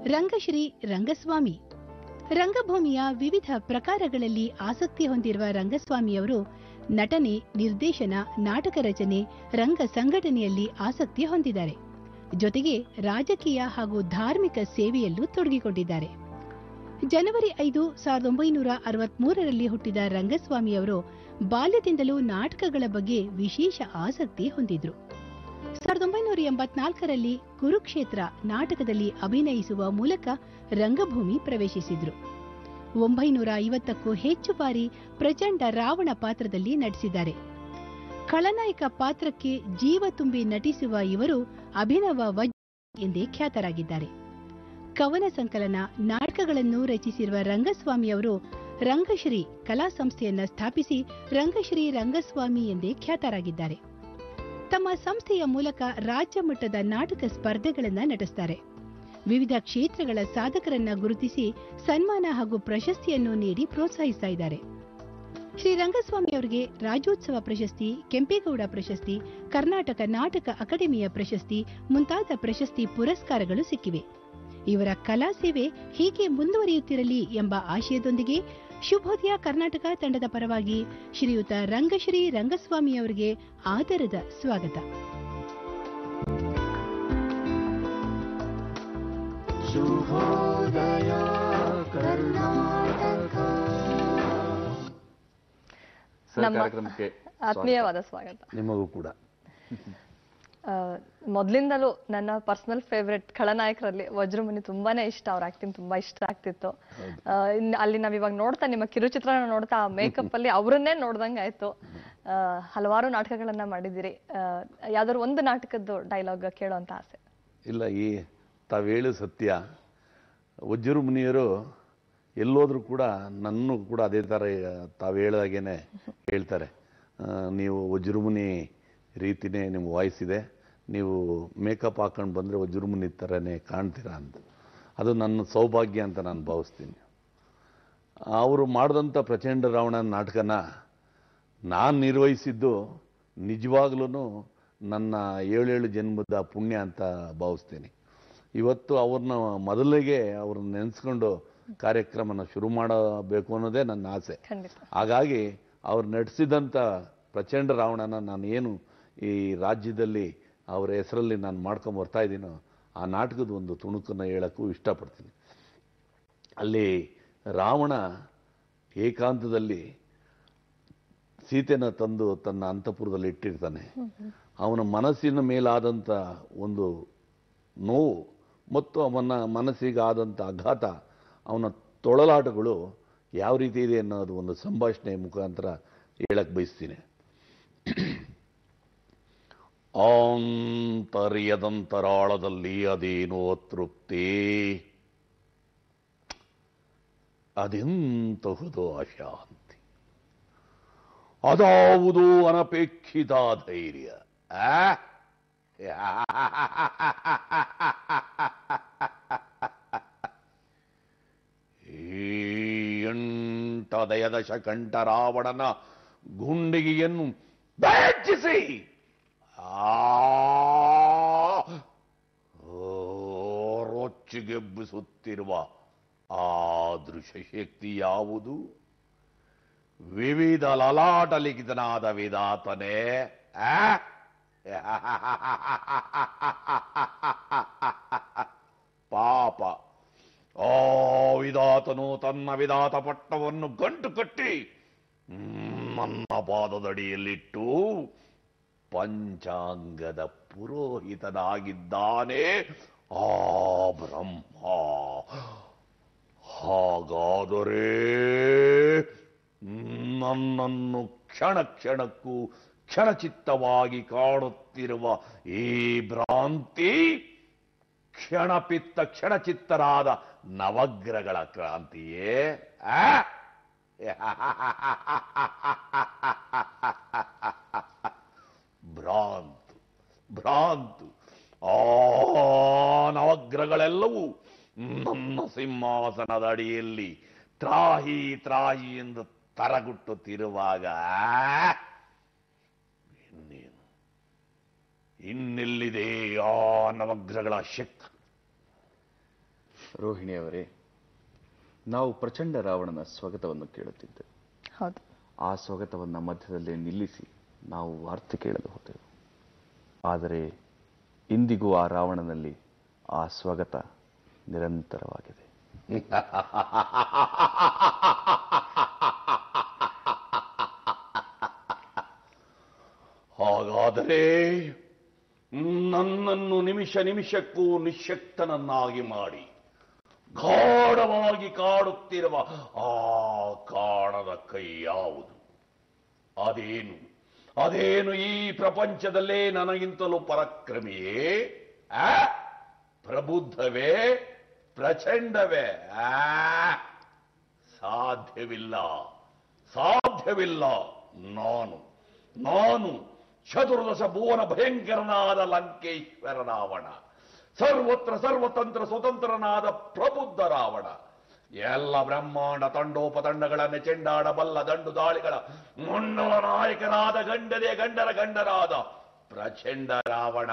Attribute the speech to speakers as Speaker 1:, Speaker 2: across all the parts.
Speaker 1: ರಂಗಶ್ರೀ ರಂಗಸ್ವಾಮಿ. ರಂಗಭೂಮಿಯ ವಿವಿಧ ಪ್ರಕಾರಗಳಲ್ಲಿ ಆಸಕ್ತಿ ಹೊಂದಿರುವ ರಂಗಸ್ವಾಮಿಯವರು ನಟನೆ, ನಿರ್ದೇಶನ, ನಾಟಕ ರಚನೆ, ರಂಗ ಸಂಘಟನೆಯಲ್ಲಿ ಆಸಕ್ತಿ ಹೊಂದಿದ್ದಾರೆ. ಜೊತೆಗೆ ರಾಜಕೀಯ ಹಾಗೂ ಧಾರ್ಮಿಕ ಸೇವೆಯಲ್ಲೂ ತೊಡಗಿಕೊಂಡಿದ್ದಾರೆ. ಜನವರಿ 5, 1963ರಲ್ಲಿ ಹುಟ್ಟಿದ ರಂಗಸ್ವಾಮಿಯವರು ಬಾಲ್ಯದಿಂದಲೂ ನಾಟಕಗಳ ಬಗ್ಗೆ ವಿಶೇಷ ಆಸಕ್ತಿ ಹೊಂದಿದ್ರು. 1984ರಲ್ಲಿ ಕುರುಕ್ಷೇತ್ರ ನಾಟಕದಲ್ಲಿ ಅಭಿನಯಿಸುವ ಮೂಲಕ ರಂಗಭೂಮಿ ಪ್ರವೇಶಿಸಿದ್ರು. 950ಕ್ಕೂ ಹೆಚ್ಚು ಬಾರಿ ಪ್ರಚಂಡ ರಾವಣ ಪಾತ್ರದಲ್ಲಿ ನಟಿಸಿದ್ದಾರೆ. ಖಳನಾಯಕ ಪಾತ್ರಕ್ಕೆ ಜೀವ ತುಂಬಿ ನಟಿಸುವ ಇವರು ಅಭಿನವ ವಜ್ರ ಎಂದೇ ಖ್ಯಾತರಾಗಿದ್ದಾರೆ. ಕವನ ಸಂಕಲನ, ನಾಟಕಗಳನ್ನು ರಚಿಸಿರುವ ರಂಗಸ್ವಾಮಿಯವರು ರಂಗಶ್ರೀ ಕಲಾ ಸಂಸ್ಥೆಯನ್ನ ಸ್ಥಾಪಿಸಿ ರಂಗಶ್ರೀ ರಂಗಸ್ವಾಮಿ ಎಂದೇ ಖ್ಯಾತರಾಗಿದ್ದಾರೆ. ತಮ್ಮ ಸಂಸ್ಥೆಯ ಮೂಲಕ ರಾಜ್ಯ ಮಟ್ಟದ ನಾಟಕ ಸ್ಪರ್ಧೆಗಳನ್ನು ನಡೆಸುತ್ತಾರೆ. ವಿವಿಧ ಕ್ಷೇತ್ರಗಳ ಸಾಧಕರನ್ನ ಗುರುತಿಸಿ ಸನ್ಮಾನ ಹಾಗೂ ಪ್ರಶಸ್ತಿಯನ್ನು ನೀಡಿ ಪ್ರೋತ್ಸಾಹಿಸ್ತಾ ಇದ್ದಾರೆ. ಶ್ರೀ ರಂಗಸ್ವಾಮಿ ಅವರಿಗೆ ರಾಜ್ಯೋತ್ಸವ ಪ್ರಶಸ್ತಿ, ಕೆಂಪೇಗೌಡ ಪ್ರಶಸ್ತಿ, ಕರ್ನಾಟಕ ನಾಟಕ ಅಕಾಡೆಮಿಯ ಪ್ರಶಸ್ತಿ ಮುಂತಾದ ಪ್ರಶಸ್ತಿ ಪುರಸ್ಕಾರಗಳು ಸಿಕ್ಕಿವೆ. ಇವರ ಕಲಾ ಸೇವೆ ಹೀಗೆ ಮುಂದುವರಿಯುತ್ತಿರಲಿ ಎಂಬ ಆಶಯದೊಂದಿಗೆ ಶುಭೋದಯ ಕರ್ನಾಟಕ ತಂಡದ ಪರವಾಗಿ ಶ್ರೀಯುತ ರಂಗಶ್ರೀ ರಂಗಸ್ವಾಮಿ ಅವರಿಗೆ ಆದರದ ಸ್ವಾಗತ.
Speaker 2: ಶುಭೋದಯ ಕರ್ನಾಟಕ.
Speaker 3: ಕಾರ್ಯಕ್ರಮಕ್ಕೆ
Speaker 4: ಆತ್ಮೀಯವಾದ ಸ್ವಾಗತ.
Speaker 3: ನಿಮಗೂ ಕೂಡ.
Speaker 4: ಮೊದಲಿಂದಲೂ ನನ್ನ ಪರ್ಸನಲ್ ಫೇವ್ರೆಟ್ ಖಳನಾಯಕರಲ್ಲಿ ವಜ್ರಮುನಿ ತುಂಬಾನೇ ಇಷ್ಟ. ಅವ್ರ ಆಕ್ಟಿಂಗ್ ತುಂಬಾ ಇಷ್ಟ ಆಗ್ತಿತ್ತು. ಅಲ್ಲಿ ನಾವ್ ಇವಾಗ ನೋಡ್ತಾ ನಿಮ್ಮ ಕಿರುಚಿತ್ರ ನೋಡ್ತಾ ಆ ಮೇಕಪ್ ಅಲ್ಲಿ ಅವರನ್ನೇ ನೋಡ್ದಂಗ ಆಯ್ತು. ಹಲವಾರು ನಾಟಕಗಳನ್ನ ಮಾಡಿದಿರಿ. ಯಾವ್ದಾದ್ರು ಒಂದು ನಾಟಕದ್ದು ಡೈಲಾಗ್ ಕೇಳೋಂತ ಆಸೆ.
Speaker 3: ಇಲ್ಲ, ಈ ತಾವೇಳು ಸತ್ಯ. ವಜ್ರಮುನಿಯರು ಎಲ್ಲೋದ್ರೂ ಕೂಡ ನನ್ನೂ ಕೂಡ ಅದೇ ಥರ ತಾವು ಹೇಳ್ದಾಗೇನೆ ಹೇಳ್ತಾರೆ. ನೀವು ವಜ್ರಮುನಿ ರೀತಿನೇ ನಿಮ್ಮ ವಾಯ್ಸ್ ಇದೆ, ನೀವು ಮೇಕಪ್ ಹಾಕೊಂಡು ಬಂದರೆ ವಜ್ರಮುನಿ ಥರನೇ ಕಾಣ್ತೀರಾ ಅಂತ. ಅದು ನನ್ನ ಸೌಭಾಗ್ಯ ಅಂತ ನಾನು ಭಾವಿಸ್ತೀನಿ. ಅವರು ಮಾಡಿದಂಥ ಪ್ರಚಂಡ ರಾವಣ ನಾಟಕನ ನಾನು ನಿರ್ವಹಿಸಿದ್ದು ನಿಜವಾಗ್ಲೂ ನನ್ನ 7 ಜನ್ಮದ ಪುಣ್ಯ ಅಂತ ಭಾವಿಸ್ತೀನಿ. ಇವತ್ತು ಅವ್ರನ್ನ ಮೊದಲಿಗೆ ಅವ್ರನ್ನ ನೆನೆಸ್ಕೊಂಡು ಕಾರ್ಯಕ್ರಮನ ಶುರು ಮಾಡಬೇಕು ಅನ್ನೋದೇ ನನ್ನ ಆಸೆ. ಹಾಗಾಗಿ ಅವ್ರು ನಡೆಸಿದಂಥ ಪ್ರಚಂಡ ರಾವಣನ ನಾನು ಏನು ಈ ರಾಜ್ಯದಲ್ಲಿ ಅವರ ಹೆಸರಲ್ಲಿ ನಾನು ಮಾಡ್ಕೊಂಬರ್ತಾ ಇದ್ದೀನೋ ಆ ನಾಟಕದ ಒಂದು ತುಣುಕನ್ನು ಹೇಳೋಕ್ಕೂ ಇಷ್ಟಪಡ್ತೀನಿ. ಅಲ್ಲಿ ರಾವಣ ಏಕಾಂತದಲ್ಲಿ ಸೀತೆನ ತಂದು ತನ್ನ ಅಂತಃಪುರದಲ್ಲಿ ಇಟ್ಟಿರ್ತಾನೆ. ಅವನ ಮನಸ್ಸಿನ ಮೇಲಾದಂಥ ಒಂದು ನೋವು ಮತ್ತು ಅವನ ಮನಸ್ಸಿಗಾದಂಥ ಆಘಾತ, ಅವನ ತೊಳಲಾಟಗಳು ಯಾವ ರೀತಿ ಇದೆ ಅನ್ನೋದು ಒಂದು ಸಂಭಾಷಣೆ ಮುಖಾಂತರ ಹೇಳಕ್ಕೆ ಬಯಸ್ತೀನಿ. ಆಂತರ್ಯದಂತರಾಳದಲ್ಲಿ ಅದೇನೋ ತೃಪ್ತಿ, ಅದೆಂತಹುದೋ ಅಶಾಂತಿ, ಅದಾವುದೋ ಅನಪೇಕ್ಷಿತ ಧೈರ್ಯ. ಈ 8 ದಶಕಂಠ ರಾವಣನ ಗುಂಡಿಗೆಯನ್ನು ಬೆಚ್ಚಿಸಿ ರೊಚ್ಚಿಗೆಬ್ಬಿಸುತ್ತಿರುವ ಆ ದೃಶ್ಯಶಕ್ತಿ ಯಾವುದು? ವಿವಿಧ ಲಲಾಟ ಲಿಖಿತನಾದ ವಿಧಾತನೇ. ಪಾಪ ಆ ವಿಧಾತನು ತನ್ನ ವಿಧಾತ ಪಟ್ಟವನ್ನು ಗಂಟು ಕಟ್ಟಿ ನನ್ನ ಪಾದದಡಿಯಲ್ಲಿಟ್ಟು ಪಂಚಾಂಗದ ಪುರೋಹಿತನಾಗಿದ್ದಾನೆ ಆ ಬ್ರಹ್ಮ. ಹಾಗಾದರೆ ನನ್ನನ್ನು ಕ್ಷಣ ಕ್ಷಣಕ್ಕೂ ಕ್ಷಣಚಿತ್ತವಾಗಿ ಕಾಡುತ್ತಿರುವ ಈ ಭ್ರಾಂತಿ ಕ್ಷಣಪಿತ್ತ ಕ್ಷಣಚಿತ್ತರಾದ ನವಗ್ರಹಗಳ ಕ್ರಾಂತಿಯೇ? ಭ್ರಾಂತು ಭ್ರಾಂತು. ಆ ನವಗ್ರಹಗಳೆಲ್ಲವೂ ನನ್ನ ಸಿಂಹಾಸನದ ಅಡಿಯಲ್ಲಿ ತ್ರಾಹಿ ತ್ರಾಹಿ ಎಂದು ತರಗುಟ್ಟುತ್ತಿರುವಾಗ ಇನ್ನೇನು, ಇನ್ನೆಲ್ಲಿದೆ ಆ ನವಗ್ರಹಗಳ ಶಕ್ತಿ?
Speaker 2: ರೋಹಿಣಿಯವರೇ, ನಾವು ಪ್ರಚಂಡ ರಾವಣನ ಸ್ವಗತವನ್ನು ಕೇಳುತ್ತಿದ್ದೆ.
Speaker 4: ಹೌದು.
Speaker 2: ಆ ಸ್ವಗತವನ್ನು ಮಧ್ಯದಲ್ಲೇ ನಿಲ್ಲಿಸಿ ನಾವು ವಾರ್ತೆ ಕೇಳಲು ಹೋದೆವು. ಆದರೆ ಇಂದಿಗೂ ಆ ರಾವಣನಲ್ಲಿ ಆ ಸ್ವಗತ ನಿರಂತರವಾಗಿದೆ.
Speaker 3: ಹಾಗಾದರೆ ನನ್ನನ್ನು ನಿಮಿಷ ನಿಮಿಷಕ್ಕೂ ನಿಶ್ಶಕ್ತನನ್ನಾಗಿ ಮಾಡಿ ಗಾಢವಾಗಿ ಕಾಡುತ್ತಿರುವ ಆ ಕಾಣದ ಕೈ ಯಾವುದು? ಅದೇನು ಈ ಪ್ರಪಂಚದಲ್ಲೇ ನನಗಿಂತಲೂ ಪರಾಕ್ರಮಿಯೇ? ಪ್ರಬುದ್ಧವೇ? ಪ್ರಚಂಡವೇ? ಸಾಧ್ಯವಿಲ್ಲ. ನಾನು ಚತುರ್ದಶ ಭುವನ ಭಯಂಕರನಾದ ಲಂಕೇಶ್ವರ ರಾವಣ, ಸರ್ವತ್ರ ಸರ್ವತಂತ್ರ ಸ್ವತಂತ್ರನಾದ ಪ್ರಬುದ್ಧ ರಾವಣ, ಎಲ್ಲ ಬ್ರಹ್ಮಾಂಡ ತಂಡೋಪತಂಡಗಳನ್ನೇ ಚೆಂಡಾಡಬಲ್ಲ ದಂಡು ದಾಳಿಗಳ ಮಂಡಲ ನಾಯಕನಾದ ಗಂಡರ ಗಂಡರಾದ ಪ್ರಚಂಡ ರಾವಣ.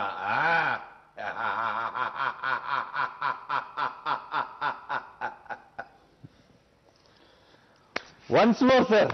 Speaker 2: Once more sir.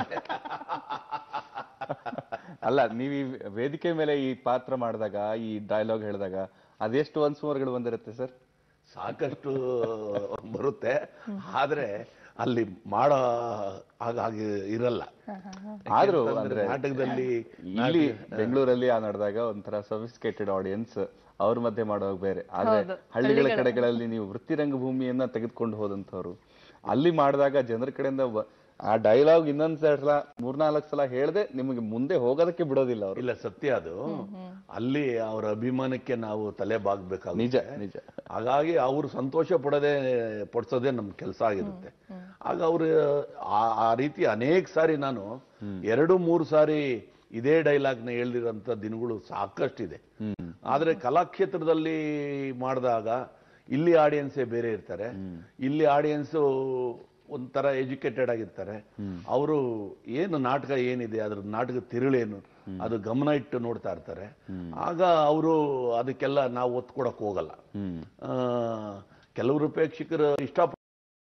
Speaker 2: ಅಲ್ಲ, ನೀವು ಈ ವೇದಿಕೆ ಮೇಲೆ ಈ ಪಾತ್ರ ಮಾಡಿದಾಗ, ಈ ಡೈಲಾಗ್ ಹೇಳಿದಾಗ ಅದೆಷ್ಟು ಒನ್ಸ್ ಮೋರ್ಗಳು ಬಂದಿರುತ್ತೆ ಸರ್?
Speaker 3: ಸಾಕಷ್ಟು ಬರುತ್ತೆ, ಆದ್ರೆ ಅಲ್ಲಿ ಮಾಡೋ ಹಾಗೆ ಇರಲ್ಲ.
Speaker 2: ಆದ್ರೂ ಅಂದ್ರೆ
Speaker 3: ನಾಟಕದಲ್ಲಿ
Speaker 2: ಇಲ್ಲಿ ಬೆಂಗಳೂರಲ್ಲಿ ನಡೆದಾಗ ಒಂಥರ ಸೊಫಿಸ್ಟಿಕೇಟೆಡ್ ಆಡಿಯನ್ಸ್ ಅವ್ರ ಮಧ್ಯೆ ಮಾಡುವಾಗ ಬೇರೆ. ಆದ್ರೆ ಹಳ್ಳಿಗಳ ಕಡೆಗಳಲ್ಲಿ ನೀವು ವೃತ್ತಿ ರಂಗಭೂಮಿಯನ್ನ ತೆಗೆದುಕೊಂಡು ಹೋದಂಥವ್ರು, ಅಲ್ಲಿ ಮಾಡಿದಾಗ ಜನರ ಕಡೆಯಿಂದ ಆ ಡೈಲಾಗ್ ಇನ್ನೊಂದ್ ಸಲ 3-4 ಸಲ ಹೇಳ್ದೆ ನಿಮಗೆ ಮುಂದೆ ಹೋಗೋದಕ್ಕೆ ಬಿಡೋದಿಲ್ಲ ಅವರು.
Speaker 3: ಇಲ್ಲ, ಸತ್ಯ ಅದು. ಅಲ್ಲಿ ಅವರ ಅಭಿಮಾನಕ್ಕೆ ನಾವು ತಲೆ ಬಾಗ್ಬೇಕಾಗ.
Speaker 2: ನಿಜ ನಿಜ.
Speaker 3: ಹಾಗಾಗಿ ಅವರು ಸಂತೋಷ ಪಡಿಸೋದೇ ನಮ್ ಕೆಲಸ ಆಗಿರುತ್ತೆ. ಆಗ ಅವರು ಆ ರೀತಿ ಅನೇಕ ಸಾರಿ ನಾನು 2-3 ಸಾರಿ ಇದೇ ಡೈಲಾಗ್ನ ಹೇಳಿರೋಂಥ ದಿನಗಳು ಸಾಕಷ್ಟಿದೆ. ಆದ್ರೆ ಕಲಾಕ್ಷೇತ್ರದಲ್ಲಿ ಮಾಡಿದಾಗ ಇಲ್ಲಿ ಆಡಿಯನ್ಸೇ ಬೇರೆ ಇರ್ತಾರೆ. ಇಲ್ಲಿ ಆಡಿಯನ್ಸು ಒಂಥರ ಎಜುಕೇಟೆಡ್ ಆಗಿರ್ತಾರೆ. ಅವರು ಏನು ನಾಟಕ ಏನಿದೆ, ಅದ್ರ ನಾಟಕದ ತಿರುಳೇನು, ಅದು ಗಮನ ಇಟ್ಟು ನೋಡ್ತಾ ಇರ್ತಾರೆ. ಆಗ ಅವರು ಅದಕ್ಕೆಲ್ಲ ನಾವು ಒತ್ತು ಕೊಡಕ್ ಹೋಗಲ್ಲ. ಕೆಲವರು ಪ್ರೇಕ್ಷಕರು ಇಷ್ಟಪಡ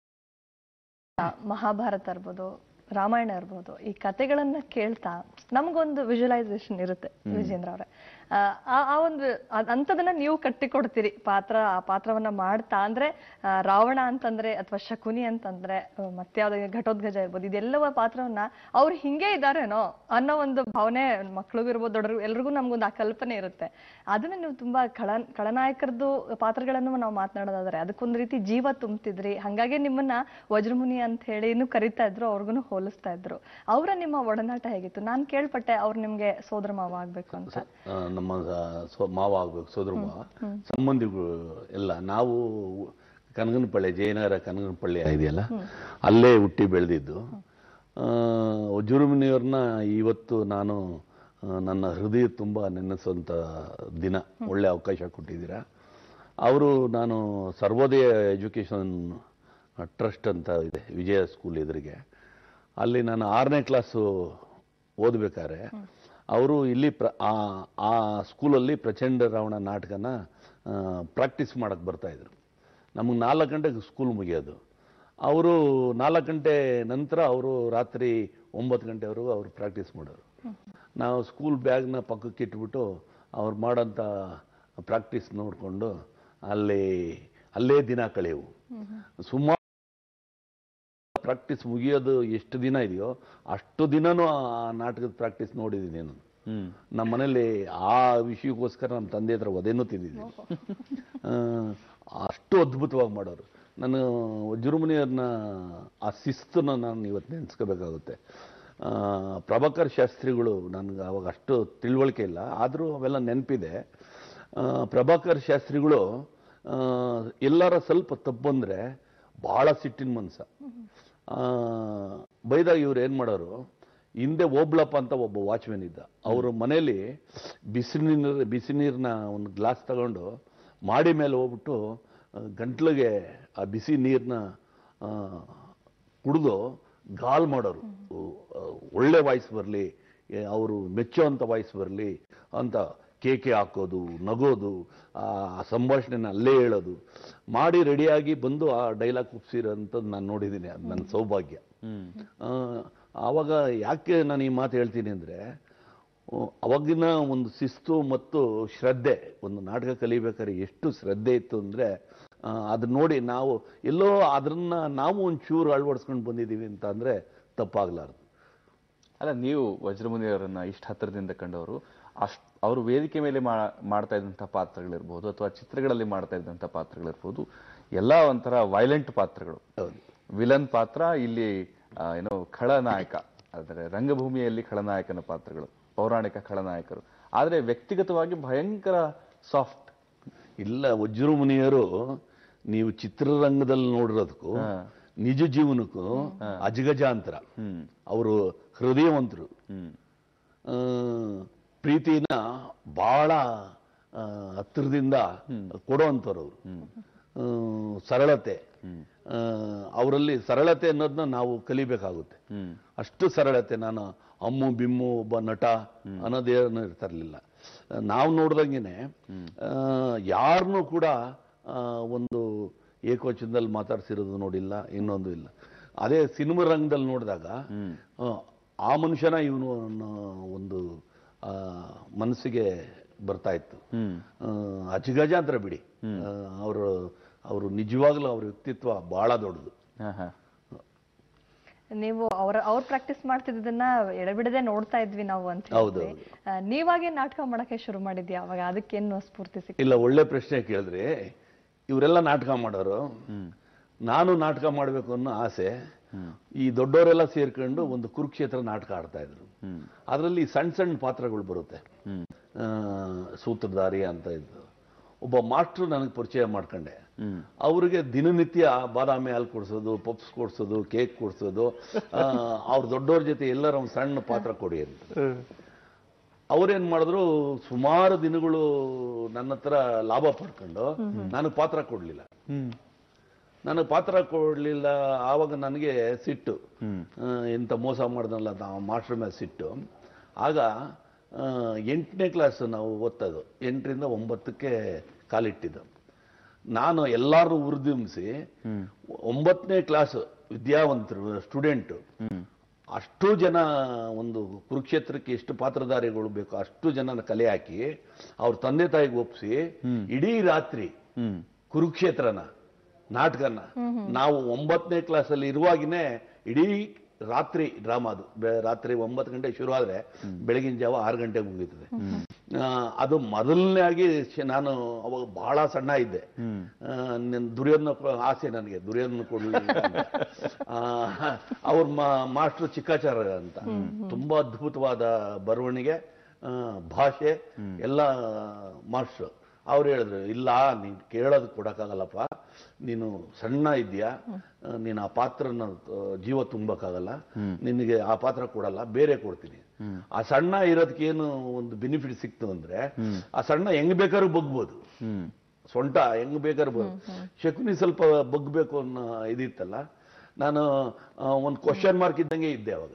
Speaker 4: ಮಹಾಭಾರತ ಇರ್ಬೋದು, ರಾಮಾಯಣ ಇರ್ಬೋದು, ಈ ಕಥೆಗಳನ್ನ ಕೇಳ್ತಾ ನಮ್ಗೊಂದು ವಿಜುವಲೈಸೇಷನ್ ಇರುತ್ತೆ ವಿಜೇಂದ್ರ ಅವರೇ. ಆ ಒಂದು ಅಂಥದನ್ನ ನೀವು ಕಟ್ಟಿಕೊಡ್ತೀರಿ ಆ ಪಾತ್ರವನ್ನ ಮಾಡ್ತಾ. ಅಂದ್ರೆ ರಾವಣ ಅಂತಂದ್ರೆ ಅಥವಾ ಶಕುನಿ ಅಂತಂದ್ರೆ ಮತ್ತೆ ಯಾವ್ದು ಘಟೋದ್ಗಜ ಇರ್ಬೋದು, ಇದೆಲ್ಲವ ಪಾತ್ರವನ್ನ ಅವ್ರು ಹಿಂಗೆ ಇದಾರೇನೋ ಅನ್ನೋ ಒಂದು ಭಾವನೆ ಮಕ್ಳಿಗೂ ಇರ್ಬೋದು, ದೊಡ್ಡರು ಎಲ್ರಿಗೂ ನಮ್ಗೊಂದು ಆ ಕಲ್ಪನೆ ಇರುತ್ತೆ. ಅದನ್ನ ನೀವು ತುಂಬಾ ಖಳನಾಯಕರದ್ದು ಪಾತ್ರಗಳನ್ನು ನಾವು ಮಾತನಾಡೋದಾದ್ರೆ ಅದಕ್ಕೊಂದು ರೀತಿ ಜೀವ ತುಂಬ್ತಿದ್ರಿ. ಹಂಗಾಗಿ ನಿಮ್ಮನ್ನ ವಜ್ರಮುನಿ ಅಂತ ಹೇಳಿ ಕರಿತಾ ಇದ್ರು, ಅವ್ರಿಗೂ ಹೋಲಿಸ್ತಾ ಇದ್ರು. ಅವರ ನಿಮ್ಮ ಒಡನಾಟ ಹೇಗಿತ್ತು? ನಾನ್ ಕೇಳ್ಪಟ್ಟೆ ಅವ್ರು ನಿಮ್ಗೆ ಸೋದರ ಮಾವ ಆಗ್ಬೇಕು ಅಂತ.
Speaker 3: ನಮ್ಮ ಮಾವ ಆಗ್ಬೇಕು, ಸೋದರ ಮಾವ, ಸಂಬಂಧಿಗಳು ಎಲ್ಲ. ನಾವು ಕನಗನಪಳ್ಳಿ, ಜಯನಗರ ಕನಗನಪಳ್ಳಿ ಇದೆಯಲ್ಲ, ಅಲ್ಲೇ ಹುಟ್ಟಿ ಬೆಳೆದಿದ್ದು. ವಜ್ರಮುನಿಯವ್ರನ್ನ ಇವತ್ತು ನಾನು ನನ್ನ ಹೃದಯ ತುಂಬ ನೆನೆಸುವಂಥ ದಿನ. ಒಳ್ಳೆ ಅವಕಾಶ ಕೊಟ್ಟಿದ್ದೀರಾ. ಅವರು, ನಾನು ಸರ್ವೋದಯ ಎಜುಕೇಷನ್ ಟ್ರಸ್ಟ್ ಅಂತ ಇದೆ ವಿಜಯ ಸ್ಕೂಲ್ ಎದುರಿಗೆ, ಅಲ್ಲಿ ನಾನು 6ನೇ ಕ್ಲಾಸು ಓದಬೇಕಾದ್ರೆ ಅವರು ಇಲ್ಲಿ ಆ ಸ್ಕೂಲಲ್ಲಿ ಪ್ರಚಂಡ ರಾವಣ ನಾಟಕನ ಪ್ರಾಕ್ಟೀಸ್ ಮಾಡಕ್ಕೆ ಬರ್ತಾಯಿದ್ರು. ನಮಗೆ 4 ಗಂಟೆಗೆ ಸ್ಕೂಲ್ ಮುಗಿಯೋದು. ಅವರು 4 ಗಂಟೆ ನಂತರ ಅವರು ರಾತ್ರಿ 9 ಗಂಟೆವರೆಗೂ ಅವರು ಪ್ರಾಕ್ಟೀಸ್ ಮಾಡೋರು. ನಾವು ಸ್ಕೂಲ್ ಬ್ಯಾಗ್ನ ಪಕ್ಕಕ್ಕೆ ಇಟ್ಬಿಟ್ಟು ಅವ್ರು ಮಾಡೋಂಥ ಪ್ರಾಕ್ಟೀಸ್ ನೋಡಿಕೊಂಡು ಅಲ್ಲೇ ದಿನ ಕಳೆಯವು. ಸುಮಾರು ಪ್ರಾಕ್ಟೀಸ್ ಮುಗಿಯೋದು ಎಷ್ಟು ದಿನ ಇದೆಯೋ ಅಷ್ಟು ದಿನನೂ ಆ ನಾಟಕದ ಪ್ರಾಕ್ಟೀಸ್ ನೋಡಿದ್ದೀನಿ ನಾನು. ನಮ್ಮ ಮನೇಲಿ ಆ ವಿಷಯಕ್ಕೋಸ್ಕರ ನಮ್ಮ ತಂದೆ ಹತ್ರ ಒದೇನೂ ತಿಂದಿದ್ದೀನಿ. ಅಷ್ಟು ಅದ್ಭುತವಾಗಿ ಮಾಡೋರು. ನಾನು ವಜ್ರಮುನಿಯವ್ರನ್ನ ಆ ಶಿಸ್ತನ್ನ ನಾನು ಇವತ್ತು ನೆನೆಸ್ಕೋಬೇಕಾಗುತ್ತೆ. ಪ್ರಭಾಕರ್ ಶಾಸ್ತ್ರಿಗಳು, ನನಗೆ ಅವಾಗ ಅಷ್ಟು ತಿಳುವಳಿಕೆ ಇಲ್ಲ, ಆದರೂ ಅವೆಲ್ಲ ನೆನಪಿದೆ. ಪ್ರಭಾಕರ್ ಶಾಸ್ತ್ರಿಗಳು ಎಲ್ಲರ ಸ್ವಲ್ಪ ತಪ್ಪು ಬಂದರೆ ಭಾಳ ಸಿಟ್ಟಿನ ಮನ್ಸ. ಬೈದಾಗ ಇವ್ರು ಏನು ಮಾಡೋರು, ಹಿಂದೆ ಓಬ್ಳಪ್ಪ ಅಂತ ಒಬ್ಬ ವಾಚ್ಮೆನ್ ಇದ್ದ, ಅವ್ರ ಮನೇಲಿ ಬಿಸಿ ನೀರನ್ನ ಒಂದು ಗ್ಲಾಸ್ ತಗೊಂಡು ಮಾಡಿ ಮೇಲೆ ಹೋಗ್ಬಿಟ್ಟು ಗಂಟ್ಲಿಗೆ ಆ ಬಿಸಿ ನೀರನ್ನ ಕುಡಿದು ಗಾಲ್ ಮಾಡೋರು. ಒಳ್ಳೆ ವಾಯ್ಸ್ ಬರಲಿ, ಅವರು ಮೆಚ್ಚುವಂಥ ವಾಯ್ಸ್ ಬರಲಿ ಅಂತ ಕೇಕೆ ಹಾಕೋದು, ನಗೋದು, ಆ ಸಂಭಾಷಣೆನ ಅಲ್ಲೇ ಹೇಳೋದು ಮಾಡಿ ರೆಡಿಯಾಗಿ ಬಂದು ಆ ಡೈಲಾಗ್ ಕುಪ್ಸಿರೋಂಥದ್ದು ನಾನು ನೋಡಿದ್ದೀನಿ. ಅದು ನನ್ನ ಸೌಭಾಗ್ಯ. ಆವಾಗ ಯಾಕೆ ನಾನು ಈ ಮಾತು ಹೇಳ್ತೀನಿ ಅಂದರೆ, ಅವಾಗಿನ ಒಂದು ಶಿಸ್ತು ಮತ್ತು ಶ್ರದ್ಧೆ, ಒಂದು ನಾಟಕ ಕಲಿಬೇಕಾದ್ರೆ ಎಷ್ಟು ಶ್ರದ್ಧೆ ಇತ್ತು ಅಂದರೆ ಅದನ್ನ ನೋಡಿ ನಾವು ಎಲ್ಲೋ ಅದನ್ನ ನಾವು ಒಂಚೂರು ಅಳವಡಿಸ್ಕೊಂಡು ಬಂದಿದ್ದೀವಿ ಅಂತ ಅಂದರೆ ತಪ್ಪಾಗಲಾರ್ದು.
Speaker 2: ಅಲ್ಲ, ನೀವು ವಜ್ರಮುನಿಯವರನ್ನ ಇಷ್ಟು ಹತ್ತಿರದಿಂದ ಕಂಡವರು, ಅವರು ವೇದಿಕೆ ಮೇಲೆ ಮಾಡ್ತಾ ಇದ್ದಂಥ ಪಾತ್ರಗಳಿರ್ಬೋದು ಅಥವಾ ಚಿತ್ರಗಳಲ್ಲಿ ಮಾಡ್ತಾ ಇದ್ದಂಥ ಪಾತ್ರಗಳಿರ್ಬೋದು, ಎಲ್ಲ ಒಂಥರ ವೈಲೆಂಟ್ ಪಾತ್ರಗಳು. ವಿಲನ್ ಪಾತ್ರ ಇಲ್ಲಿ ಏನೋ ಖಳನಾಯಕ, ಅಂದರೆ ರಂಗಭೂಮಿಯಲ್ಲಿ ಖಳನಾಯಕನ ಪಾತ್ರಗಳು, ಪೌರಾಣಿಕ ಖಳನಾಯಕರು. ಆದರೆ ವ್ಯಕ್ತಿಗತವಾಗಿ ಭಯಂಕರ ಸಾಫ್ಟ್.
Speaker 3: ಇಲ್ಲ, ವಜ್ರಮುನಿಯರು ನೀವು ಚಿತ್ರರಂಗದಲ್ಲಿ ನೋಡಿರೋದಕ್ಕೂ ನಿಜ ಜೀವನಕ್ಕೂ ಅಜಗಜಾಂತರ. ಅವರು ಹೃದಯವಂತರು, ಪ್ರೀತಿನ ಬಹಳ ಹತ್ತಿರದಿಂದ ಕೊಡುವಂಥವ್ರು. ಅವರು ಸರಳತೆ, ಅವರಲ್ಲಿ ಸರಳತೆ ಅನ್ನೋದನ್ನ ನಾವು ಕಲಿಬೇಕಾಗುತ್ತೆ. ಅಷ್ಟು ಸರಳತೆ. ನಾನು ಅಮ್ಮು ಬಿಮ್ಮು ಒಬ್ಬ ನಟ ಅನ್ನೋದೇನು ಇರ್ತಿರ್ಲಿಲ್ಲ. ನಾವು ನೋಡ್ದಂಗೆನೆ ಯಾರನ್ನೂ ಕೂಡ ಒಂದು ಏಕವಚನದಲ್ಲಿ ಮಾತಾಡ್ಸಿರೋದು ನೋಡಿಲ್ಲ, ಇನ್ನೊಂದು ಇಲ್ಲ. ಅದೇ ಸಿನಿಮಾ ರಂಗದಲ್ಲಿ ನೋಡಿದಾಗ ಆ ಮನುಷ್ಯನ ಇವನು ಒಂದು ಮನಸ್ಸಿಗೆ ಬರ್ತಾ ಇತ್ತು. ಅಜಗಜಾಂತರ ಬಿಡಿ, ಅವರು ನಿಜವಾಗ್ಲೂ ಅವ್ರ ವ್ಯಕ್ತಿತ್ವ ಬಹಳ ದೊಡ್ಡದು.
Speaker 4: ನೀವು ಅವ್ರ ಪ್ರಾಕ್ಟೀಸ್ ಮಾಡ್ತಿದ್ದನ್ನ ಎಡಬಿಡದೆ ನೋಡ್ತಾ ಇದ್ವಿ ನಾವು ಅಂತ ಹೇಳಿದ್ರಿ. ನೀವಾಗೆ ನಾಟಕ ಮಾಡಕ್ಕೆ ಶುರು ಮಾಡಿದ್ಯಾ ಅವಾಗ? ಅದಕ್ಕೇನು ಸ್ಫೂರ್ತಿ ಸಿಕ್ಕಿಲ್ಲ?
Speaker 3: ಇಲ್ಲ, ಒಳ್ಳೆ ಪ್ರಶ್ನೆ ಕೇಳಿದ್ರಿ. ಇವರೆಲ್ಲ ನಾಟಕ ಮಾಡೋರು, ನಾನು ನಾಟಕ ಮಾಡಬೇಕು ಅನ್ನೋ ಆಸೆ. ಈ ದೊಡ್ಡವರೆಲ್ಲ ಸೇರ್ಕೊಂಡು ಒಂದು ಕುರುಕ್ಷೇತ್ರ ನಾಟಕ ಆಡ್ತಾ ಇದ್ರು. ಅದರಲ್ಲಿ ಸಣ್ಣ ಸಣ್ಣ ಪಾತ್ರಗಳು ಬರುತ್ತೆ. ಸೂತ್ರಧಾರಿ ಅಂತ ಇದ್ದು ಒಬ್ಬ ಮಾಸ್ಟ್ರು ನನಗೆ ಪರಿಚಯ ಮಾಡ್ಕೊಂಡೆ. ಅವ್ರಿಗೆ ದಿನನಿತ್ಯ ಬಾದಾಮಿ ಹಾಲು ಕೊಡ್ಸೋದು, ಪಪ್ಸ್ ಕೊಡ್ಸೋದು, ಕೇಕ್ ಕೊಡ್ಸೋದು, ಅವ್ರ ದೊಡ್ಡವ್ರ ಜೊತೆ ಎಲ್ಲರ ಒಂದು ಸಣ್ಣ ಪಾತ್ರ ಕೊಡಿ ಅಂತ. ಅವ್ರೇನ್ ಮಾಡಿದ್ರು, ಸುಮಾರು ದಿನಗಳು ನನ್ನ ಹತ್ರ ಲಾಭ ಪಡ್ಕೊಂಡು ನನಗೆ ಪಾತ್ರ ಕೊಡ್ಲಿಲ್ಲ. ಆವಾಗ ನನಗೆ ಸಿಟ್ಟು, ಎಂತ ಮೋಸ ಮಾಡ್ದಲ್ಲ ಮಾಸ್ಟರ್ ಮೇಲೆ ಸಿಟ್ಟು. ಆಗ 8ನೇ ಕ್ಲಾಸ್ ನಾವು ಓದ್ತದ್ದು, 8ರಿಂದ 9ಕ್ಕೆ ಕಾಲಿಟ್ಟಿದ್ದು. ನಾನು ಎಲ್ಲರೂ ಉರಿದುಂಬಿಸಿ 9ನೇ ಕ್ಲಾಸ್ ವಿದ್ಯಾವಂತರು ಸ್ಟೂಡೆಂಟು ಅಷ್ಟು ಜನ, ಒಂದು ಕುರುಕ್ಷೇತ್ರಕ್ಕೆ ಎಷ್ಟು ಪಾತ್ರಧಾರಿಗಳು ಬೇಕು ಅಷ್ಟು ಜನನ ಕಲೆ ಹಾಕಿ ಅವ್ರ ತಂದೆ ತಾಯಿಗೆ ಒಪ್ಪಿಸಿ ಇಡೀ ರಾತ್ರಿ ಕುರುಕ್ಷೇತ್ರನ ನಾಟಕನ ನಾವು 9ನೇ ಕ್ಲಾಸಲ್ಲಿ ಇರುವಾಗಿನೇ ಇಡೀ ರಾತ್ರಿ ಡ್ರಾಮಾ. ಅದು ರಾತ್ರಿ 9 ಗಂಟೆಗೆ ಶುರು ಆದ್ರೆ ಬೆಳಗಿನ ಜಾವ 6 ಗಂಟೆಗೆ ಮುಗೀತದೆ. ಅದು ಮೊದಲನೇ ಆಗಿ ನಾನು ಅವಾಗ ಬಹಳ ಸಣ್ಣ ಇದ್ದೆ. ದುರ್ಯೋಧನ ಆಸೆ ನನಗೆ, ದುರ್ಯೋಧನ ಕೊಡ್ಲಿ. ಅವ್ರ ಮಾಸ್ಟರ್ ಚಿಕ್ಕಾಚಾರ್ಯ ಅಂತ, ತುಂಬಾ ಅದ್ಭುತವಾದ ಬರವಣಿಗೆ, ಭಾಷೆ ಎಲ್ಲ ಮಾಸ್ಟ್ರು. ಅವ್ರು ಹೇಳಿದ್ರು, ಇಲ್ಲ ನೀನು ಕೇಳೋದು ಕೊಡಕ್ಕಾಗಲ್ಲಪ್ಪ, ನೀನು ಸಣ್ಣ ಇದೆಯಾ, ನೀನು ಆ ಪಾತ್ರನ ಜೀವ ತುಂಬಕ್ಕಾಗಲ್ಲ, ನಿನಗೆ ಆ ಪಾತ್ರ ಕೊಡಲ್ಲ, ಬೇರೆ ಕೊಡ್ತೀನಿ. ಆ ಸಣ್ಣ ಇರೋದಕ್ಕೆ ಏನು ಒಂದು ಬೆನಿಫಿಟ್ ಸಿಕ್ತು ಅಂದ್ರೆ, ಆ ಸಣ್ಣ ಹೆಂಗ್ ಬೇಕಾದ್ರೂ ಬಗ್ಬೋದು, ಸೊಂಟ ಹೆಂಗ್ ಬೇಕಾದ್ರೂ ಶಕುನಿ ಸ್ವಲ್ಪ ಬಗ್ಬೇಕು ಅನ್ನೋ ಇದಿತ್ತಲ್ಲ. ನಾನು ಒಂದು ಕ್ವಶನ್ ಮಾರ್ಕ್ ಇದ್ದಂಗೆ ಇದ್ದೆ ಅವಾಗ.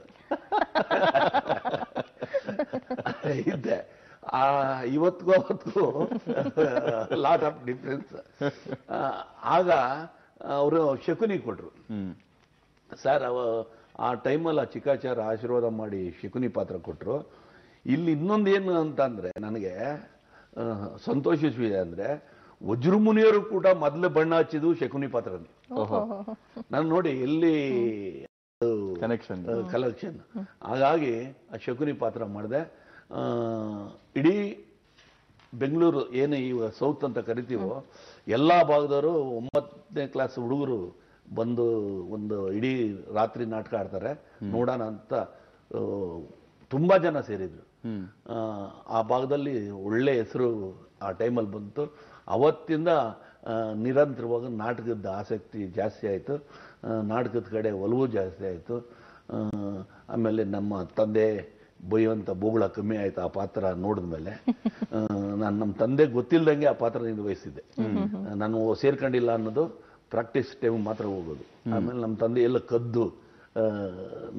Speaker 3: ಇದ್ದೆ. ಇವತ್ತಿಗೂ ಅವತ್ತಿಗೂ ಲಾಟ್ ಆಫ್ ಡಿಫ್ರೆನ್ಸ್. ಆಗ ಅವರು ಶಕುನಿ ಕೊಟ್ರು. ಸರ್ ಆ ಟೈಮಲ್ಲಿ ಆ ಚಿಕ್ಕಾಚಾರ ಆಶೀರ್ವಾದ ಮಾಡಿ ಶಕುನಿ ಪಾತ್ರ ಕೊಟ್ರು. ಇಲ್ಲಿ ಇನ್ನೊಂದೇನು ಅಂತ ಅಂದ್ರೆ ನನಗೆ ಸಂತೋಷಿಸಿದೆ ಅಂದ್ರೆ, ವಜ್ರಮುನಿಯರು ಕೂಡ ಮೊದಲು ಬಣ್ಣ ಹಚ್ಚಿದ್ದು ಶಕುನಿ ಪಾತ್ರನೇ. ನಾನು ನೋಡಿ ಎಲ್ಲಿ ಕಲೆಕ್ಷನ್. ಹಾಗಾಗಿ ಆ ಶಕುನಿ ಪಾತ್ರ ಮಾಡಿದೆ. ಇಡೀ ಬೆಂಗಳೂರು ಏನು ಈಗ ಸೌತ್ ಅಂತ ಕರಿತೀವೋ ಎಲ್ಲ ಭಾಗದವರು 9ನೇ ಕ್ಲಾಸ್ ಹುಡುಗರು ಬಂದು ಒಂದು ಇಡೀ ರಾತ್ರಿ ನಾಟಕ ಆಡ್ತಾರೆ ನೋಡೋಣ ಅಂತ ತುಂಬಾ ಜನ ಸೇರಿದ್ರು. ಆ ಭಾಗದಲ್ಲಿ ಒಳ್ಳೆ ಹೆಸರು ಆ ಟೈಮಲ್ಲಿ ಬಂತು. ಅವತ್ತಿಂದ ನಿರಂತರವಾಗಿ ನಾಟಕದ ಆಸಕ್ತಿ ಜಾಸ್ತಿ ಆಯಿತು, ನಾಟಕದ ಕಡೆ ಒಲವು ಜಾಸ್ತಿ ಆಯಿತು. ಆಮೇಲೆ ನಮ್ಮ ತಂದೆ ಬೈಯುವಂಥ ಬೋಗುಳ ಕಮ್ಮಿ ಆಯ್ತು ಆ ಪಾತ್ರ ನೋಡಿದ್ಮೇಲೆ. ನಾನು ನಮ್ಮ ತಂದೆ ಗೊತ್ತಿಲ್ದಂಗೆ ಆ ಪಾತ್ರ ನಿರ್ವಹಿಸಿದ್ದೆ. ನಾನು ಸೇರ್ಕೊಂಡಿಲ್ಲ ಅನ್ನೋದು ಪ್ರಾಕ್ಟೀಸ್ ಟೈಮ್ ಮಾತ್ರ ಹೋಗೋದು. ಆಮೇಲೆ ನಮ್ಮ ತಂದೆ ಎಲ್ಲ ಕದ್ದು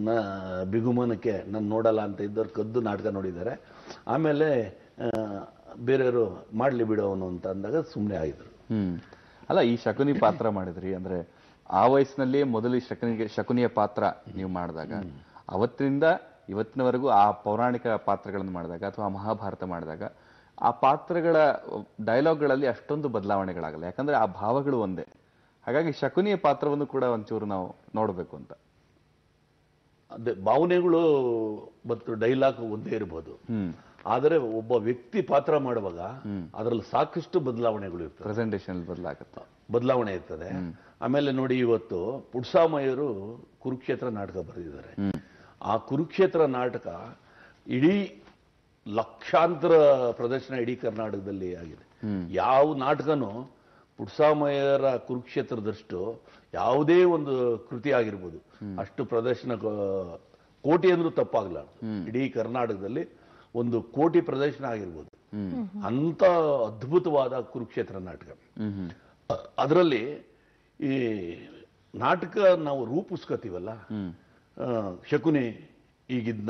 Speaker 3: ಬಿಗುಮಾನಕ್ಕೆ ನಾನು ನೋಡಲ್ಲ ಅಂತ ಇದ್ದವ್ರು ಕದ್ದು ನಾಟಕ ನೋಡಿದ್ದಾರೆ. ಆಮೇಲೆ ಬೇರೆಯವರು ಮಾಡ್ಲಿ ಬಿಡೋನು ಅಂತ ಅಂದಾಗ ಸುಮ್ಮನೆ ಆಗಿದ್ರು.
Speaker 2: ಅಲ್ಲ, ಈ ಶಕುನಿ ಪಾತ್ರ ಮಾಡಿದ್ರಿ ಅಂದ್ರೆ ಆ ವಯಸ್ಸಿನಲ್ಲಿಯೇ ಮೊದಲು ಶಕುನಿಯ ಪಾತ್ರ ನೀವು ಮಾಡಿದಾಗ ಅವತ್ತಿನಿಂದ ಇವತ್ತಿನವರೆಗೂ ಆ ಪೌರಾಣಿಕ ಪಾತ್ರಗಳನ್ನು ಮಾಡಿದಾಗ ಅಥವಾ ಮಹಾಭಾರತ ಮಾಡಿದಾಗ ಆ ಪಾತ್ರಗಳ ಡೈಲಾಗ್ಗಳಲ್ಲಿ ಅಷ್ಟೊಂದು ಬದಲಾವಣೆಗಳಾಗಲ್ಲ, ಯಾಕಂದ್ರೆ ಆ ಭಾವಗಳು ಒಂದೇ. ಹಾಗಾಗಿ ಶಕುನಿಯ ಪಾತ್ರವನ್ನು ಕೂಡ ಒಂಚೂರು ನಾವು ನೋಡಬೇಕು ಅಂತ.
Speaker 3: ಅದೇ ಭಾವನೆಗಳು ಮತ್ತು ಡೈಲಾಗ್ ಒಂದೇ ಇರ್ಬೋದು, ಆದರೆ ಒಬ್ಬ ವ್ಯಕ್ತಿ ಪಾತ್ರ ಮಾಡುವಾಗ ಅದರಲ್ಲಿ ಸಾಕಷ್ಟು ಬದಲಾವಣೆಗಳು ಇರ್ತದೆ,
Speaker 2: ಪ್ರೆಸೆಂಟೇಷನ್
Speaker 3: ಬದಲಾವಣೆ ಇರ್ತದೆ. ಆಮೇಲೆ ನೋಡಿ, ಇವತ್ತು ಪುಟ್ಸಾಮಯ್ಯರು ಕುರುಕ್ಷೇತ್ರ ನಾಟಕ ಬರೆದಿದ್ದಾರೆ. ಆ ಕುರುಕ್ಷೇತ್ರ ನಾಟಕ ಇಡೀ ಲಕ್ಷಾಂತರ ಪ್ರದರ್ಶನ ಇಡೀ ಕರ್ನಾಟಕದಲ್ಲಿ ಆಗಿದೆ. ಯಾವ ನಾಟಕನೂ ಪುಟ್ಸಾಮಯ್ಯರ ಕುರುಕ್ಷೇತ್ರದಷ್ಟು ಯಾವುದೇ ಒಂದು ಕೃತಿ ಆಗಿರ್ಬೋದು ಅಷ್ಟು ಪ್ರದರ್ಶನ, ಕೋಟಿ ಅಂದ್ರೂ ತಪ್ಪಾಗಲಾರ್ದು, ಇಡೀ ಕರ್ನಾಟಕದಲ್ಲಿ 1 ಕೋಟಿ ಪ್ರದರ್ಶನ ಆಗಿರ್ಬೋದು. ಅಂತ ಅದ್ಭುತವಾದ ಕುರುಕ್ಷೇತ್ರ ನಾಟಕ. ಅದರಲ್ಲಿ ಈ ನಾಟಕ ನಾವು ರೂಪಿಸ್ಕೋತೀವಲ್ಲ, ಶಕುನಿ ಈಗಿದ್ನ,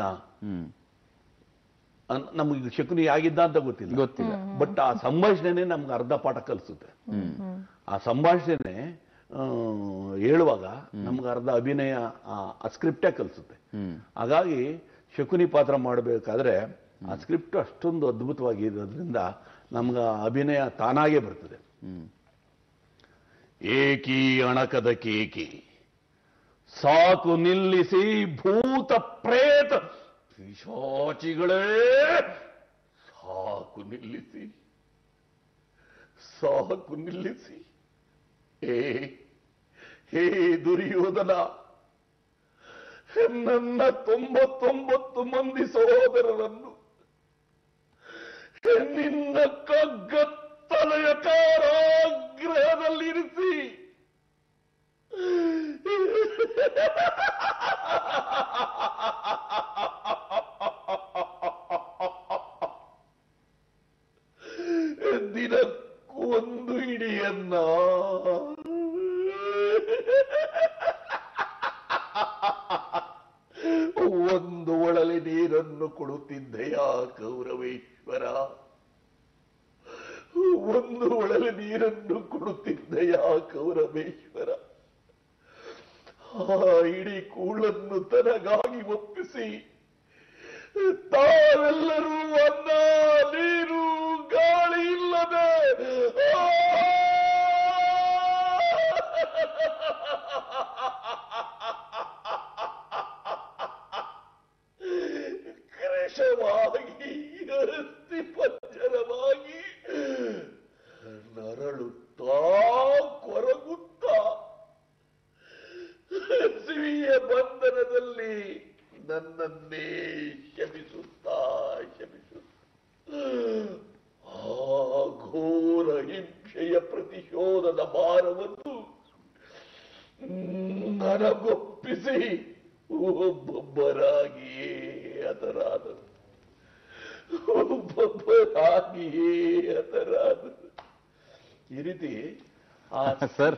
Speaker 3: ನಮ್ಗೆ ಶಕುನಿ ಆಗಿದ್ದ ಅಂತ ಗೊತ್ತಿಲ್ಲ, ಬಟ್ ಆ ಸಂಭಾಷಣೆನೇ ನಮ್ಗೆ ಅರ್ಧ ಪಾಠ ಕಲಿಸುತ್ತೆ. ಆ ಸಂಭಾಷಣೆ ಹೇಳುವಾಗ ನಮ್ಗೆ ಅರ್ಧ ಅಭಿನಯ ಆ ಸ್ಕ್ರಿಪ್ಟೇ ಕಲಿಸುತ್ತೆ. ಹಾಗಾಗಿ ಶಕುನಿ ಪಾತ್ರ ಮಾಡಬೇಕಾದ್ರೆ ಆ ಸ್ಕ್ರಿಪ್ಟ್ ಅಷ್ಟೊಂದು ಅದ್ಭುತವಾಗಿರೋದ್ರಿಂದ ನಮ್ಗೆ ಅಭಿನಯ ತಾನಾಗೇ ಬರ್ತದೆ. ಏಕಿ ಅಣಕದ ಕೇಕಿ ಸಾಕು ನಿಲ್ಲಿಸಿ ಭೂತ ಪ್ರೇತ ಪಿಶಾಚಿಗಳೇ ಸಾಕು ನಿಲ್ಲಿಸಿ, ಸಾಕು ನಿಲ್ಲಿಸಿ. ಹೇ ದುರ್ಯೋಧನ, ನನ್ನ 99 ಮಂದಿ ಸಹೋದರರನ್ನು ನಿನ್ನ ಕಗ್ಗತ್ತಲೆಯ ಕಾರಾಗೃಹದಲ್ಲಿರಿಸಿ ದಿನಕ್ಕೊಂದು ಇಡಿಯನ್ನ ಒಂದು ಒಳಲೆ ನೀರನ್ನು ಕೊಡುತ್ತಿದ್ದೆಯಾ ಕೌರವೇಶ್ವರ, ಒಂದು ಒಳಲೆ ನೀರನ್ನು ಕೊಡುತ್ತಿದ್ದೆಯಾ ಕೌರವೇಶ್ವರ. ಆ ಇಡೀ ಕೂಳನ್ನು ತನಗಾಗಿ ಒಪ್ಪಿಸಿ ತಾವೆಲ್ಲರೂ ಅನ್ನ ನೀರು ಗಾಳಿ ಇಲ್ಲದೆ ಕೃಶವಾಗಿ ಅಸ್ಥಿ ಪಂಜರವಾಗಿ ನರಳುತ್ತಾ ಕೊರಗುತ್ತಾ ಸಿವಿಯ ಬಂಧನದಲ್ಲಿ ನನ್ನನ್ನೇ ಶಮಿಸುತ್ತಾ ಆ ಘೋರ ಹಿಂಸೆಯ ಪ್ರತಿಶೋಧದ ಭಾರವನ್ನು ನನಗೊಪ್ಪಿಸಿ ಒಬ್ಬೊಬ್ಬರಾಗಿಯೇ ಹತರಾದರು, ಒಬ್ಬೊಬ್ಬರಾಗಿಯೇ ಹತರಾದರು. ಈ ರೀತಿ
Speaker 2: ಸರ್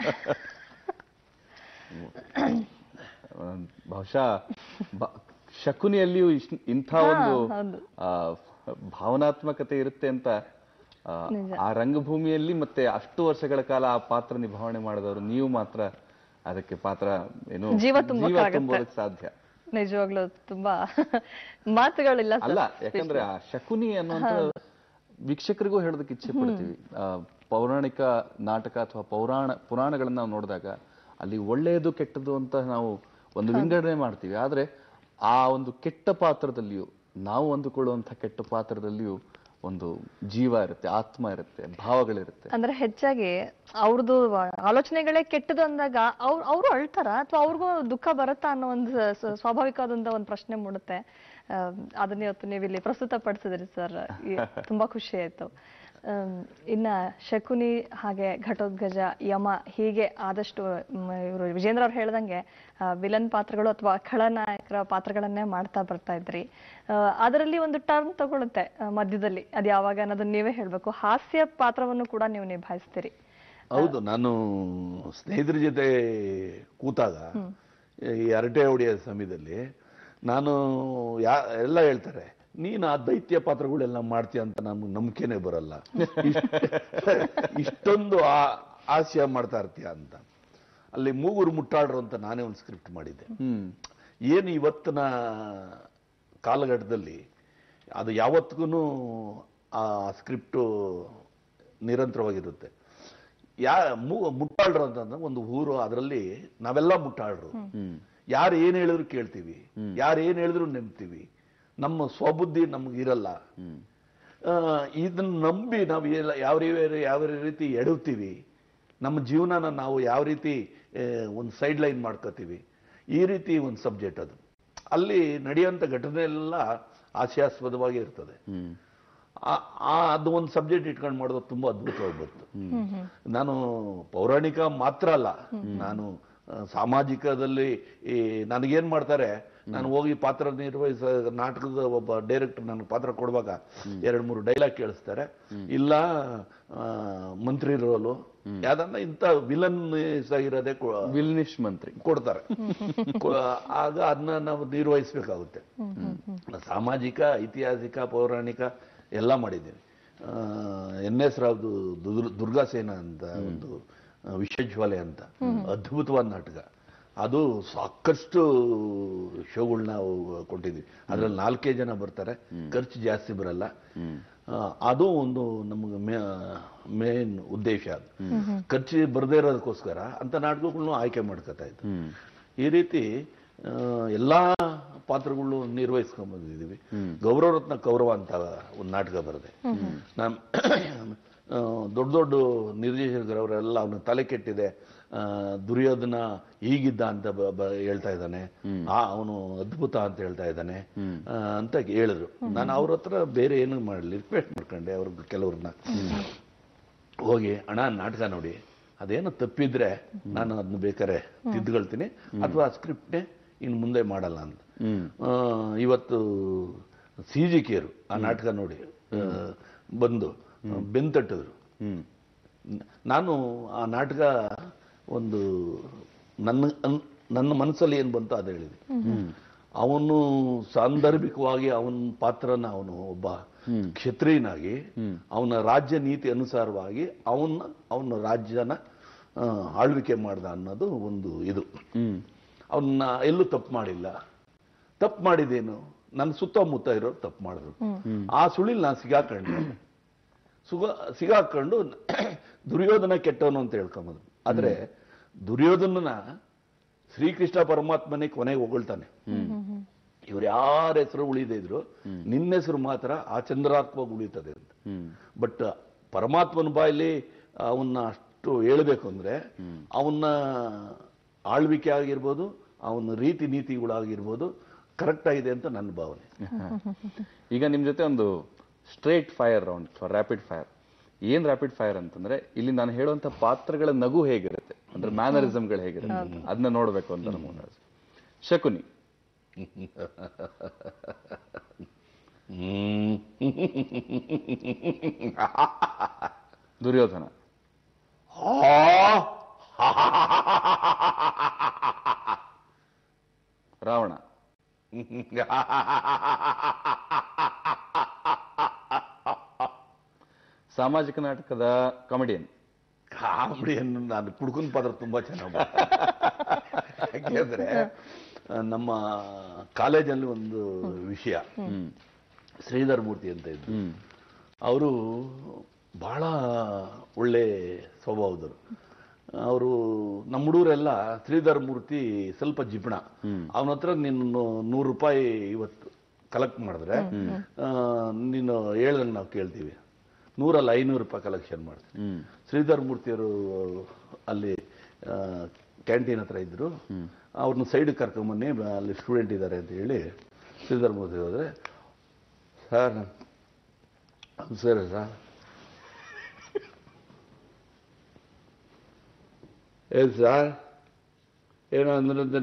Speaker 2: ಬಹುಶಃ ಶಕುನಿಯಲ್ಲಿಯೂ ಇಂಥ ಒಂದು ಭಾವನಾತ್ಮಕತೆ ಇರುತ್ತೆ ಅಂತ ಆ ರಂಗಭೂಮಿಯಲ್ಲಿ ಮತ್ತೆ ಅಷ್ಟು ವರ್ಷಗಳ ಕಾಲ ಆ ಪಾತ್ರ ನಿಭಾವಣೆ ಮಾಡಿದವರು ನೀವು ಮಾತ್ರ ಅದಕ್ಕೆ ಪಾತ್ರ ಏನು ಜೀವ ತುಂಬೋದಕ್ಕೆ ಸಾಧ್ಯ.
Speaker 4: ನಿಜವಾಗ್ಲೂ ತುಂಬಾ ಮಾತುಗಳಿಲ್ಲ
Speaker 2: ಅಲ್ಲ, ಯಾಕಂದ್ರೆ ಆ ಶಕುನಿ ಅನ್ನುವಂತ ವೀಕ್ಷಕರಿಗೂ ಹೇಳೋದಕ್ಕೆ ಇಚ್ಛೆ ಪಡ್ತೀವಿ. ಪೌರಾಣಿಕ ನಾಟಕ ಅಥವಾ ಪುರಾಣಗಳನ್ನ ನಾವು ನೋಡಿದಾಗ ಅಲ್ಲಿ ಒಳ್ಳೆಯದು ಕೆಟ್ಟದ್ದು ಅಂತ ನಾವು ಒಂದು ವಿಂಗಡಣೆ ಮಾಡ್ತೀವಿ. ಆದ್ರೆ ಆ ಒಂದು ಕೆಟ್ಟ ಪಾತ್ರದಲ್ಲಿಯೂ ನಾವು ಅಂದುಕೊಳ್ಳುವಂತಹ ಕೆಟ್ಟ ಪಾತ್ರದಲ್ಲಿಯೂ ಒಂದು ಜೀವ ಇರುತ್ತೆ, ಆತ್ಮ ಇರುತ್ತೆ, ಭಾವಗಳಿರುತ್ತೆ.
Speaker 4: ಅಂದ್ರೆ ಹೆಚ್ಚಾಗಿ ಅವ್ರದ್ದು ಆಲೋಚನೆಗಳೇ ಕೆಟ್ಟದು ಅಂದಾಗ ಅವ್ರು ಅಳ್ತಾರ ಅಥವಾ ಅವ್ರಿಗೂ ದುಃಖ ಬರುತ್ತಾ ಅನ್ನೋ ಒಂದು ಸ್ವಾಭಾವಿಕವಾದಂತ ಒಂದು ಪ್ರಶ್ನೆ ಮೂಡುತ್ತೆ. ಅದನ್ನ ಇವತ್ತು ನೀವು ಇಲ್ಲಿ ಪ್ರಸ್ತುತ ಪಡಿಸಿದ್ರಿ ಸರ್, ತುಂಬಾ ಖುಷಿ ಆಯ್ತು. ಇನ್ನ ಶಕುನಿ ಹಾಗೆ ಘಟೋತ್ಕಚ, ಯಮ ಹೀಗೆ ಆದಷ್ಟು ಇವರು ವಿಜೇಂದ್ರ ಅವ್ರು ಹೇಳ್ದಂಗೆ ವಿಲನ್ ಪಾತ್ರಗಳು ಅಥವಾ ಖಳನಾಯಕರ ಪಾತ್ರಗಳನ್ನೇ ಮಾಡ್ತಾ ಬರ್ತಾ ಇದ್ರಿ. ಅದರಲ್ಲಿ ಒಂದು ಟರ್ನ್ ತಗೊಳುತ್ತೆ ಮಧ್ಯದಲ್ಲಿ, ಅದು ಯಾವಾಗ ಅನ್ನೋದನ್ನ ನೀವೇ ಹೇಳ್ಬೇಕು. ಹಾಸ್ಯ ಪಾತ್ರವನ್ನು ಕೂಡ ನೀವು ನಿಭಾಯಿಸ್ತೀರಿ.
Speaker 3: ಹೌದು, ನಾನು ಸ್ನೇಹಿತರ ಜೊತೆ ಕೂತಾಗ ಈ ಹರಟೆ ಹೊಡೆಯೋ ಸಮಯದಲ್ಲಿ ನಾನು ಎಲ್ಲ ಹೇಳ್ತಾರೆ, ನೀನು ಆ ದೈತ್ಯ ಪಾತ್ರಗಳೆಲ್ಲ ಮಾಡ್ತೀಯ ಅಂತ ನಮ್ಗೆ ನಂಬಿಕೆನೆ ಬರಲ್ಲ, ಇಷ್ಟೊಂದು ಹಾಸ್ಯ ಮಾಡ್ತಾ ಇರ್ತೀಯ ಅಂತ. ಅಲ್ಲಿ ಮೂಗೂರು ಮುಟ್ಟಾಡ್ರು ಅಂತ ನಾನೇ ಒಂದು ಸ್ಕ್ರಿಪ್ಟ್ ಮಾಡಿದ್ದೆ. ಏನು ಇವತ್ತಿನ ಕಾಲಘಟ್ಟದಲ್ಲಿ ಅದು ಯಾವತ್ತಿಗೂ ಆ ಸ್ಕ್ರಿಪ್ಟು ನಿರಂತರವಾಗಿರುತ್ತೆ. ಮುಟ್ಟಾಳ್ರು ಅಂತಂದ್ರೆ ಒಂದು ಊರು, ಅದರಲ್ಲಿ ನಾವೆಲ್ಲ ಮುಟ್ಟಾಳ್ರು. ಯಾರು ಏನ್ ಹೇಳಿದ್ರು ಕೇಳ್ತೀವಿ, ಯಾರು ಏನ್ ಹೇಳಿದ್ರು ನೆಮ್ತೀವಿ, ನಮ್ಮ ಸ್ವಬುದ್ಧಿ ನಮ್ಗಿರಲ್ಲ. ಇದನ್ನ ನಂಬಿ ನಾವು ಯಾವ ರೀತಿ ಎಡುತ್ತೀವಿ, ನಮ್ಮ ಜೀವನನ ನಾವು ಯಾವ ರೀತಿ ಒಂದು ಸೈಡ್ ಲೈನ್ ಮಾಡ್ಕೋತೀವಿ, ಈ ರೀತಿ ಒಂದು ಸಬ್ಜೆಕ್ಟ್ ಅದು. ಅಲ್ಲಿ ನಡೆಯುವಂಥ ಘಟನೆ ಎಲ್ಲ ಹಾಸ್ಯಾಸ್ಪದವಾಗಿ ಇರ್ತದೆ. ಅದು ಒಂದು ಸಬ್ಜೆಕ್ಟ್ ಇಟ್ಕೊಂಡು ಮಾಡೋದು ತುಂಬಾ ಅದ್ಭುತವಾಗಿ ಬಂತು. ನಾನು ಪೌರಾಣಿಕ ಮಾತ್ರ ಅಲ್ಲ, ನಾನು ಸಾಮಾಜಿಕದಲ್ಲಿ ನನಗೇನ್ ಮಾಡ್ತಾರೆ, ನಾನು ಹೋಗಿ ಪಾತ್ರ ನಾಟಕದ ಒಬ್ಬ ಡೈರೆಕ್ಟರ್ ನನಗೆ ಪಾತ್ರ ಕೊಡುವಾಗ 2-3 ಡೈಲಾಗ್ ಕೇಳಿಸ್ತಾರೆ, ಇಲ್ಲ ಮಂತ್ರಿ ರೋಲು ಯಾವ್ದನ್ನ ಇಂಥ ವಿಲನ್ ಆಗಿರೋದೇ
Speaker 2: ವಿಲ್ನಿಶ್ ಮಂತ್ರಿ ಕೊಡ್ತಾರೆ.
Speaker 3: ಆಗ ಅದನ್ನ ನಾವು ನಿರ್ವಹಿಸ್ಬೇಕಾಗುತ್ತೆ. ಸಾಮಾಜಿಕ, ಐತಿಹಾಸಿಕ, ಪೌರಾಣಿಕ ಎಲ್ಲ ಮಾಡಿದ್ದೀನಿ. NS ರಾವ್ದು ದುರ್ಗಾಸೇನ ಅಂತ ಒಂದು ವಿಶ್ವಜ್ವಾಲೆ ಅಂತ ಅದ್ಭುತವಾದ ನಾಟಕ, ಅದು ಸಾಕಷ್ಟು ಶೋಗಳನ್ನ ಕೊಟ್ಟಿದ್ವಿ. ಅದ್ರಲ್ಲಿ 4 ಜನ ಬರ್ತಾರೆ, ಖರ್ಚು ಜಾಸ್ತಿ ಬರಲ್ಲ. ಅದು ಒಂದು ನಮಗೆ ಮೇನ್ ಉದ್ದೇಶ. ಅದು ಖರ್ಚು ಬರದೇ ಇರೋದಕ್ಕೋಸ್ಕರ ಅಂತ ನಾಟಕಗಳನ್ನು ಆಯ್ಕೆ ಮಾಡ್ಕೊತಾ ಇತ್ತು. ಈ ರೀತಿ ಎಲ್ಲಾ ಪಾತ್ರಗಳು ನಿರ್ವಹಿಸ್ಕೊಂಡ್ ಬಂದಿದ್ದೀವಿ. ಗೌರವ ರತ್ನ ಕೌರವ ಅಂತ ಒಂದು ನಾಟಕ ಬರದೆ, ದೊಡ್ಡ ದೊಡ್ಡ ನಿರ್ದೇಶಕರವರೆಲ್ಲ ಅವನ ತಲೆ ಕೆಟ್ಟಿದೆ, ದುರ್ಯೋಧನ ಹೀಗಿದ್ದ ಅಂತ ಹೇಳ್ತಾ ಇದ್ದಾನೆ, ಅವನು ಅದ್ಭುತ ಅಂತ ಹೇಳ್ತಾ ಇದ್ದಾನೆ ಅಂತ ಹೇಳಿದ್ರು. ನಾನು ಅವ್ರ ಹತ್ರ ಬೇರೆ ಏನು ಮಾಡಲಿ, ರಿಕ್ವೆಸ್ಟ್ ಮಾಡ್ಕೊಂಡೆ ಅವ್ರಿಗೆ, ಕೆಲವ್ರನ್ನ ಹೋಗಿ, ಅಣ್ಣ ನಾಟಕ ನೋಡಿ, ಅದೇನು ತಪ್ಪಿದ್ರೆ ನಾನು ಅದನ್ನ ಬೇಕಾರೆ ತಿದ್ದುಕೊಳ್ತೀನಿ, ಅಥವಾ ಆ ಸ್ಕ್ರಿಪ್ಟ್ನೇ ಇನ್ನು ಮುಂದೆ ಮಾಡಲ್ಲ ಅಂತ. ಇವತ್ತು CGKರು ಆ ನಾಟಕ ನೋಡಿ ಬಂದು ಬೆಂತಟ್ಟಿದ್ರು. ನಾನು ಆ ನಾಟಕ ಒಂದು ನನ್ನ ಮನಸ್ಸಲ್ಲಿ ಏನ್ ಬಂತು ಅದು ಹೇಳಿದೆ. ಅವನು ಸಾಂದರ್ಭಿಕವಾಗಿ ಅವನ ಪಾತ್ರನ, ಅವನು ಒಬ್ಬ ಕ್ಷತ್ರಿಯನಾಗಿ ಅವನ ರಾಜ್ಯ ನೀತಿ ಅನುಸಾರವಾಗಿ ಅವನ ರಾಜ್ಯನ ಆಳ್ವಿಕೆ ಮಾಡ್ದ ಅನ್ನೋದು ಒಂದು ಇದು. ಅವನ್ನ ಎಲ್ಲೂ ತಪ್ಪು ಮಾಡಿಲ್ಲ. ತಪ್ಪು ಮಾಡಿದೇನು, ನನ್ನ ಸುತ್ತಮುತ್ತ ಇರೋರು ತಪ್ಪು ಮಾಡಿದ್ರು. ಆ ಸುಳಿಲ್ ನಾನು ಸಿಗಾಕೊಂಡು ದುರ್ಯೋಧನ ಕೆಟ್ಟವನು ಅಂತ ಹೇಳ್ಕೊಂಬುದು. ಆದ್ರೆ ದುರ್ಯೋಧನನ ಶ್ರೀಕೃಷ್ಣ ಪರಮಾತ್ಮನೇ ಕೊನೆಗೆ ಹೊಗಳ್ತಾನೆ. ಇವ್ರು ಯಾರ ಹೆಸರು ಉಳಿದೇ ಇದ್ರು ನಿನ್ನ ಹೆಸರು ಮಾತ್ರ ಆ ಚಂದ್ರಾತ್ಮವಾಗಿ ಉಳಿತದೆ ಅಂತ. ಬಟ್ ಪರಮಾತ್ಮನ ಬಾಯಲ್ಲಿ ಅವನ್ನ ಅಷ್ಟು ಹೇಳ್ಬೇಕು ಅಂದ್ರೆ, ಅವನ್ನ ಆಳ್ವಿಕೆ ಆಗಿರ್ಬೋದು, ಅವನ ರೀತಿ ನೀತಿಗಳಾಗಿರ್ಬೋದು ಕರೆಕ್ಟ್ ಆಗಿದೆ ಅಂತ ನನ್ನ ಭಾವನೆ.
Speaker 2: ಈಗ ನಿಮ್ ಜೊತೆ ಒಂದು straight fire round, rapid fire. ಏನ್ ರ್ಯಾಪಿಡ್ ಫೈರ್ ಅಂತಂದ್ರೆ, ಇಲ್ಲಿ ನಾನು ಹೇಳುವಂತ ಪಾತ್ರಗಳ ನಗು ಹೇಗಿರುತ್ತೆ ಅಂದ್ರೆ, ಮ್ಯಾನರಿಸಮ್ಗಳು ಹೇಗಿರುತ್ತೆ ಅದನ್ನ ನೋಡ್ಬೇಕು ಅಂತ ನಮಗೆ. ಶಕುನಿ. ದುರ್ಯೋಧನ. ರಾವಣ. ಸಾಮಾಜಿಕ ನಾಟಕದ ಕಾಮಿಡಿಯನ್.
Speaker 3: ನಾನು ಕುಡ್ಕುನ್ ಪಾತ್ರ ತುಂಬಾ ಚೆನ್ನಾಗಿ. ಯಾಕೆಂದ್ರೆ ನಮ್ಮ ಕಾಲೇಜಲ್ಲಿ ಒಂದು ವಿಷಯ, ಶ್ರೀಧರ್ ಮೂರ್ತಿ ಅಂತ ಇದ್ರು. ಅವರು ಬಹಳ ಒಳ್ಳೆ ಸ್ವಭಾವದರು. ಅವರು ನಮ್ಮ ಹುಡುಗರೆಲ್ಲ ಶ್ರೀಧರ್ ಮೂರ್ತಿ ಸ್ವಲ್ಪ ಜಿಪಣ, ಅವನ ಹತ್ರ ನೀನು 100 ರೂಪಾಯಿ ಇವತ್ತು ಕಲೆಕ್ಟ್ ಮಾಡಿದ್ರೆ ನೀನು ಹೇಳ್ದಂಗೆ ನಾವು ಕೇಳ್ತೀವಿ, 100 ಅಲ್ಲ 500 ರೂಪಾಯಿ ಕಲೆಕ್ಷನ್ ಮಾಡ್ತೀವಿ. ಶ್ರೀಧರ್ ಮೂರ್ತಿಯವರು ಅಲ್ಲಿ ಕ್ಯಾಂಟೀನ್ ಹತ್ರ ಇದ್ರು. ಅವ್ರನ್ನ ಸೈಡ್ ಕರ್ಕೊಂಬನ್ನಿ, ಅಲ್ಲಿ ಸ್ಟೂಡೆಂಟ್ ಇದ್ದಾರೆ ಅಂತ ಹೇಳಿ ಶ್ರೀಧರ್ ಮೂರ್ತಿ ಹೋದ್ರೆ, ಸರ್ ಸರಿ ಸರ್, ಏನ್ ಸರ್ ಏನೋ ಅಂದ್ರಂತೆ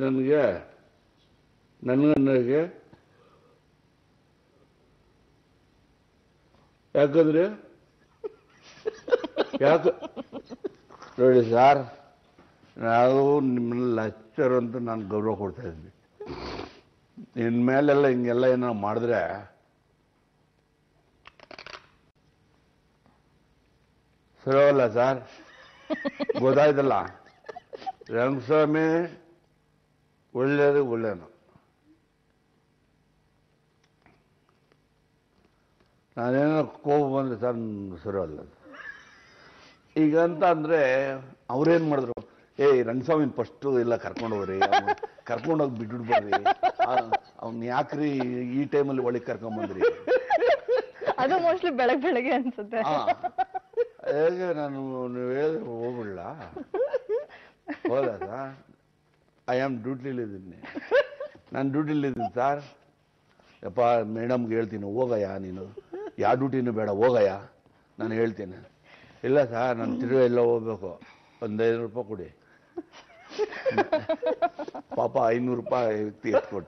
Speaker 3: ನನಗೆ ಯಾಕಂದ್ರೆ ನೋಡಿ ಸರ್, ನಾವು ನಿಮ್ಮನ್ನ ಲೆಕ್ಚರ್ ಅಂತ ನಾನು ಗೌರವ ಕೊಡ್ತಾ ಇದ್ವಿ. ಇನ್ಮೇಲೆಲ್ಲ ಹಿಂಗೆಲ್ಲ ಏನೋ ಮಾಡಿದ್ರೆ ಸರಿಯಲ್ಲ ಸರ್, ಗೊತ್ತಾಯ್ತಲ್ಲ. ರಂಗಸ್ವಾಮಿ ಒಳ್ಳೇದು ಒಳ್ಳೇನು. ನಾನೇನೋ ಕೋಪ ಬಂದ್ರೆ ಸರ್ ಸರಿಯಲ್ಲ. ಈಗ ಅಂತ ಅಂದ್ರೆ ಅವ್ರೇನ್ ಮಾಡಿದ್ರು, ರಂಗಸ್ವಾಮಿ ಫಸ್ಟ್ ಎಲ್ಲ ಕರ್ಕೊಂಡೋಗ್ರಿ, ಕರ್ಕೊಂಡೋಗಿ ಬಿಟ್ಬಿಟ್ಟು ಬರ್ರಿ, ಅವ್ನ್ ಯಾಕ್ರಿ ಈ ಟೈಮಲ್ಲಿ ಒಳಗೆ ಕರ್ಕೊಂಬಂದ್ರಿ.
Speaker 4: ಅದು ಮೋಸ್ಟ್ಲಿ ಬೆಳಗ್ಗೆ ಅನ್ಸುತ್ತೆ.
Speaker 3: ಹೇಗೆ ನಾನು ನೀವು ಹೇಳಿದ್ರೆ ಹೋಗ್ಬಿಡ್ಲ? ಹೋದ ಐ ಆಮ್ ಡ್ಯೂಟಿಲಿದ್ದೀನಿ, ನಾನು ಡ್ಯೂಟಿಲಿದ್ದೀನಿ ಸರ್. ಯಪ್ಪ ಮೇಡಮ್ಗೆ ಹೇಳ್ತೀನಿ, ಹೋಗಯ್ಯ ನೀನು, ಯಾವ ಡ್ಯೂಟಿನೂ ಬೇಡ ಹೋಗಯ್ಯ, ನಾನು ಹೇಳ್ತೀನಿ. ಇಲ್ಲ ಸರ್ ನಾನು ತಿರುಗಿ ಎಲ್ಲ ಹೋಗ್ಬೇಕು, ಒಂದು 500 ರೂಪಾಯಿ ಕೊಡಿ. ಪಾಪ 500 ರೂಪಾಯಿ ವ್ಯಕ್ತಿ ಎತ್ಕೊಟ್ಟ.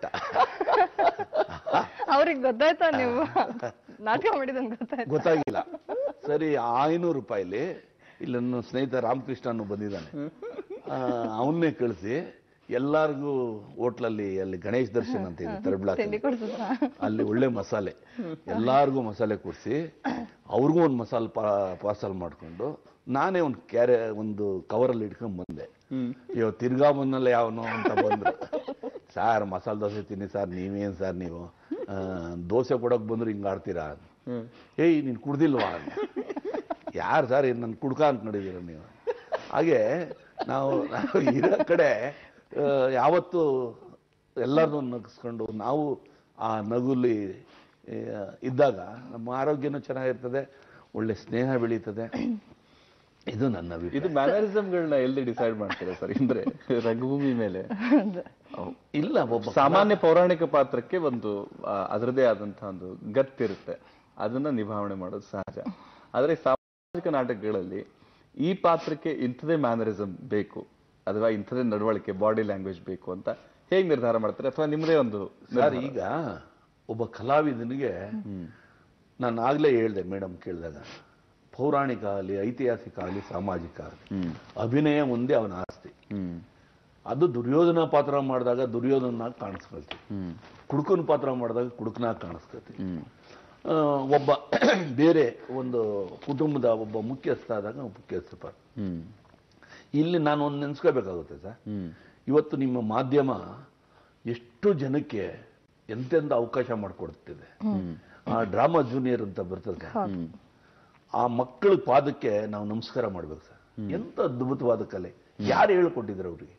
Speaker 4: ಅವ್ರಿಗೆ ಗೊತ್ತಾಯ್ತಾ ನೀವು ನಾಟಕ ಮಾಡಿದಂಗೆ?
Speaker 3: ಗೊತ್ತಾಗಿಲ್ಲ. ಸರಿ, 500 ರೂಪಾಯಿಲಿ ಇಲ್ಲಿ ನನ್ನ ಸ್ನೇಹಿತ ರಾಮಕೃಷ್ಣನು ಬಂದಿದ್ದಾನೆ, ಅವನ್ನೇ ಕಳಿಸಿ ಎಲ್ಲಾರ್ಗೂ ಹೋಟ್ಲಲ್ಲಿ ಅಲ್ಲಿ ಗಣೇಶ್ ದರ್ಶನ್ ಅಂತ ಇದೆ ತರಬ್ಲಾಕ್, ಅಲ್ಲಿ ಒಳ್ಳೆ ಮಸಾಲೆ, ಎಲ್ಲಾರ್ಗೂ ಮಸಾಲೆ ಕೊಡಿಸಿ ಅವ್ರಿಗೂ ಒಂದು ಮಸಾಲೆ ಪಾರ್ಸಲ್ ಮಾಡಿಕೊಂಡು ನಾನೇ ಒಂದು ಕವರಲ್ಲಿ ಇಟ್ಕೊಂಡ್ ಬಂದೆ. ತಿರ್ಗಾ ಬಂದಲ್ಲ ಯಾವನೋ ಅಂತ ಬಂದ್ರು, ಸಾರ್ ಮಸಾಲೆ ದೋಸೆ ತಿನ್ನಿ ಸರ್, ನೀವೇನ್ ಸರ್ ನೀವು ದೋಸೆ ಕೊಡೋಕೆ ಬಂದ್ರು ಹಿಂಗ ಆಡ್ತೀರಾ? ನೀನ್ ಕುಡ್ದಿಲ್ವಾ? ಯಾರು ಸರ್ ನನ್ ಕುಡ್ಕ ಅಂತ ನೋಡಿದೀರ ನೀವು? ಹಾಗೆ ನಾವು ಇರೋ ಕಡೆ ಯಾವತ್ತು ಎಲ್ಲರನ್ನೂ ನಗಿಸ್ಕೊಂಡು ನಾವು ಆ ನಗುಲಿ ಇದ್ದಾಗ ನಮ್ಮ ಆರೋಗ್ಯನೂ ಚೆನ್ನಾಗಿರ್ತದೆ, ಒಳ್ಳೆ ಸ್ನೇಹ ಬೆಳೀತದೆ. ಇದು ನನ್ನ ಅಭಿಪ್ರಾಯ.
Speaker 2: ಇದು ಮ್ಯಾನರಿಸಮ್ಗಳನ್ನ ಎಲ್ಲಿ ಡಿಸೈಡ್ ಮಾಡ್ತಾರೆ ಸರ್? ಅಂದ್ರೆ ರಂಗಭೂಮಿ ಮೇಲೆ
Speaker 3: ಇಲ್ಲ, ಒಬ್ಬ
Speaker 2: ಸಾಮಾನ್ಯ ಪೌರಾಣಿಕ ಪಾತ್ರಕ್ಕೆ ಒಂದು ಅದರದೇ ಆದಂತಹ ಒಂದು ಗತ್ತಿರುತ್ತೆ, ಅದನ್ನ ನಿಭಾವಣೆ ಮಾಡೋದು ಸಹಜ. ಆದ್ರೆ ಸಾಮಾಜಿಕ ನಾಟಕಗಳಲ್ಲಿ ಈ ಪಾತ್ರಕ್ಕೆ ಇಂಥದೇ ಮ್ಯಾನರಿಸಮ್ ಬೇಕು ಅಥವಾ ಇಂಥದೇ ನಡವಳಿಕೆ, ಬಾಡಿ ಲ್ಯಾಂಗ್ವೇಜ್ ಬೇಕು ಅಂತ ಹೇಗೆ ನಿರ್ಧಾರ ಮಾಡ್ತಾರೆ? ಅಥವಾ ನಿಮ್ಮದೇ ಒಂದು
Speaker 3: ಸರ್, ಈಗ ಒಬ್ಬ ಕಲಾವಿದನಿಗೆ ನಾನು ಆಗ್ಲೇ ಹೇಳ್ದೆ ಮೇಡಮ್ ಕೇಳಿದಾಗ, ಪೌರಾಣಿಕ ಆಗಲಿ, ಐತಿಹಾಸಿಕ ಆಗಲಿ, ಸಾಮಾಜಿಕ ಆಗಲಿ, ಅಭಿನಯ ಒಂದೇ ಅವನ ಆಸ್ತಿ. ಅದು ದುರ್ಯೋಧನ ಪಾತ್ರ ಮಾಡಿದಾಗ ದುರ್ಯೋಧನಾಗ ಕಾಣಿಸ್ಕೊಳ್ತೀವಿ, ಕುಡುಕನ ಪಾತ್ರ ಮಾಡಿದಾಗ ಕುಡುಕನಾಗ ಕಾಣಿಸ್ಕೊಳ್ತೀವಿ, ಒಬ್ಬ ಬೇರೆ ಒಂದು ಕುಟುಂಬದ ಒಬ್ಬ ಮುಖ್ಯಸ್ಥ ಆದಾಗ ಮುಖ್ಯಸ್ಥ ಪಾತ್ರ. ಇಲ್ಲಿ ನಾನು ಒಂದು ನೆನ್ಸ್ಕೋಬೇಕಾಗುತ್ತೆ ಸರ್, ಇವತ್ತು ನಿಮ್ಮ ಮಾಧ್ಯಮ ಎಷ್ಟು ಜನಕ್ಕೆ ಎಂತೆಂತ ಅವಕಾಶ ಮಾಡಿಕೊಡ್ತಿದೆ. ಆ ಡ್ರಾಮಾ ಜೂನಿಯರ್ ಅಂತ ಬರ್ತದೆ, ಆ ಮಕ್ಕಳ ಪಾದಕ್ಕೆ ನಾವು ನಮಸ್ಕಾರ ಮಾಡ್ಬೇಕು ಸರ್. ಎಂತ ಅದ್ಭುತವಾದ ಕಲೆ, ಯಾರು ಹೇಳ್ಕೊಟ್ಟಿದ್ರು ಅವ್ರಿಗೆ?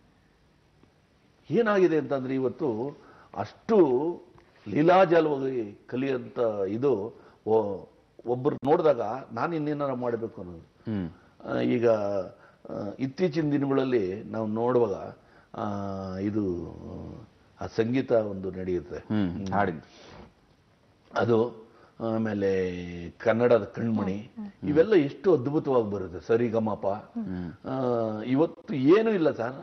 Speaker 3: ಏನಾಗಿದೆ ಅಂತಂದ್ರೆ ಇವತ್ತು ಅಷ್ಟು ಲೀಲಾಜಾಲವಾಗಿ ಕಲಿಯಂತ ಇದು ಒಬ್ಬರು ನೋಡಿದಾಗ ನಾನು ಇನ್ನೇನಾರ ಮಾಡಬೇಕು ಅನ್ನೋದು. ಈಗ ಇತ್ತೀಚಿನ ದಿನಗಳಲ್ಲಿ ನಾವು ನೋಡುವಾಗ ಇದು ಆ ಸಂಗೀತ ಒಂದು ನಡೆಯುತ್ತೆ,
Speaker 2: ಹಾಡಿದ್ದು
Speaker 3: ಅದು, ಆಮೇಲೆ ಕನ್ನಡದ ಕಣ್ಮಣಿ, ಇವೆಲ್ಲ ಎಷ್ಟು ಅದ್ಭುತವಾಗಿ ಬರುತ್ತೆ. ಸರಿಗಮಪ ಇವತ್ತು ಏನೂ ಇಲ್ಲ ಸರ್.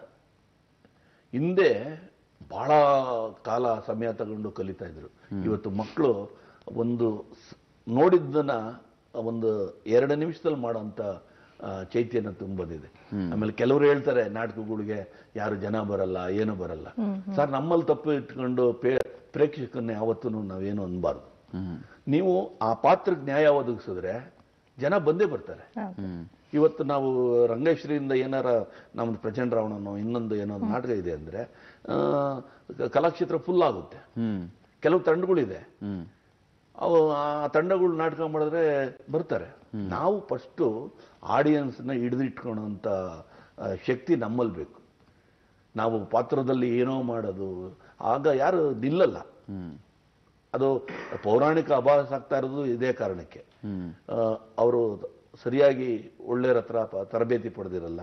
Speaker 3: ಹಿಂದೆ ಬಹಳ ಕಾಲ ಸಮಯ ತಗೊಂಡು ಕಲಿತಾ ಇದ್ರು. ಇವತ್ತು ಮಕ್ಕಳು ಒಂದು ನೋಡಿದ್ದನ್ನ ಒಂದು 2 ನಿಮಿಷದಲ್ಲಿ ಮಾಡೋಂಥ ಚೈತನ್ಯ ತುಂಬದಿದೆ. ಆಮೇಲೆ ಕೆಲವರು ಹೇಳ್ತಾರೆ ನಾಟಕಗಳಿಗೆ ಯಾರು ಜನ ಬರಲ್ಲ, ಏನು ಬರಲ್ಲ. ಸರ್, ನಮ್ಮಲ್ಲಿ ತಪ್ಪು ಇಟ್ಕೊಂಡು ಪ್ರೇಕ್ಷಕರನ್ನ ಯಾವತ್ತೂ ನಾವೇನು ಅನ್ಬಾರ್ದು. ನೀವು ಆ ಪಾತ್ರಕ್ಕೆ ನ್ಯಾಯ ಒದಗಿಸಿದ್ರೆ ಜನ ಬಂದೇ ಬರ್ತಾರೆ. ಇವತ್ತು ನಾವು ರಂಗೇಶ್ವರಿಯಿಂದ ಏನಾರ ನಮ್ದು ಪ್ರಚಂಡ ರಾವಣನೋ ಇನ್ನೊಂದು ಏನೋ ನಾಟಕ ಇದೆ ಅಂದ್ರೆ ಕಲಾಕ್ಷೇತ್ರ ಫುಲ್ ಆಗುತ್ತೆ. ಕೆಲವು ತಂಡಗಳಿದೆ, ಅವು ಆ ತಂಡಗಳು ನಾಟಕ ಮಾಡಿದ್ರೆ ಬರ್ತಾರೆ. ನಾವು ಫಸ್ಟು ಆಡಿಯನ್ಸ್ನ ಹಿಡಿದಿಟ್ಕೊಳ್ಳೋಂಥ ಶಕ್ತಿ ನಮ್ಮಲ್ಲಿ ಬೇಕು. ನಾವು ಪಾತ್ರದಲ್ಲಿ ಏನೋ ಮಾಡೋದು ಆಗ ಯಾರು ನಿಲ್ಲಲ್ಲ. ಅದು ಪೌರಾಣಿಕ ಅಭಾಸ ಆಗ್ತಾ ಇರೋದು ಇದೇ ಕಾರಣಕ್ಕೆ. ಅವರು ಸರಿಯಾಗಿ ಒಳ್ಳೆಯವ್ರ ಹತ್ರ ತರಬೇತಿ ಪಡೆದಿರಲ್ಲ,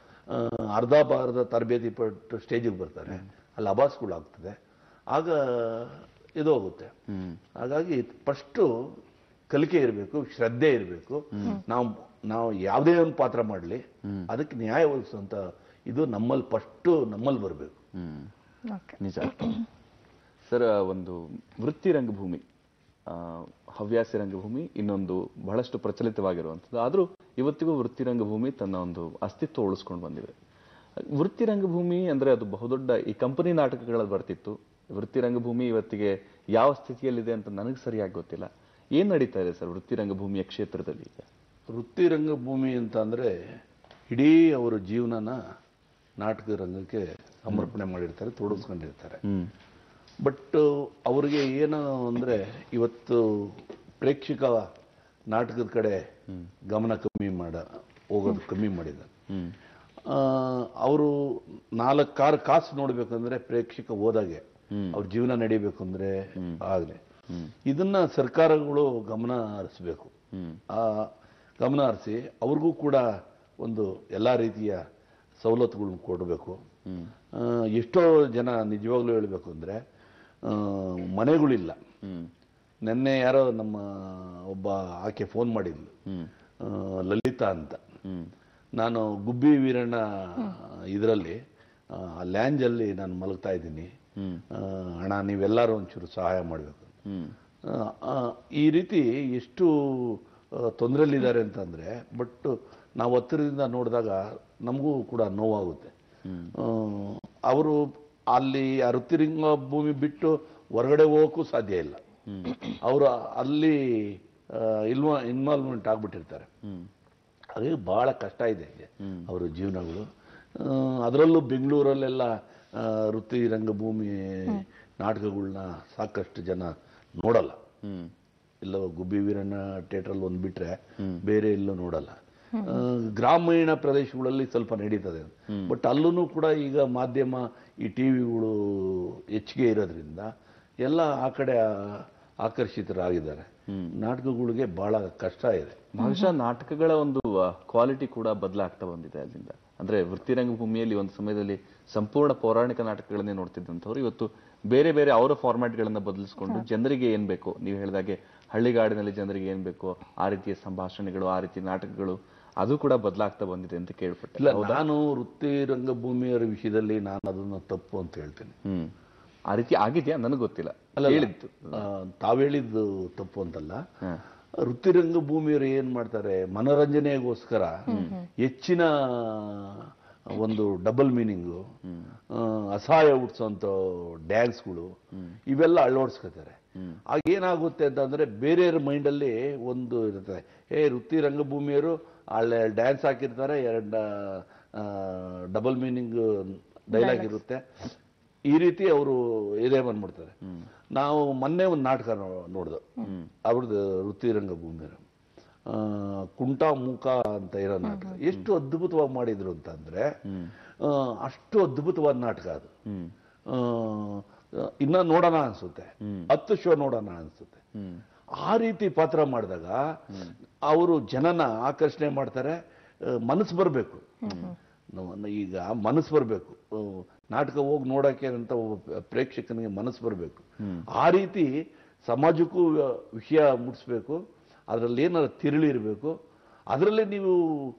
Speaker 3: ಅರ್ಧ ತರಬೇತಿ ಪಟ್ಟು ಸ್ಟೇಜಿಗೆ ಬರ್ತಾರೆ, ಅಲ್ಲಿ ಅಭಾಸಗಳಾಗ್ತದೆ, ಆಗ ಇದು ಹೋಗುತ್ತೆ. ಹಾಗಾಗಿ ಫಸ್ಟು ಕಲಿಕೆ ಇರಬೇಕು, ಶ್ರದ್ಧೆ ಇರಬೇಕು. ನಾವು ಯಾವುದೇ ಒಂದು ಪಾತ್ರ ಮಾಡಲಿ ಅದಕ್ಕೆ ನ್ಯಾಯ ಒದಗಿಸುವಂತ ಇದು ನಮ್ಮಲ್ಲಿ ಬರಬೇಕು.
Speaker 2: ನಿಜ ಸರ್. ಒಂದು ವೃತ್ತಿ ರಂಗಭೂಮಿ, ಹವ್ಯಾಸಿ ರಂಗಭೂಮಿ ಇನ್ನೊಂದು ಬಹಳಷ್ಟು ಪ್ರಚಲಿತವಾಗಿರುವಂಥದ್ದು. ಆದರೂ ಇವತ್ತಿಗೂ ವೃತ್ತಿ ರಂಗಭೂಮಿ ತನ್ನ ಒಂದು ಅಸ್ತಿತ್ವ ಉಳಿಸ್ಕೊಂಡು ಬಂದಿದೆ. ವೃತ್ತಿ ರಂಗಭೂಮಿ ಅಂದ್ರೆ ಅದು ಬಹುದೊಡ್ಡ ಈ ಕಂಪನಿ ನಾಟಕಗಳಲ್ಲಿ ಬರ್ತಿತ್ತು. ವೃತ್ತಿ ರಂಗಭೂಮಿ ಇವತ್ತಿಗೆ ಯಾವ ಸ್ಥಿತಿಯಲ್ಲಿದೆ ಅಂತ ನನಗೆ ಸರಿಯಾಗಿ ಗೊತ್ತಿಲ್ಲ. ಏನ್ ನಡೀತಾ ಇದೆ ಸರ್ ವೃತ್ತಿ ರಂಗಭೂಮಿಯ ಕ್ಷೇತ್ರದಲ್ಲಿ ಈಗ?
Speaker 3: ವೃತ್ತಿ ರಂಗಭೂಮಿ ಅಂತ ಅಂದರೆ ಇಡೀ ಅವರ ಜೀವನನ ನಾಟಕ ರಂಗಕ್ಕೆ ಸಮರ್ಪಣೆ ಮಾಡಿರ್ತಾರೆ, ತೊಡಗಿಸ್ಕೊಂಡಿರ್ತಾರೆ. ಬಟ್ ಅವ್ರಿಗೆ ಏನು ಅಂದರೆ ಇವತ್ತು ಪ್ರೇಕ್ಷಕ ನಾಟಕದ ಕಡೆ ಗಮನ ಹೋಗೋದು ಕಮ್ಮಿ ಮಾಡಿದ್ದಾರೆ. ಅವರು 4-6 ಕಾಸು ನೋಡ್ಬೇಕಂದ್ರೆ ಪ್ರೇಕ್ಷಕ ಹೋದಾಗೆ ಅವ್ರ ಜೀವನ ನಡೀಬೇಕು ಅಂದ್ರೆ ಆಗಲಿ. ಇದನ್ನ ಸರ್ಕಾರಗಳು ಗಮನ ಹರಿಸ್ಬೇಕು. ಆ ಗಮನ ಹರಿಸಿ ಅವ್ರಿಗೂ ಕೂಡ ಒಂದು ಎಲ್ಲ ರೀತಿಯ ಸವಲತ್ತುಗಳನ್ನ ಕೊಡಬೇಕು. ಎಷ್ಟೋ ಜನ ನಿಜವಾಗ್ಲೂ ಹೇಳಬೇಕು ಅಂದ್ರೆ ಮನೆಗಳಿಲ್ಲ. ನೆನ್ನೆ ಯಾರೋ ನಮ್ಮ ಒಬ್ಬ ಆಕೆ ಫೋನ್ ಮಾಡಿದ್ಲು, ಲಲಿತಾ ಅಂತ. ನಾನು ಗುಬ್ಬಿ ವೀರಣ್ಣ ಇದರಲ್ಲಿ ಲ್ಯಾಂಜಲ್ಲಿ ನಾನು ಮಲಗ್ತಾ ಇದ್ದೀನಿ, ಅಣ್ಣ ನೀವೆಲ್ಲರೂ ಒಂಚೂರು ಸಹಾಯ ಮಾಡಬೇಕು. ಈ ರೀತಿ ಎಷ್ಟು ತೊಂದರೆಯಲ್ಲಿದ್ದಾರೆ ಅಂತಂದ್ರೆ, ಬಟ್ ನಾವು ಹತ್ತಿರದಿಂದ ನೋಡಿದಾಗ ನಮಗೂ ಕೂಡ ನೋವಾಗುತ್ತೆ. ಅವರು ಅಲ್ಲಿ ಆ ವೃತ್ತಿರಂಗ ಭೂಮಿ ಬಿಟ್ಟು ಹೊರಗಡೆ ಹೋಗೋಕ್ಕೂ ಸಾಧ್ಯ ಇಲ್ಲ. ಅವರು ಅಲ್ಲಿ ಇನ್ವಾಲ್ವ್ಮೆಂಟ್ ಆಗ್ಬಿಟ್ಟಿರ್ತಾರೆ. ಹಾಗೆ ಬಹಳ ಕಷ್ಟ ಇದೆ ಅವರ ಜೀವನಗಳು. ಅದರಲ್ಲೂ ಬೆಂಗಳೂರಲ್ಲೆಲ್ಲ ವೃತ್ತಿ ರಂಗಭೂಮಿ ನಾಟಕಗಳನ್ನ ಸಾಕಷ್ಟು ಜನ ನೋಡಲ್ಲ. ಇಲ್ಲ ಗುಬ್ಬಿ ವೀರಣ್ಣ ಥಿಯೇಟ್ರಲ್ಲಿ ಒಂದು ಬಿಟ್ರೆ ಬೇರೆ ಎಲ್ಲೂ ನೋಡಲ್ಲ. ಗ್ರಾಮೀಣ ಪ್ರದೇಶಗಳಲ್ಲಿ ಸ್ವಲ್ಪ ನಡೀತದೆ, ಬಟ್ ಅಲ್ಲೂ ಕೂಡ ಈಗ ಮಾಧ್ಯಮ ಈ ಟಿವಿಗಳು ಹೆಚ್ಚಿಗೆ ಇರೋದ್ರಿಂದ ಎಲ್ಲ ಆ ಕಡೆ ಆಕರ್ಷಿತರಾಗಿದ್ದಾರೆ. ನಾಟಕಗಳಿಗೆ ಬಹಳ ಕಷ್ಟ ಇದೆ.
Speaker 2: ಬಹುಶಃ ನಾಟಕಗಳ ಒಂದು ಕ್ವಾಲಿಟಿ ಕೂಡ ಬದಲಾಗ್ತಾ ಬಂದಿದೆ ಅಲ್ಲಿಂದ. ಅಂದ್ರೆ ವೃತ್ತಿ ರಂಗಭೂಮಿಯಲ್ಲಿ ಒಂದು ಸಮಯದಲ್ಲಿ ಸಂಪೂರ್ಣ ಪೌರಾಣಿಕ ನಾಟಕಗಳನ್ನೇ ನೋಡ್ತಿದ್ದಂಥವ್ರು ಇವತ್ತು ಬೇರೆ ಬೇರೆ ಅವರ ಫಾರ್ಮ್ಯಾಟ್ಗಳನ್ನ ಬದಲಿಸ್ಕೊಂಡು ಜನರಿಗೆ ಏನ್ ಬೇಕು, ನೀವು ಹೇಳಿದಾಗೆ ಹಳ್ಳಿಗಾಡಿನಲ್ಲಿ ಜನರಿಗೆ ಏನ್ ಬೇಕು ಆ ರೀತಿಯ ಸಂಭಾಷಣೆಗಳು, ಆ ರೀತಿಯ ನಾಟಕಗಳು ಅದು ಕೂಡ ಬದಲಾಗ್ತಾ ಬಂದಿದೆ ಅಂತ ಕೇಳ್ಪಟ್ಟೆ.
Speaker 3: ನಾನು ವೃತ್ತಿ ರಂಗಭೂಮಿಯವರ ವಿಷಯದಲ್ಲಿ ನಾನು ಅದನ್ನ ತಪ್ಪು ಅಂತ ಹೇಳ್ತೇನೆ.
Speaker 2: ಆ ರೀತಿ ಆಗಿದ್ಯಾ ನನಗೆ ಗೊತ್ತಿಲ್ಲ. ಹೇಳಿದ್ದು
Speaker 3: ತಾವ್ ಹೇಳಿದ್ದು ತಪ್ಪು ಅಂತಲ್ಲ. ವೃತ್ತಿ ರಂಗಭೂಮಿಯವರು ಏನ್ ಮಾಡ್ತಾರೆ, ಮನೋರಂಜನೆಗೋಸ್ಕರ ಹೆಚ್ಚಿನ ಒಂದು ಡಬಲ್ ಮೀನಿಂಗು, ಅಸಹಾಯ ಹುಟ್ಟಿಸೋಂಥ ಡ್ಯಾನ್ಸ್ಗಳು ಇವೆಲ್ಲ ಅಳವಡಿಸ್ಕೊತಾರೆ. ಆಗ ಏನಾಗುತ್ತೆ ಅಂತಂದ್ರೆ ಬೇರೆಯವ್ರ ಮೈಂಡಲ್ಲಿ ಒಂದು ಇರುತ್ತೆ, ವೃತ್ತಿ ರಂಗಭೂಮಿಯವರು ಅಲ್ಲೇ ಡ್ಯಾನ್ಸ್ ಹಾಕಿರ್ತಾರೆ, 2 ಡಬಲ್ ಮೀನಿಂಗ್ ಡೈಲಾಗ್ ಇರುತ್ತೆ, ಈ ರೀತಿ ಅವರು ಇದೇ ಬಂದ್ಬಿಡ್ತಾರೆ. ನಾವು ಮೊನ್ನೆ ಒಂದು ನಾಟಕ ನೋಡ್ದು, ಅವ್ರದ್ದು ವೃತ್ತಿ ರಂಗಭೂಮಿಯವರು ಕುಂಟ ಮೂಕ ಅಂತ ಇರೋ ನಾಟಕ. ಎಷ್ಟು ಅದ್ಭುತವಾಗಿ ಮಾಡಿದ್ರು ಅಂತಂದ್ರೆ, ಅಷ್ಟು ಅದ್ಭುತವಾದ ನಾಟಕ ಅದು. ಇನ್ನ ನೋಡೋಣ ಅನ್ಸುತ್ತೆ, 10 ಶೋ ನೋಡೋಣ ಅನ್ಸುತ್ತೆ. ಆ ರೀತಿ ಪಾತ್ರ ಮಾಡಿದಾಗ ಅವರು ಜನನ ಆಕರ್ಷಣೆ ಮಾಡ್ತಾರೆ. ಮನಸ್ಸು ಬರಬೇಕು, ಈಗ ಮನಸ್ಸು ಬರಬೇಕು, ನಾಟಕ ಹೋಗಿ ನೋಡಕ್ಕೆ ಅಂತ ಪ್ರೇಕ್ಷಕನಿಗೆ ಮನಸ್ಸು ಬರಬೇಕು. ಆ ರೀತಿ ಸಮಾಜಕ್ಕೂ ವಿಷಯ ಮುಟ್ಟಿಸ್ಬೇಕು, ಅದರಲ್ಲಿ ಏನಾದ್ರು ತಿರುಳಿರ್ಬೇಕು. ಅದರಲ್ಲಿ ನೀವು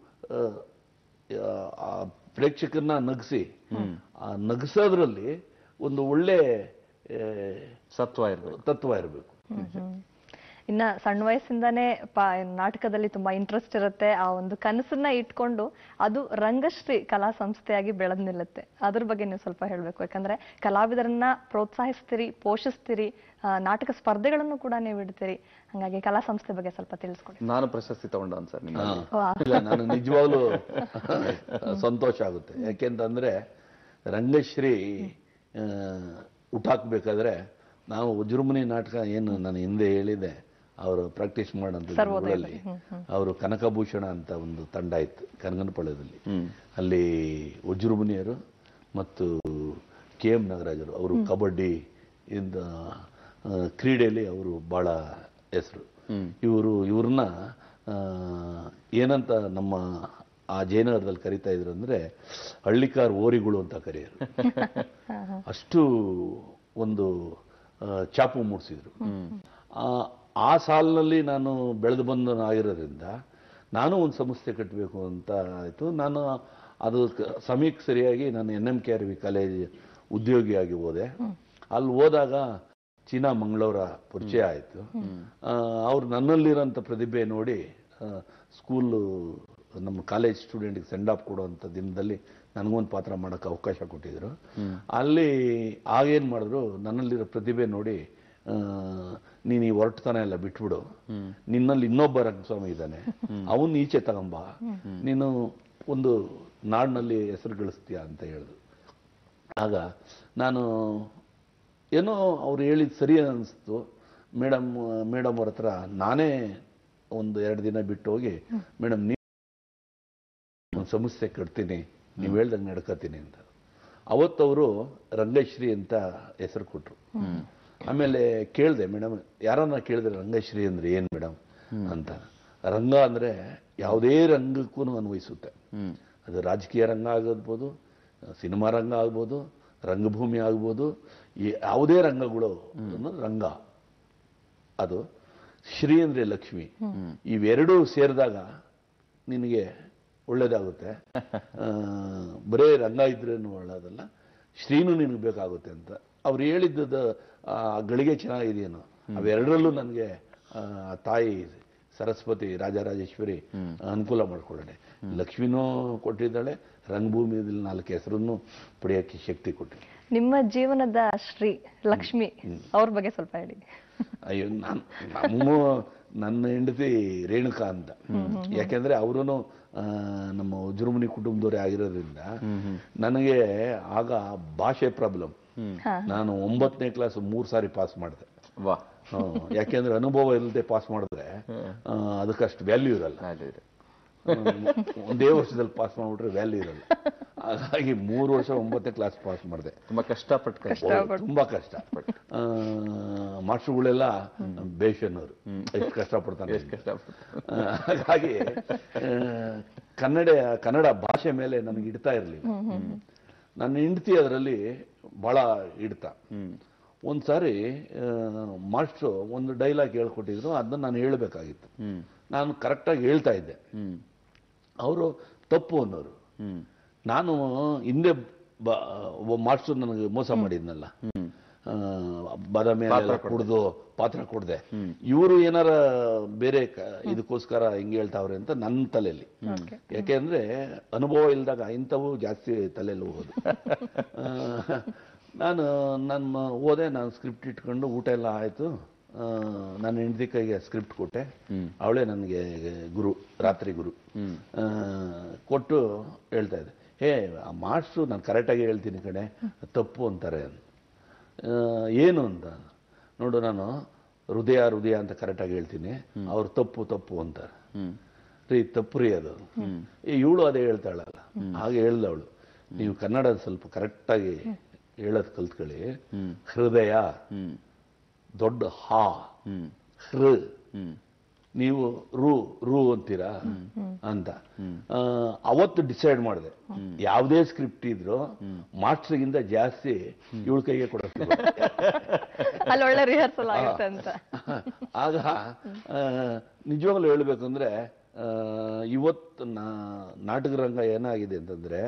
Speaker 3: ಪ್ರೇಕ್ಷಕರನ್ನ ನಗಿಸಿ, ಆ ನಗಿಸೋದ್ರಲ್ಲಿ ಒಂದು ಒಳ್ಳೆ ತತ್ವ ಇರಬೇಕು.
Speaker 4: ಇನ್ನ ಸಣ್ಣ ವಯಸ್ಸಿಂದಾನೇ ನಾಟಕದಲ್ಲಿ ತುಂಬಾ ಇಂಟ್ರೆಸ್ಟ್ ಇರುತ್ತೆ. ಆ ಒಂದು ಕನಸನ್ನ ಇಟ್ಕೊಂಡು ಅದು ರಂಗಶ್ರೀ ಕಲಾ ಸಂಸ್ಥೆಯಾಗಿ ಬೆಳೆದ್ ನಿಲ್ಲುತ್ತೆ. ಅದ್ರ ಬಗ್ಗೆ ನೀವು ಸ್ವಲ್ಪ ಹೇಳ್ಬೇಕು. ಯಾಕಂದ್ರೆ ಕಲಾವಿದರನ್ನ ಪ್ರೋತ್ಸಾಹಿಸ್ತೀರಿ, ಪೋಷಿಸ್ತೀರಿ, ನಾಟಕ ಸ್ಪರ್ಧೆಗಳನ್ನು ಕೂಡ ನೀವು ಇಡ್ತೀರಿ. ಹಾಗಾಗಿ ಕಲಾ ಸಂಸ್ಥೆ ಬಗ್ಗೆ ಸ್ವಲ್ಪ ತಿಳಿಸ್ಕೊಡಿ.
Speaker 2: ನಾನು ಪ್ರಶಸ್ತಿ ತಗೊಂಡ ಸರ್.
Speaker 3: ನಾನು ನಿಜವಾಗ್ಲೂ ಸಂತೋಷ ಆಗುತ್ತೆ. ಯಾಕೆಂತಂದ್ರೆ ರಂಗಶ್ರೀ ಹುಟ್ಟಾಕ್ಬೇಕಾದ್ರೆ ನಾವು ವಜ್ರಮುನಿ ನಾಟಕ ಏನು ನಾನು ಹಿಂದೆ ಹೇಳಿದೆ, ಅವರು ಪ್ರಾಕ್ಟೀಸ್ ಮಾಡೋಂಥ ಊರಲ್ಲಿ ಅವರು ಕನಕಭೂಷಣ ಅಂತ ಒಂದು ತಂಡ ಇತ್ತು ಕನಗನಪಾಳ್ಯದಲ್ಲಿ. ಅಲ್ಲಿ ವಜ್ರಮುನಿಯರು ಮತ್ತು KM ನಾಗರಾಜರು, ಅವರು ಕಬಡ್ಡಿ ಇಂದ ಕ್ರೀಡೆಯಲ್ಲಿ ಅವರು ಬಹಳ ಹೆಸರು. ಇವ್ರನ್ನ ಏನಂತ ನಮ್ಮ ಆ ಜಯನಗರದಲ್ಲಿ ಕರೀತಾ ಇದ್ರು ಅಂದ್ರೆ ಹಳ್ಳಿಕಾರ್ ಓರಿಗಳು ಅಂತ ಕರೆಯೋರು. ಅಷ್ಟು ಒಂದು ಚಾಪು ಮೂಡಿಸಿದ್ರು. ಆ ಸಾಲಿನಲ್ಲಿ ನಾನು ಬೆಳೆದು ಬಂದು ಆಗಿರೋದ್ರಿಂದ ನಾನು ಒಂದು ಸಂಸ್ಥೆ ಕಟ್ಟಬೇಕು ಅಂತ ಆಯಿತು. ನಾನು ಅದು ಸಮಯಕ್ಕೆ ಸರಿಯಾಗಿ ನಾನು NMKRV ಕಾಲೇಜ್ ಉದ್ಯೋಗಿಯಾಗಿ ಹೋದೆ. ಅಲ್ಲಿ ಹೋದಾಗ ಚೀನಾ ಮಂಗಳವರ ಪರಿಚಯ ಆಯಿತು. ಅವ್ರು ನನ್ನಲ್ಲಿರೋಂಥ ಪ್ರತಿಭೆ ನೋಡಿ ಸ್ಕೂಲು ನಮ್ಮ ಕಾಲೇಜ್ ಸ್ಟೂಡೆಂಟ್ಗೆ ಸೆಂಡ್ ಆಫ್ ಕೊಡುವಂಥ ದಿನದಲ್ಲಿ ನನಗೊಂದು ಪಾತ್ರ ಮಾಡೋಕ್ಕೆ ಅವಕಾಶ ಕೊಟ್ಟಿದ್ರು. ಅಲ್ಲಿ ಆಗೇನು ಮಾಡಿದ್ರು, ನನ್ನಲ್ಲಿರೋ ಪ್ರತಿಭೆ ನೋಡಿ ನೀನು ಈ ಹೊರಟುತಾನೆ ಎಲ್ಲ ಬಿಟ್ಬಿಡು, ನಿನ್ನಲ್ಲಿ ಇನ್ನೊಬ್ಬ ರಂಗಸ್ವಾಮಿ ಇದ್ದಾನೆ, ಅವನ್ ಈಚೆ ತಗೊಂಬ, ನೀನು ಒಂದು ನಾಡಿನಲ್ಲಿ ಹೆಸರು ಗಳಿಸ್ತೀಯ ಅಂತ ಹೇಳಿದ್ರು. ಆಗ ನಾನು ಏನೋ ಅವ್ರು ಹೇಳಿದ್ ಸರಿ ಅನಿಸ್ತು. ಮೇಡಮ್ ಅವ್ರ ಹತ್ರ ನಾನೇ ಒಂದು 2 ದಿನ ಬಿಟ್ಟು ಹೋಗಿ, ಮೇಡಮ್ ಒಂದು ಸಂಸ್ಥೆ ಕಟ್ತೀನಿ, ನೀವು ಹೇಳ್ದಂಗೆ ನಡ್ಕೋತೀನಿ ಅಂತ. ಅವತ್ತವರು ರಂಗಶ್ರೀ ಅಂತ ಹೆಸರು ಕೊಟ್ರು. ಆಮೇಲೆ ಕೇಳಿದೆ, ಮೇಡಮ್ ಯಾರನ್ನ ಕೇಳಿದ್ರೆ ರಂಗಶ್ರೀ ಅಂದ್ರೆ ಏನ್ ಮೇಡಮ್ ಅಂತ. ರಂಗ ಅಂದ್ರೆ ಯಾವುದೇ ರಂಗಕ್ಕೂ ಅನ್ವಯಿಸುತ್ತೆ. ಅದು ರಾಜಕೀಯ ರಂಗ ಆಗ್ಬೋದು, ಸಿನಿಮಾ ರಂಗ ಆಗ್ಬೋದು, ರಂಗಭೂಮಿ ಆಗ್ಬೋದು, ಯಾವುದೇ ರಂಗಗಳು ರಂಗ. ಅದು ಶ್ರೀ ಅಂದ್ರೆ ಲಕ್ಷ್ಮಿ. ಇವೆರಡೂ ಸೇರಿದಾಗ ನಿನಗೆ ಒಳ್ಳೇದಾಗುತ್ತೆ. ಬರೇ ರಂಗ ಇದ್ರೇನು ಒಳ್ಳೇದಲ್ಲ, ಶ್ರೀನೂ ನಿನಗೆ ಬೇಕಾಗುತ್ತೆ ಅಂತ ಅವ್ರು ಹೇಳಿದ್ದದ ಗಳಿಗೆ ಚೆನ್ನಾಗಿದೆಯೇನೋ. ಅವೆರಡರಲ್ಲೂ ನನಗೆ ತಾಯಿ ಸರಸ್ವತಿ ರಾಜರಾಜೇಶ್ವರಿ ಅನುಕೂಲ ಮಾಡ್ಕೊಳ್ಳೆ. ಲಕ್ಷ್ಮಿನೂ ಕೊಟ್ಟಿದ್ದಾಳೆ, ರಂಗಭೂಮಿಯಲ್ಲಿ 4 ಹೆಸರನ್ನು ಪಡೆಯೋಕ್ಕೆ ಶಕ್ತಿ ಕೊಟ್ಟಿದ್ದಾಳೆ.
Speaker 4: ನಿಮ್ಮ ಜೀವನದ ಶ್ರೀ ಲಕ್ಷ್ಮಿ ಅವ್ರ ಬಗ್ಗೆ ಸ್ವಲ್ಪ ಹೇಳಿ.
Speaker 3: ಅಯ್ಯೋ, ನನ್ನ ಹೆಂಡತಿ ರೇಣುಕಾ ಅಂತ. ಯಾಕೆಂದ್ರೆ ಅವರು ನಮ್ಮ ವಜ್ರಮುನಿ ಕುಟುಂಬದವರೇ ಆಗಿರೋದ್ರಿಂದ ನನಗೆ ಆಗ ಭಾಷೆ ಪ್ರಾಬ್ಲಮ್. ನಾನು 9ನೇ ಕ್ಲಾಸ್ 3 ಸಾರಿ ಪಾಸ್ ಮಾಡಿದೆ. ಯಾಕೆಂದ್ರೆ ಅನುಭವ ಇಲ್ಲದೆ ಪಾಸ್ ಮಾಡಿದ್ರೆ ಅದಕ್ಕಷ್ಟು ವ್ಯಾಲ್ಯೂ ಇರಲ್ಲ. ಒಂದೇ ವರ್ಷದಲ್ಲಿ ಪಾಸ್ ಮಾಡ್ಬಿಟ್ರೆ ವ್ಯಾಲ್ಯೂ ಇರಲ್ಲ. ಹಾಗಾಗಿ 3 ವರ್ಷ 9ನೇ ಕ್ಲಾಸ್ ಪಾಸ್ ಮಾಡಿದೆ.
Speaker 2: ತುಂಬಾ ಕಷ್ಟಪಟ್ಟು
Speaker 3: ತುಂಬಾ ಕಷ್ಟ. ಮಾಸ್ಟರ್ಗಳೆಲ್ಲ ಬೇಷನ್ನವರು, ಎಷ್ಟು ಕಷ್ಟಪಡ್ತಾನೆ. ಹಾಗಾಗಿ ಕನ್ನಡ ಭಾಷೆ ಮೇಲೆ ನನಗೆ ಇಡ್ತಾ ಇರಲಿಲ್ಲ. ನನ್ನ ಹೆಂಡತಿ ಅದರಲ್ಲಿ ಬಹಳ ಇಡ್ತಾ. ಒಂದ್ಸಾರಿ ಮಾಸ್ಟ್ರು ಒಂದು ಡೈಲಾಗ್ ಹೇಳ್ಕೊಟ್ಟಿದ್ರು, ಅದನ್ನ ನಾನು ಹೇಳ್ಬೇಕಾಗಿತ್ತು. ನಾನು ಕರೆಕ್ಟಾಗಿ ಹೇಳ್ತಾ ಇದ್ದೆ, ಅವರು ತಪ್ಪು ಅನ್ನೋರು. ನಾನು ಹಿಂದೆ ಒಬ್ಬ ಮಾಸ್ಟರ್ ನನಗೆ ಮೋಸ ಮಾಡಿದ್ನಲ್ಲ, ಬಾದಾಮಿ ಕುಡ್ದು ಪಾತ್ರ ಕೊಡ್ದೆ, ಇವರು ಏನಾರ ಬೇರೆ ಇದಕ್ಕೋಸ್ಕರ ಹಿಂಗೆ ಹೇಳ್ತಾವ್ರೆ ಅಂತ ನನ್ನ ತಲೆಯಲ್ಲಿ. ಯಾಕೆಂದ್ರೆ ಅನುಭವ ಇಲ್ದಾಗ ಇಂಥವು ಜಾಸ್ತಿ ತಲೆಯಲ್ಲಿ ಹೋಗೋದು. ನಾನು ಹೋದೆ, ನಾನು ಸ್ಕ್ರಿಪ್ಟ್ ಇಟ್ಕೊಂಡು ಊಟ ಎಲ್ಲ ಆಯ್ತು. ನನ್ನ ಹೆಂಡತಿ ಕೈಗೆ ಸ್ಕ್ರಿಪ್ಟ್ ಕೊಟ್ಟೆ. ಅವಳೇ ನನಗೆ ಗುರು, ರಾತ್ರಿ ಗುರು. ಕೊಟ್ಟು ಹೇಳ್ತಾ ಇದ್ದೆ, ಹೇ ಆ ಮಾಸ್ಟ್ರು ನಾನು ಕರೆಕ್ಟಾಗಿ ಹೇಳ್ತೀನಿ ಕಡೆ, ತಪ್ಪು ಅಂತಾರೆ. ಏನು ಅಂತ ನೋಡು, ನಾನು ಹೃದಯ ಅಂತ ಕರೆಕ್ಟಾಗಿ ಹೇಳ್ತೀನಿ, ಅವ್ರು ತಪ್ಪು ಅಂತಾರೆ. ರೀ ತಪ್ಪು ರೀ ಅದು. ಇವಳು ಅದೇ ಹೇಳ್ತಾಳಲ್ಲ, ಹಾಗೆ ಹೇಳ್ದವಳು, ನೀವು ಕನ್ನಡ ಸ್ವಲ್ಪ ಕರೆಕ್ಟಾಗಿ ಹೇಳೋದು ಕಲ್ತ್ಕೊಳ್ಳಿ. ಹೃದಯ ದೊಡ್ಡ ಹಾ, ಹೃ ನೀವು ರೂ ಅಂತೀರಾ ಅಂತ. ಅವತ್ತು ಡಿಸೈಡ್ ಮಾಡಿದೆ, ಯಾವುದೇ ಸ್ಕ್ರಿಪ್ಟ್ ಇದ್ರು ಮಾಸ್ಟರ್ಗಿಂತ ಜಾಸ್ತಿ ಇವಳ ಕೈಗೆ ಕೊಡೋದು.
Speaker 4: ಅಲ್ಲಿ ಒಳ್ಳೆ ರಿಹರ್ಸಲ್ ಆಗುತ್ತೆ ಅಂತ.
Speaker 3: ಆಗ ನಿಜವಾಗ್ಲೂ ಹೇಳ್ಬೇಕಂದ್ರೆ ಇವತ್ತು ನಾಟಕ ರಂಗ ಏನಾಗಿದೆ ಅಂತಂದ್ರೆ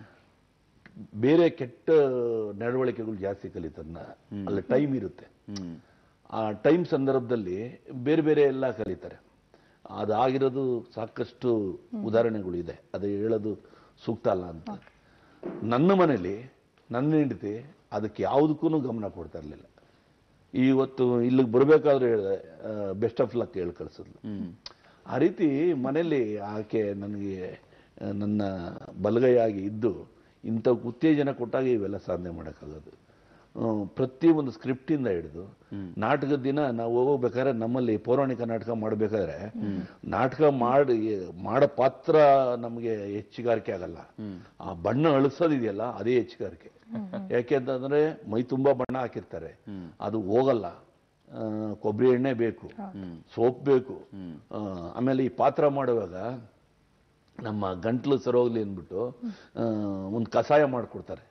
Speaker 3: ಬೇರೆ ಕೆಟ್ಟ ನಡವಳಿಕೆಗಳು ಜಾಸ್ತಿ ಕಲಿತನ್ನ. ಅಲ್ಲಿ ಟೈಮ್ ಇರುತ್ತೆ, ಆ ಟೈಮ್ ಸಂದರ್ಭದಲ್ಲಿ ಬೇರೆ ಬೇರೆ ಎಲ್ಲ ಕಲಿತಾರೆ. ಅದಾಗಿರೋದು ಸಾಕಷ್ಟು ಉದಾಹರಣೆಗಳು ಇದೆ, ಅದು ಹೇಳೋದು ಸೂಕ್ತ ಅಲ್ಲ ಅಂತ. ನನ್ನ ಮನೇಲಿ ನನ್ನ ಹೆಂಡತಿ ಅದಕ್ಕೆ ಯಾವುದಕ್ಕೂ ಗಮನ ಕೊಡ್ತಾ ಇರಲಿಲ್ಲ. ಇವತ್ತು ಇಲ್ಲಿಗೆ ಬರಬೇಕಾದ್ರೆ ಬೆಸ್ಟ್ ಆಫ್ ಲಕ್ ಹೇಳಿ ಕಳಿಸಿದ್ಲು. ಆ ರೀತಿ ಮನೇಲಿ ಆಕೆ ನನಗೆ ನನ್ನ ಬಲಗೈಯಾಗಿ ಇದ್ದು ಇಂಥ ಉತ್ತೇಜನ ಕೊಟ್ಟಾಗ ಇವೆಲ್ಲ ಸಾಧನೆ ಮಾಡೋಕ್ಕಾಗೋದು. ಪ್ರತಿಯೊಂದು ಸ್ಕ್ರಿಪ್ಟಿಂದ ಹಿಡಿದು ನಾಟಕದ ದಿನ ನಾವು ಹೋಗ್ಬೇಕಾದ್ರೆ, ನಮ್ಮಲ್ಲಿ ಪೌರಾಣಿಕ ನಾಟಕ ಮಾಡಬೇಕಾದ್ರೆ ನಾಟಕ ಮಾಡೋ ಪಾತ್ರ ನಮಗೆ ಹೆಚ್ಚುಗಾರಿಕೆ ಆಗಲ್ಲ, ಆ ಬಣ್ಣ ಅಳಿಸೋದಿದೆಯಲ್ಲ ಅದೇ ಹೆಚ್ಚುಗಾರಿಕೆ. ಯಾಕೆಂತಂದ್ರೆ ಮೈ ತುಂಬಾ ಬಣ್ಣ ಹಾಕಿರ್ತಾರೆ, ಅದು ಹೋಗಲ್ಲ. ಕೊಬ್ಬರಿ ಎಣ್ಣೆ ಬೇಕು, ಸೋಪ್ ಬೇಕು. ಆಮೇಲೆ ಈ ಪಾತ್ರ ಮಾಡುವಾಗ ನಮ್ಮ ಗಂಟ್ಲು ಸರೋಗ್ಲಿ ಅಂದ್ಬಿಟ್ಟು ಒಂದು ಕಷಾಯ ಮಾಡಿಕೊಡ್ತಾರೆ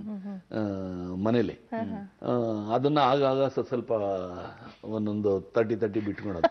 Speaker 3: ಮನೇಲಿ. ಅದನ್ನ ಆಗಾಗ ಸ್ವಲ್ಪ ಒಂದೊಂದು ತಟ್ಟಿ ಬಿಟ್ಕೊಳೋದು,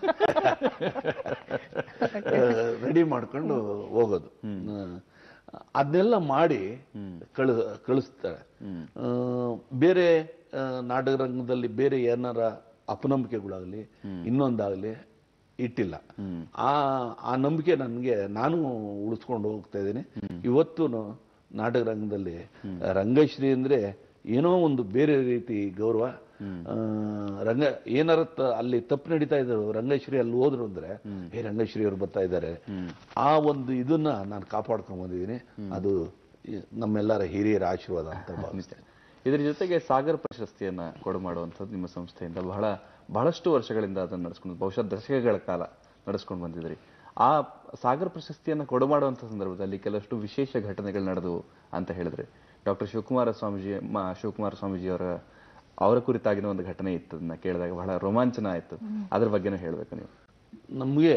Speaker 3: ರೆಡಿ ಮಾಡ್ಕೊಂಡು ಹೋಗೋದು. ಅದನ್ನೆಲ್ಲ ಮಾಡಿ ಕಳಿಸ್ತಾರೆ. ಬೇರೆ ನಾಟಕ ರಂಗದಲ್ಲಿ ಬೇರೆ ಏನಾರ ಅಪನಂಬಿಕೆಗಳಾಗಲಿ ಇನ್ನೊಂದಾಗಲಿ ಇಟ್ಟಿಲ್ಲ. ಆ ನಂಬಿಕೆ ನನಗೆ ನಾನು ಉಳಿಸ್ಕೊಂಡು ಹೋಗ್ತಾ ಇದ್ದೀನಿ. ಇವತ್ತು ನಾಟಕ ರಂಗದಲ್ಲಿ ರಂಗಶ್ರೀ ಅಂದ್ರೆ ಏನೋ ಒಂದು ಬೇರೆ ರೀತಿ ಗೌರವ. ರಂಗ ಏನಾರ ಅಲ್ಲಿ ತಪ್ಪು ನಡೀತಾ ಇದ್ರು, ರಂಗೇಶ್ವರಿ ಅಲ್ಲಿ ಹೋದ್ರು ಅಂದ್ರೆ ರಂಗೇಶ್ವರಿ ಅವರು ಬರ್ತಾ ಇದ್ದಾರೆ, ಆ ಒಂದು ಇದನ್ನ ನಾನು ಕಾಪಾಡ್ಕೊಂಡ್ ಬಂದಿದ್ದೀನಿ. ಅದು ನಮ್ಮೆಲ್ಲರ ಹಿರಿಯರ ಆಶೀರ್ವಾದ ಅಂತ ಭಾವಿಸ್ತೇನೆ.
Speaker 2: ಇದರ ಜೊತೆಗೆ ಸಾಗರ್ ಪ್ರಶಸ್ತಿಯನ್ನ ಕೊಡು ಮಾಡುವಂಥದ್ದು ನಿಮ್ಮ ಸಂಸ್ಥೆಯಿಂದ ಬಹಳಷ್ಟು ವರ್ಷಗಳಿಂದ ಅದನ್ನು ನಡೆಸ್ಕೊಂಡು, ಬಹುಶಃ ದಶಕಗಳ ಕಾಲ ನಡೆಸ್ಕೊಂಡು ಬಂದಿದ್ರಿ. ಆ ಸಾಗರ್ ಪ್ರಶಸ್ತಿಯನ್ನ ಕೊಡು ಮಾಡುವಂಥ ಸಂದರ್ಭದಲ್ಲಿ ಕೆಲವಷ್ಟು ವಿಶೇಷ ಘಟನೆಗಳು ನಡೆದವು ಅಂತ ಹೇಳಿದ್ರೆ, ಡಾಕ್ಟರ್ ಶಿವಕುಮಾರ ಸ್ವಾಮೀಜಿ ಅವರ ಕುರಿತಾಗಿನ ಒಂದು ಘಟನೆ ಇತ್ತು. ಅದನ್ನ ಕೇಳಿದಾಗ ಬಹಳ ರೋಮಾಂಚನ ಆಯ್ತು. ಅದ್ರ ಬಗ್ಗೆನೂ ಹೇಳ್ಬೇಕು ನೀವು.
Speaker 3: ನಮಗೆ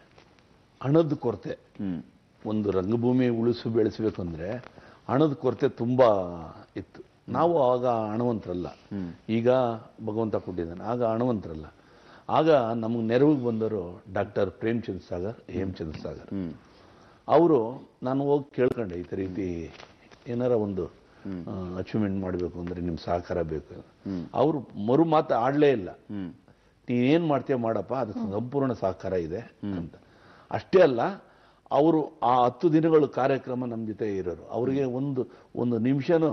Speaker 3: ಹಣದ ಕೊರತೆ, ಒಂದು ರಂಗಭೂಮಿ ಬೆಳೆಸಬೇಕು ಅಂದ್ರೆ ಹಣದ ಕೊರತೆ ತುಂಬಾ ಇತ್ತು. ನಾವು ಆಗ ಹಣವಂತರಲ್ಲ, ಈಗ ಭಗವಂತ ಕೊಟ್ಟಿದ್ದಾನೆ, ಆಗ ಹಣವಂತರಲ್ಲ. ಆಗ ನಮಗೆ ನೆರವಿಗೆ ಬಂದವರು ಡಾಕ್ಟರ್ ಪ್ರೇಮ್ಚಂದ್ ಸಾಗರ್, ಹೇಮಚಂದ್ರ ಸಾಗರ್ ಅವರು. ನಾನು ಹೋಗಿ ಕೇಳ್ಕೊಂಡೆ, ಈ ರೀತಿ ಏನಾರ ಒಂದು ಅಚೀವ್ಮೆಂಟ್ ಮಾಡಬೇಕು ಅಂದ್ರೆ ನಿಮ್ ಸಹಕಾರ ಬೇಕು. ಅವರು ಮರು ಮಾತು ಆಡ್ಲೇ ಇಲ್ಲ, ನೀನೇನ್ ಮಾಡ್ತೀಯ ಮಾಡಪ್ಪ, ಅದಕ್ಕೆ ಸಂಪೂರ್ಣ ಸಹಕಾರ ಇದೆ ಅಂತ. ಅಷ್ಟೇ ಅಲ್ಲ, ಅವರು ಆ 10 ದಿನಗಳು ಕಾರ್ಯಕ್ರಮ ನಮ್ಮ ಜೊತೆ ಇರೋರು. ಅವರಿಗೆ ಒಂದು ನಿಮಿಷನೂ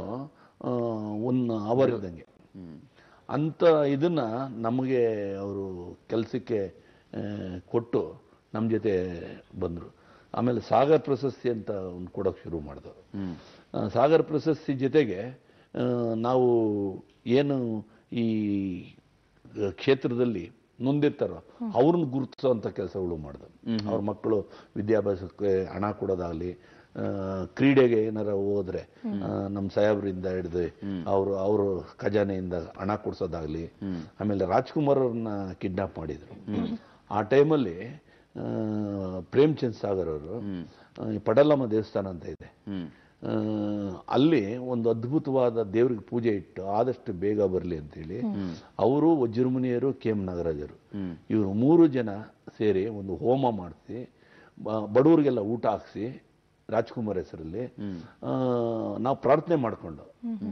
Speaker 3: 1 ಅವರ್ ಇದ್ದಂಗೆ. ಅಂತ ಇದನ್ನ ನಮಗೆ ಅವರು ಕೆಲಸಕ್ಕೆ ಕೊಟ್ಟು ನಮ್ಮ ಜೊತೆ ಬಂದರು. ಆಮೇಲೆ ಸಾಗರ್ ಪ್ರಶಸ್ತಿ ಅಂತ ಒಂದು ಕೊಡೋಕೆ ಶುರು ಮಾಡಿದ್ರು. ಸಾಗರ್ ಪ್ರಶಸ್ತಿ ಜೊತೆಗೆ ನಾವು ಏನು ಈ ಕ್ಷೇತ್ರದಲ್ಲಿ ನೊಂದಿರ್ತಾರೋ ಅವ್ರನ್ನ ಗುರುತಿಸುವಂಥ ಕೆಲಸಗಳು ಮಾಡಿದ್ರು. ಅವ್ರ ಮಕ್ಕಳು ವಿದ್ಯಾಭ್ಯಾಸಕ್ಕೆ ಹಣ ಕೊಡೋದಾಗಲಿ, ಕ್ರೀಡೆಗೆ ಏನಾರ ಹೋದ್ರೆ ನಮ್ಮ ಸಾಹೇಬ್ರಿಂದ ಹಿಡಿದು ಅವರು ಖಜಾನೆಯಿಂದ ಹಣ ಕೊಡ್ಸೋದಾಗ್ಲಿ. ಆಮೇಲೆ ರಾಜ್ಕುಮಾರ್ ಅವ್ರನ್ನ ಕಿಡ್ನಾಪ್ ಮಾಡಿದ್ರು. ಆ ಟೈಮಲ್ಲಿ ಪ್ರೇಮ್ಚಂದ್ ಸಾಗರ್ ಅವರು ಪಡಲಮ್ಮ ದೇವಸ್ಥಾನ ಅಂತ ಇದೆ, ಅಲ್ಲಿ ಒಂದು ಅದ್ಭುತವಾದ ದೇವ್ರಿಗೆ ಪೂಜೆ ಇಟ್ಟು ಆದಷ್ಟು ಬೇಗ ಬರಲಿ ಅಂತೇಳಿ ಅವರು, ವಜ್ರಮುನಿಯರು, ಕೆ ಎಂ ನಾಗರಾಜರು, ಇವರು 3 ಜನ ಸೇರಿ ಒಂದು ಹೋಮ ಮಾಡಿಸಿ ಬಡವರಿಗೆಲ್ಲ ಊಟ ಹಾಕ್ಸಿ ರಾಜ್ಕುಮಾರ್ ಹೆಸರಲ್ಲಿ ನಾವು ಪ್ರಾರ್ಥನೆ ಮಾಡಿಕೊಂಡು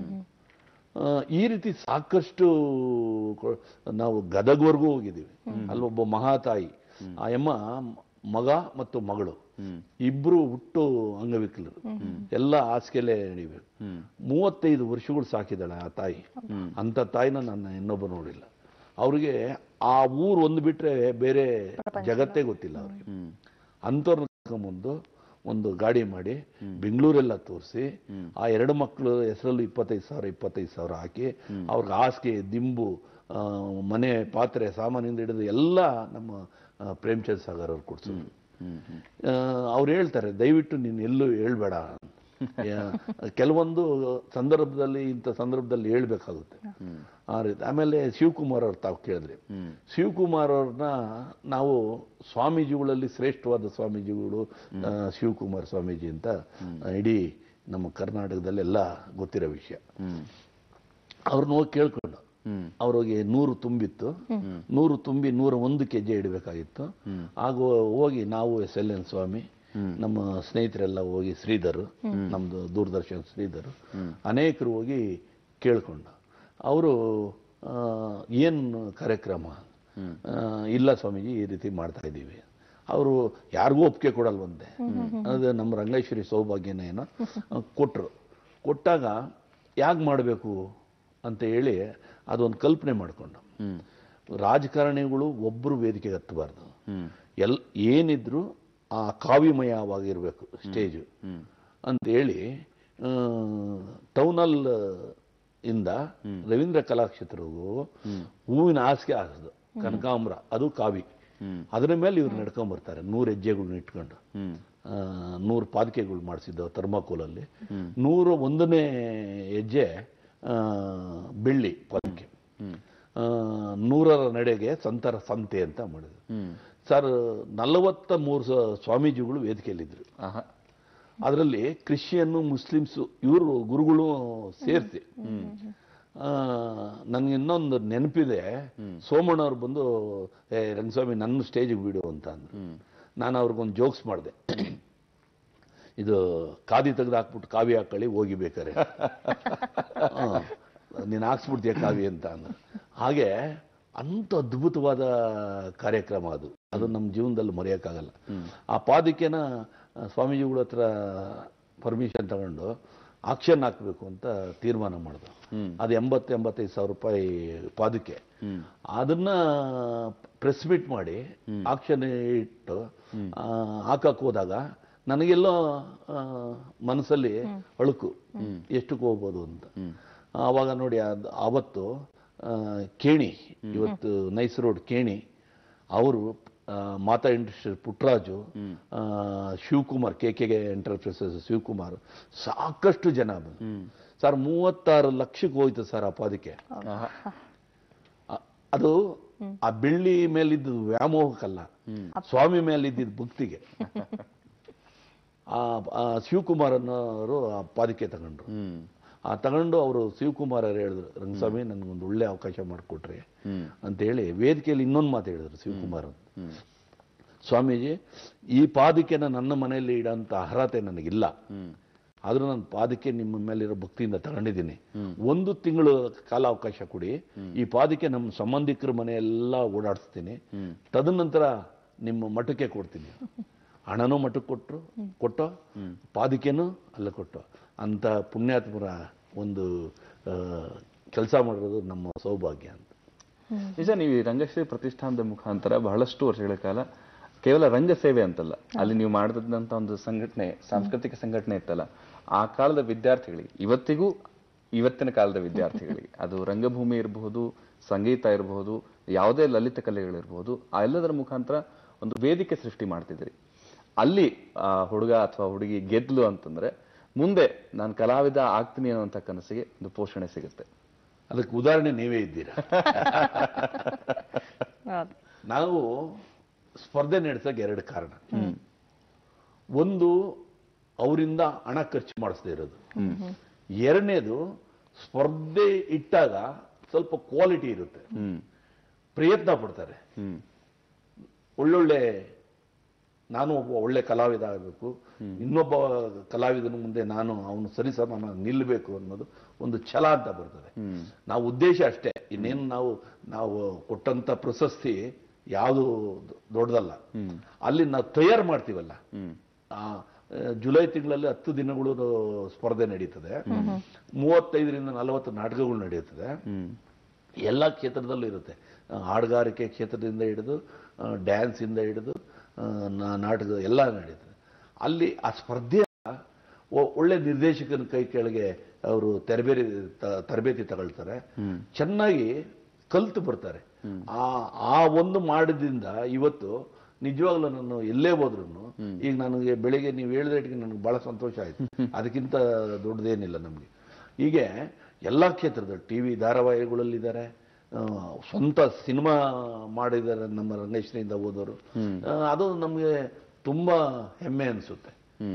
Speaker 3: ಈ ರೀತಿ ಸಾಕಷ್ಟು ನಾವು ಗದಗವರೆಗೂ ಹೋಗಿದ್ದೀವಿ. ಅಲ್ಲೊಬ್ಬ ಮಹಾತಾಯಿ, ಆ ಅಮ್ಮ ಮಗ ಮತ್ತು ಮಗಳು ಇಬ್ರು ಹುಟ್ಟು ಅಂಗವಿಕಲರು, ಎಲ್ಲ ಹಾಸಿಗೆಲೆ ನಡಿಬೇಕು. 35 ವರ್ಷಗಳು ಸಾಕಿದಾಳೆ ಆ ತಾಯಿ. ಅಂತ ತಾಯಿನ ನಾನು ಇನ್ನೊಬ್ಬ ನೋಡಿಲ್ಲ. ಅವ್ರಿಗೆ ಆ ಊರು ಒಂದು ಬಿಟ್ರೆ ಬೇರೆ ಜಗತ್ತೇ ಗೊತ್ತಿಲ್ಲ ಅವ್ರಿಗೆ. ಅಂಥವ್ರನ್ನ ಕರ್ಕೊಂಬಂದು ಒಂದು ಗಾಡಿ ಮಾಡಿ ಬೆಂಗಳೂರೆಲ್ಲ ತೋರಿಸಿ ಆ 2 ಮಕ್ಕಳು ಹೆಸರಲ್ಲೂ 25,000 ಹಾಕಿ ಅವ್ರಿಗೆ ಹಾಸಿಗೆ, ದಿಂಬು, ಮನೆ, ಪಾತ್ರೆ, ಸಾಮಾನಿಂದ ಹಿಡಿದು ಎಲ್ಲ ನಮ್ಮ ಪ್ರೇಮ್ಚಂದ್ ಸಾಗರ್ ಅವ್ರು ಕೊಡ್ಸಿದ್ರು. ಅವ್ರು ಹೇಳ್ತಾರೆ, ದಯವಿಟ್ಟು ನೀನು ಎಲ್ಲೂ ಹೇಳ್ಬೇಡ, ಕೆಲವೊಂದು ಸಂದರ್ಭದಲ್ಲಿ ಇಂಥ ಸಂದರ್ಭದಲ್ಲಿ ಹೇಳ್ಬೇಕಾಗುತ್ತೆ ಆ ರೀತಿ. ಆಮೇಲೆ ಶಿವಕುಮಾರ್ ಅವ್ರು ತಾವು ಕೇಳಿದ್ರಿ, ಶಿವಕುಮಾರ್ ಅವ್ರನ್ನ ನಾವು ಸ್ವಾಮೀಜಿಗಳಲ್ಲಿ ಶ್ರೇಷ್ಠವಾದ ಸ್ವಾಮೀಜಿಗಳು ಶಿವಕುಮಾರ್ ಸ್ವಾಮೀಜಿ ಅಂತ ಇಡೀ ನಮ್ಮ ಕರ್ನಾಟಕದಲ್ಲೆಲ್ಲ ಗೊತ್ತಿರೋ ವಿಷಯ. ಅವ್ರನ್ನ ಹೋಗಿ ಕೇಳ್ಕೊಂಡು, ಅವ್ರಿಗೆ 100 ತುಂಬಿತ್ತು, 100 ತುಂಬಿ 101 ಹೆಜ್ಜೆ ಇಡಬೇಕಾಗಿತ್ತು. ಆಗ ಹೋಗಿ ನಾವು SLN ಸ್ವಾಮಿ, ನಮ್ಮ ಸ್ನೇಹಿತರೆಲ್ಲ ಹೋಗಿ, ಶ್ರೀಧರ್, ನಮ್ದು ದೂರದರ್ಶನ ಶ್ರೀಧರ್, ಅನೇಕರು ಹೋಗಿ ಕೇಳ್ಕೊಂಡು, ಅವರು ಏನು ಕಾರ್ಯಕ್ರಮ, ಇಲ್ಲ ಸ್ವಾಮೀಜಿ ಈ ರೀತಿ ಮಾಡ್ತಾ ಇದ್ದೀವಿ. ಅವರು ಯಾರಿಗೂ ಒಪ್ಪಿಗೆ ಕೊಡಲ್ವಂತೆ. ಅದು ನಮ್ಮ ರಂಗೇಶ್ವರಿ ಸೌಭಾಗ್ಯನ ಏನೋ ಕೊಟ್ಟರು. ಕೊಟ್ಟಾಗ ಯಾಕೆ ಮಾಡಬೇಕು ಅಂತ ಹೇಳಿ ಅದೊಂದು ಕಲ್ಪನೆ ಮಾಡಿಕೊಂಡು, ರಾಜಕಾರಣಿಗಳು ಒಬ್ಬರು ವೇದಿಕೆಗೆ ಹತ್ತಬಾರ್ದು, ಏನಿದ್ರು ಆ ಕಾವ್ಯಮಯವಾಗಿರ್ಬೇಕು ಸ್ಟೇಜು ಅಂತ ಹೇಳಿ ಟೌನಲ್ ಇಂದ ರವೀಂದ್ರ ಕಲಾಕ್ಷೇತ್ರಗೂ ಹೂವಿನ ಹಾಸಿಗೆ ಹಾಕಿದ್ರು, ಕನಕಾಂಬ್ರ, ಅದು ಕಾವಿ. ಅದರ ಮೇಲೆ ಇವ್ರು ನಡ್ಕೊಂಡ್ ಬರ್ತಾರೆ 100 ಹೆಜ್ಜೆಗಳನ್ನ ಇಟ್ಕೊಂಡು, 100 ಪಾದಕೆಗಳು ಮಾಡಿಸಿದ್ದವು ಥರ್ಮಾಕೋಲಲ್ಲಿ. 101ನೇ ಹೆಜ್ಜೆ ಬೆಳ್ಳಿ ಪಾದಕೆ, 100ರ ನಡೆಗೆ ಸಂತರ ಸಂತೆ ಅಂತ ಮಾಡಿದ್ರು. ಸರ್ 43 ಸ್ವಾಮೀಜಿಗಳು ವೇದಿಕೆಯಲ್ಲಿದ್ರು. ಅದರಲ್ಲಿ ಕ್ರಿಶ್ಚಿಯನ್ನು, ಮುಸ್ಲಿಮ್ಸು, ಇವರು ಗುರುಗಳು ಸೇರಿಸಿ. ನನ್ಗೆ ಇನ್ನೊಂದು ನೆನಪಿದೆ, ಸೋಮಣ್ಣ ಅವ್ರು ಬಂದು ರಂಗಸ್ವಾಮಿ ನನ್ನ ಸ್ಟೇಜಿಗೆ ಬಿಡು ಅಂತ ಅಂದ್ರು. ನಾನು ಅವ್ರಿಗೊಂದು ಜೋಕ್ಸ್ ಮಾಡಿದೆ, ಇದು ಖಾದಿ ತೆಗೆದು ಹಾಕ್ಬಿಟ್ಟು ಕಾವಿ ಹಾಕೊಳ್ಳಿ ಹೋಗಿ ಬೇಕಾರೆ, ನೀನು ಹಾಕ್ಸ್ಬಿಡ್ತೀಯ ಕಾವಿ ಅಂತ ಅಂದ್ರು. ಹಾಗೆ ಅಂಥ ಅದ್ಭುತವಾದ ಕಾರ್ಯಕ್ರಮ ಅದು ನಮ್ಮ ಜೀವನದಲ್ಲಿ ಮರೆಯೋಕ್ಕಾಗಲ್ಲ. ಆ ಪಾದಕೆನ ಸ್ವಾಮೀಜಿಗಳ ಹತ್ರ ಪರ್ಮಿಷನ್ ತಗೊಂಡು ಆಕ್ಷನ್ ಹಾಕಬೇಕು ಅಂತ ತೀರ್ಮಾನ ಮಾಡಿದ್ರು. ಅದು 85 ಸಾವಿರ ರೂಪಾಯಿ ಪಾದಕ್ಕೆ. ಅದನ್ನ ಪ್ರೆಸ್ ಮೀಟ್ ಮಾಡಿ ಆಕ್ಷನ್ ಇಟ್ಟು ಹಾಕಕ್ ಹೋದಾಗ ನನಗೆಲ್ಲೋ ಮನಸ್ಸಲ್ಲಿ ಅಳುಕು, ಎಷ್ಟಕ್ಕೆ ಹೋಗ್ಬೋದು ಅಂತ. ಆವಾಗ ನೋಡಿ ಆವತ್ತು ಕೇಣಿ, ಇವತ್ತು ನೈಸ್ ರೋಡ್ ಕೇಣಿ, ಅವರು Mata industry Puttaraju, Shivakumar, K enterprises Shivakumar, ಸಾಕಷ್ಟು ಜನ ಬಂದು ಸರ್ 36 ಲಕ್ಷಕ್ಕೆ ಹೋಯ್ತು ಸರ್ ಆ ಪಾದಕ್ಕೆ. ಅದು ಆ ಬೆಳ್ಳಿ ಮೇಲಿದ್ದು ವ್ಯಾಮೋಹಕ್ಕಲ್ಲ, ಸ್ವಾಮಿ ಮೇಲಿದ್ದ ಭಕ್ತಿಗೆ. ಆ ಶಿವಕುಮಾರ್ ಅನ್ನೋರು ಆ ಪಾದಕ್ಕೆ ತಗೊಂಡ್ರು. ತಗೊಂಡು ಅವರು ಶಿವಕುಮಾರ್ ಅವರು ಹೇಳಿದ್ರು, ರಂಗಸ್ವಾಮಿ ನನ್ಗೊಂದು ಒಳ್ಳೆ ಅವಕಾಶ ಮಾಡಿಕೊಟ್ರಿ ಅಂತೇಳಿ ವೇದಿಕೆಯಲ್ಲಿ ಇನ್ನೊಂದು ಮಾತು ಹೇಳಿದ್ರು ಶಿವಕುಮಾರ್ ಅಂತ. ಸ್ವಾಮೀಜಿ, ಈ ಪಾದಕೆನ ನನ್ನ ಮನೆಯಲ್ಲಿ ಇಡೋಂಥ ಅರ್ಹತೆ ನನಗಿಲ್ಲ, ಆದ್ರೂ ನನ್ನ ಪಾದಕ್ಕೆ ನಿಮ್ಮ ಮೇಲಿರೋ ಭಕ್ತಿಯಿಂದ ತಗೊಂಡಿದ್ದೀನಿ. 1 ತಿಂಗಳು ಕಾಲಾವಕಾಶ ಕೊಡಿ, ಈ ಪಾದಕ್ಕೆ ನಮ್ಮ ಸಂಬಂಧಿಕರ ಮನೆಯೆಲ್ಲ ಓಡಾಡಿಸ್ತೀನಿ, ತದನಂತರ ನಿಮ್ಮ ಮಠಕ್ಕೆ ಕೊಡ್ತೀನಿ. ಹಣನೂ ಮಠಕ್ಕೆ ಕೊಟ್ಟು ಪಾದಕೆನೂ ಅಲ್ಲ ಕೊಟ್ಟು ಅಂತ ಪುಣ್ಯಾತ್ಮರ ಒಂದು ಕೆಲಸ ಮಾಡಿರೋದು ನಮ್ಮ ಸೌಭಾಗ್ಯ ಅಂತ.
Speaker 2: ನಿಜ, ನೀವು ಈ ರಂಗಶ್ರೀ ಪ್ರತಿಷ್ಠಾನದ ಮುಖಾಂತರ ಬಹಳಷ್ಟು ವರ್ಷಗಳ ಕಾಲ ಕೇವಲ ರಂಗ ಸೇವೆ ಅಂತಲ್ಲ, ಅಲ್ಲಿ ನೀವು ಮಾಡಿದಂತ ಒಂದು ಸಂಘಟನೆ, ಸಾಂಸ್ಕೃತಿಕ ಸಂಘಟನೆ ಇತ್ತಲ್ಲ, ಆ ಕಾಲದ ವಿದ್ಯಾರ್ಥಿಗಳಿಗೆ, ಇವತ್ತಿನ ಕಾಲದ ವಿದ್ಯಾರ್ಥಿಗಳಿಗೆ, ಅದು ರಂಗಭೂಮಿ ಇರಬಹುದು, ಸಂಗೀತ ಇರಬಹುದು, ಯಾವುದೇ ಲಲಿತ ಕಲೆಗಳಿರಬಹುದು, ಆ ಎಲ್ಲದರ ಮುಖಾಂತರ ಒಂದು ವೇದಿಕೆ ಸೃಷ್ಟಿ ಮಾಡ್ತಿದ್ರಿ. ಅಲ್ಲಿ ಆ ಹುಡುಗ ಅಥವಾ ಹುಡುಗಿ ಗೆದ್ಲು ಅಂತಂದ್ರೆ ಮುಂದೆ ನಾನು ಕಲಾವಿದ ಆಗ್ತೀನಿ ಅನ್ನುವಂಥ ಕನಸಿಗೆ ಒಂದು ಪೋಷಣೆ ಸಿಗುತ್ತೆ.
Speaker 3: ಅದಕ್ಕೆ ಉದಾಹರಣೆ ನೀವೇ ಇದ್ದೀರಾ. ನಾವು ಸ್ಪರ್ಧೆ ನಡೆಸಕ್ಕೆ 2 ಕಾರಣ. ಒಂದು, ಅವರಿಂದ ಹಣ ಖರ್ಚು ಮಾಡಿಸದೇ ಇರೋದು. 2ನೇದು, ಸ್ಪರ್ಧೆ ಇಟ್ಟಾಗ ಸ್ವಲ್ಪ ಕ್ವಾಲಿಟಿ ಇರುತ್ತೆ, ಪ್ರಯತ್ನ ಪಡ್ತಾರೆ. ಒಳ್ಳೊಳ್ಳೆ, ನಾನು ಒಬ್ಬ ಒಳ್ಳೆ ಕಲಾವಿದ ಆಗಬೇಕು, ಇನ್ನೊಬ್ಬ ಕಲಾವಿದನ ಮುಂದೆ ನಾನು ಅವನು ಸರಿಸಮಾನ ನಿಲ್ಲಬೇಕು ಅನ್ನೋದು ಒಂದು ಛಲ ಅಂತ ಬರ್ತದೆ. ನಾವು ಉದ್ದೇಶ ಅಷ್ಟೇ, ಇನ್ನೇನು ನಾವು ಕೊಟ್ಟಂತ ಪ್ರಶಸ್ತಿ ಯಾವುದು ದೊಡ್ಡದಲ್ಲ. ಅಲ್ಲಿ ನಾವು ತಯಾರು ಮಾಡ್ತೀವಲ್ಲ, ಜುಲೈ ತಿಂಗಳಲ್ಲಿ 10 ದಿನಗಳು ಸ್ಪರ್ಧೆ ನಡೀತದೆ, 35ರಿಂದ 40 ನಾಟಕಗಳು ನಡೆಯುತ್ತದೆ. ಎಲ್ಲ ಕ್ಷೇತ್ರದಲ್ಲೂ ಇರುತ್ತೆ, ಹಾಡುಗಾರಿಕೆ ಕ್ಷೇತ್ರದಿಂದ ಹಿಡಿದು ಡ್ಯಾನ್ಸ್ ಇಂದ ಹಿಡಿದು ನಾಟಕ ಎಲ್ಲ ನಡೀತದೆ. ಅಲ್ಲಿ ಆ ಸ್ಪರ್ಧೆ ಒಳ್ಳೆ ನಿರ್ದೇಶಕನ ಕೈ ಕೆಳಗೆ ಅವರು ತರಬೇತಿ ತಗೊಳ್ತಾರೆ, ಚೆನ್ನಾಗಿ ಕಲ್ತು ಬರ್ತಾರೆ. ಆ ಒಂದು ಮಾಡಿದ್ರಿಂದ ಇವತ್ತು ನಿಜವಾಗ್ಲೂ ನಾನು ಎಲ್ಲೇ ಹೋದ್ರು, ಈಗ ನನಗೆ ಬೆಳಿಗ್ಗೆ ನೀವು ಹೇಳಿದಟ್ಟಿಗೆ ನನಗೆ ಬಹಳ ಸಂತೋಷ ಆಯ್ತು. ಅದಕ್ಕಿಂತ ದೊಡ್ಡದೇನಿಲ್ಲ ನಮ್ಗೆ. ಹೀಗೆ ಎಲ್ಲಾ ಕ್ಷೇತ್ರದ ಟಿವಿ ಧಾರಾವಾಹಿಗಳಲ್ಲಿದ್ದಾರೆ, ಸ್ವಂತ ಸಿನಿಮಾ ಮಾಡಿದ್ದಾರೆ ನಮ್ಮ ರಂಗೇಶ್ವರಿಯಿಂದ ಹೋದವರು. ಅದು ನಮ್ಗೆ ತುಂಬಾ ಹೆಮ್ಮೆ ಅನ್ಸುತ್ತೆ.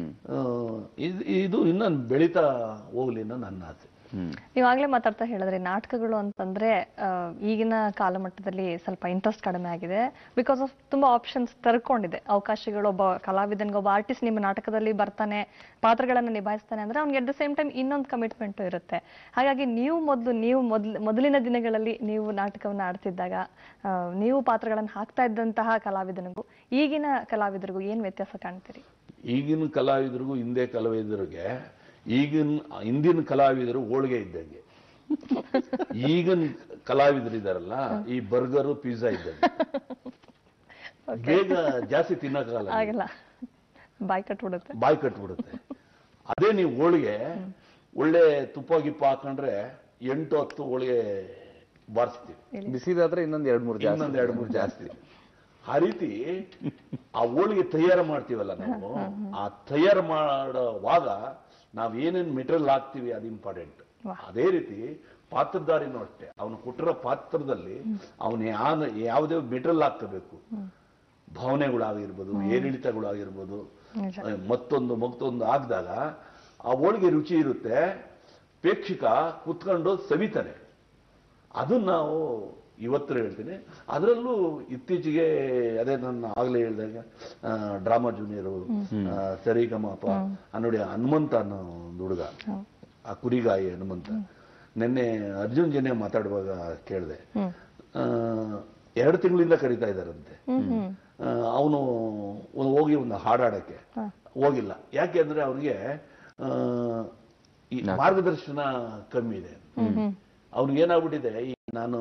Speaker 3: ಇದು ಇನ್ನ ಬೆಳೀತಾ ಹೋಗ್ಲಿ ಅನ್ನೋ ನನ್ನ ಆಸೆ.
Speaker 4: ನೀವಾಗ್ಲೇ ಮಾತಾಡ್ತಾ ಹೇಳಿದ್ರೆ ನಾಟಕಗಳು ಅಂತಂದ್ರೆ ಈಗಿನ ಕಾಲಮಟ್ಟದಲ್ಲಿ ಸ್ವಲ್ಪ ಇಂಟ್ರೆಸ್ಟ್ ಕಡಿಮೆ ಆಗಿದೆ, ಬಿಕಾಸ್ ಆಫ್ ತುಂಬಾ ಆಪ್ಷನ್ಸ್ ತೆರ್ಕೊಂಡಿದೆ, ಅವಕಾಶಗಳು. ಒಬ್ಬ ಕಲಾವಿದನ್ಗೆ, ಒಬ್ಬ ಆರ್ಟಿಸ್ಟ್ ನಿಮ್ಮ ನಾಟಕದಲ್ಲಿ ಬರ್ತಾನೆ, ಪಾತ್ರಗಳನ್ನ ನಿಭಾಯಿಸ್ತಾನೆ ಅಂದ್ರೆ ಅವ್ನಿಗೆ ಅಟ್ ದ ಸೇಮ್ ಟೈಮ್ ಇನ್ನೊಂದು ಕಮಿಟ್ಮೆಂಟ್ ಇರುತ್ತೆ. ಹಾಗಾಗಿ ನೀವು ಮೊದಲಿನ ದಿನಗಳಲ್ಲಿ ನೀವು ನಾಟಕವನ್ನ ಆಡ್ತಿದ್ದಾಗ ನೀವು ಪಾತ್ರಗಳನ್ನ ಹಾಕ್ತಾ ಇದ್ದಂತಹ ಕಲಾವಿದನಿಗೂ ಈಗಿನ ಕಲಾವಿದರಿಗೂ ಏನ್ ವ್ಯತ್ಯಾಸ ಕಾಣ್ತೀರಿ?
Speaker 3: ಈಗಿನ ಕಲಾವಿದರಿಗೂ ಹಿಂದೆ ಕಲಾವಿದರಿಗೆ, ಹಿಂದಿನ ಕಲಾವಿದರು ಹೋಳಿಗೆ ಇದ್ದಂಗೆ, ಈಗಿನ ಕಲಾವಿದರು ಇದಾರಲ್ಲ ಈ ಬರ್ಗರು ಪಿಜ್ಜಾ ಇದ್ದಂಗೆ, ಬೇಗ ಜಾಸ್ತಿ ತಿನ್ನಕ್ಕಾಗಲ್ಲ,
Speaker 4: ಬಾಯ್ ಕಟ್ಬಿಡುತ್ತೆ.
Speaker 3: ಅದೇ ನೀವು ಹೋಳಿಗೆ ಒಳ್ಳೆ ತುಪ್ಪ ಗಿಪ್ಪ ಹಾಕೊಂಡ್ರೆ 8-10 ಹೋಳಿಗೆ ಬಾರಿಸ್ತೀವಿ,
Speaker 2: ಬಿಸಿದಾದ್ರೆ ಇನ್ನೊಂದ್ 2-3
Speaker 3: ಜಾಸ್ತಿ. ಆ ರೀತಿ ಆ ಹೋಳಿಗೆ ತಯಾರು ಮಾಡ್ತೀವಲ್ಲ ನಾವು, ಆ ತಯಾರು ಮಾಡುವಾಗ ನಾವ್ ಏನೇನ್ ಮೆಟೀರಿಯಲ್ ಹಾಕ್ತಿವಿ ಅದು ಇಂಪಾರ್ಟೆಂಟ್. ಅದೇ ರೀತಿ ಪಾತ್ರಧಾರಿನೂ ಅಷ್ಟೇ, ಅವನು ಕೊಟ್ಟಿರೋ ಪಾತ್ರದಲ್ಲಿ ಅವನು ಯಾವುದೇ ಮೆಟೀರಿಯಲ್ ಹಾಕಬೇಕು, ಭಾವನೆಗಳಾಗಿರ್ಬೋದು, ಏರಿಳಿತಗಳಾಗಿರ್ಬೋದು, ಮತ್ತೊಂದು ಹಾಕಿದಾಗ ಆ ಹೋಳಿಗೆ ರುಚಿ ಇರುತ್ತೆ, ಪ್ರೇಕ್ಷಕ ಕುತ್ಕೊಂಡು ಸವಿತಾನೆ. ಅದನ್ನ ನಾವು ಇವತ್ತು ಹೇಳ್ತೀನಿ. ಅದರಲ್ಲೂ ಇತ್ತೀಚೆಗೆ ಅದೇ ನನ್ನ ಆಗ್ಲೇ ಹೇಳಿದಾಗ ಡ್ರಾಮಾ ಜೂನಿಯರು, ಸರಿಗಮಪ ನೋಡಿ, ಹನುಮಂತ ಅನ್ನೋ ಒಂದು ಹುಡುಗ, ಆ ಕುರಿಗಾಯಿ ಹನುಮಂತ, ನಿನ್ನೆ ಅರ್ಜುನ್ ಜನೆ ಮಾತಾಡುವಾಗ ಕೇಳಿದೆ, 2 ತಿಂಗಳಿಂದ ಕರೀತಾ ಇದ್ದಾರಂತೆ. ಅವನು ಹೋಗಿ ಒಂದು ಹಾಡಾಡಕ್ಕೆ ಹೋಗಿಲ್ಲ. ಯಾಕೆ ಅಂದ್ರೆ ಅವ್ರಿಗೆ ಈ ಮಾರ್ಗದರ್ಶನ ಕಮ್ಮಿ ಇದೆ. ಅವ್ನಿಗೇನಾಗ್ಬಿಟ್ಟಿದೆ, ಈ ನಾನು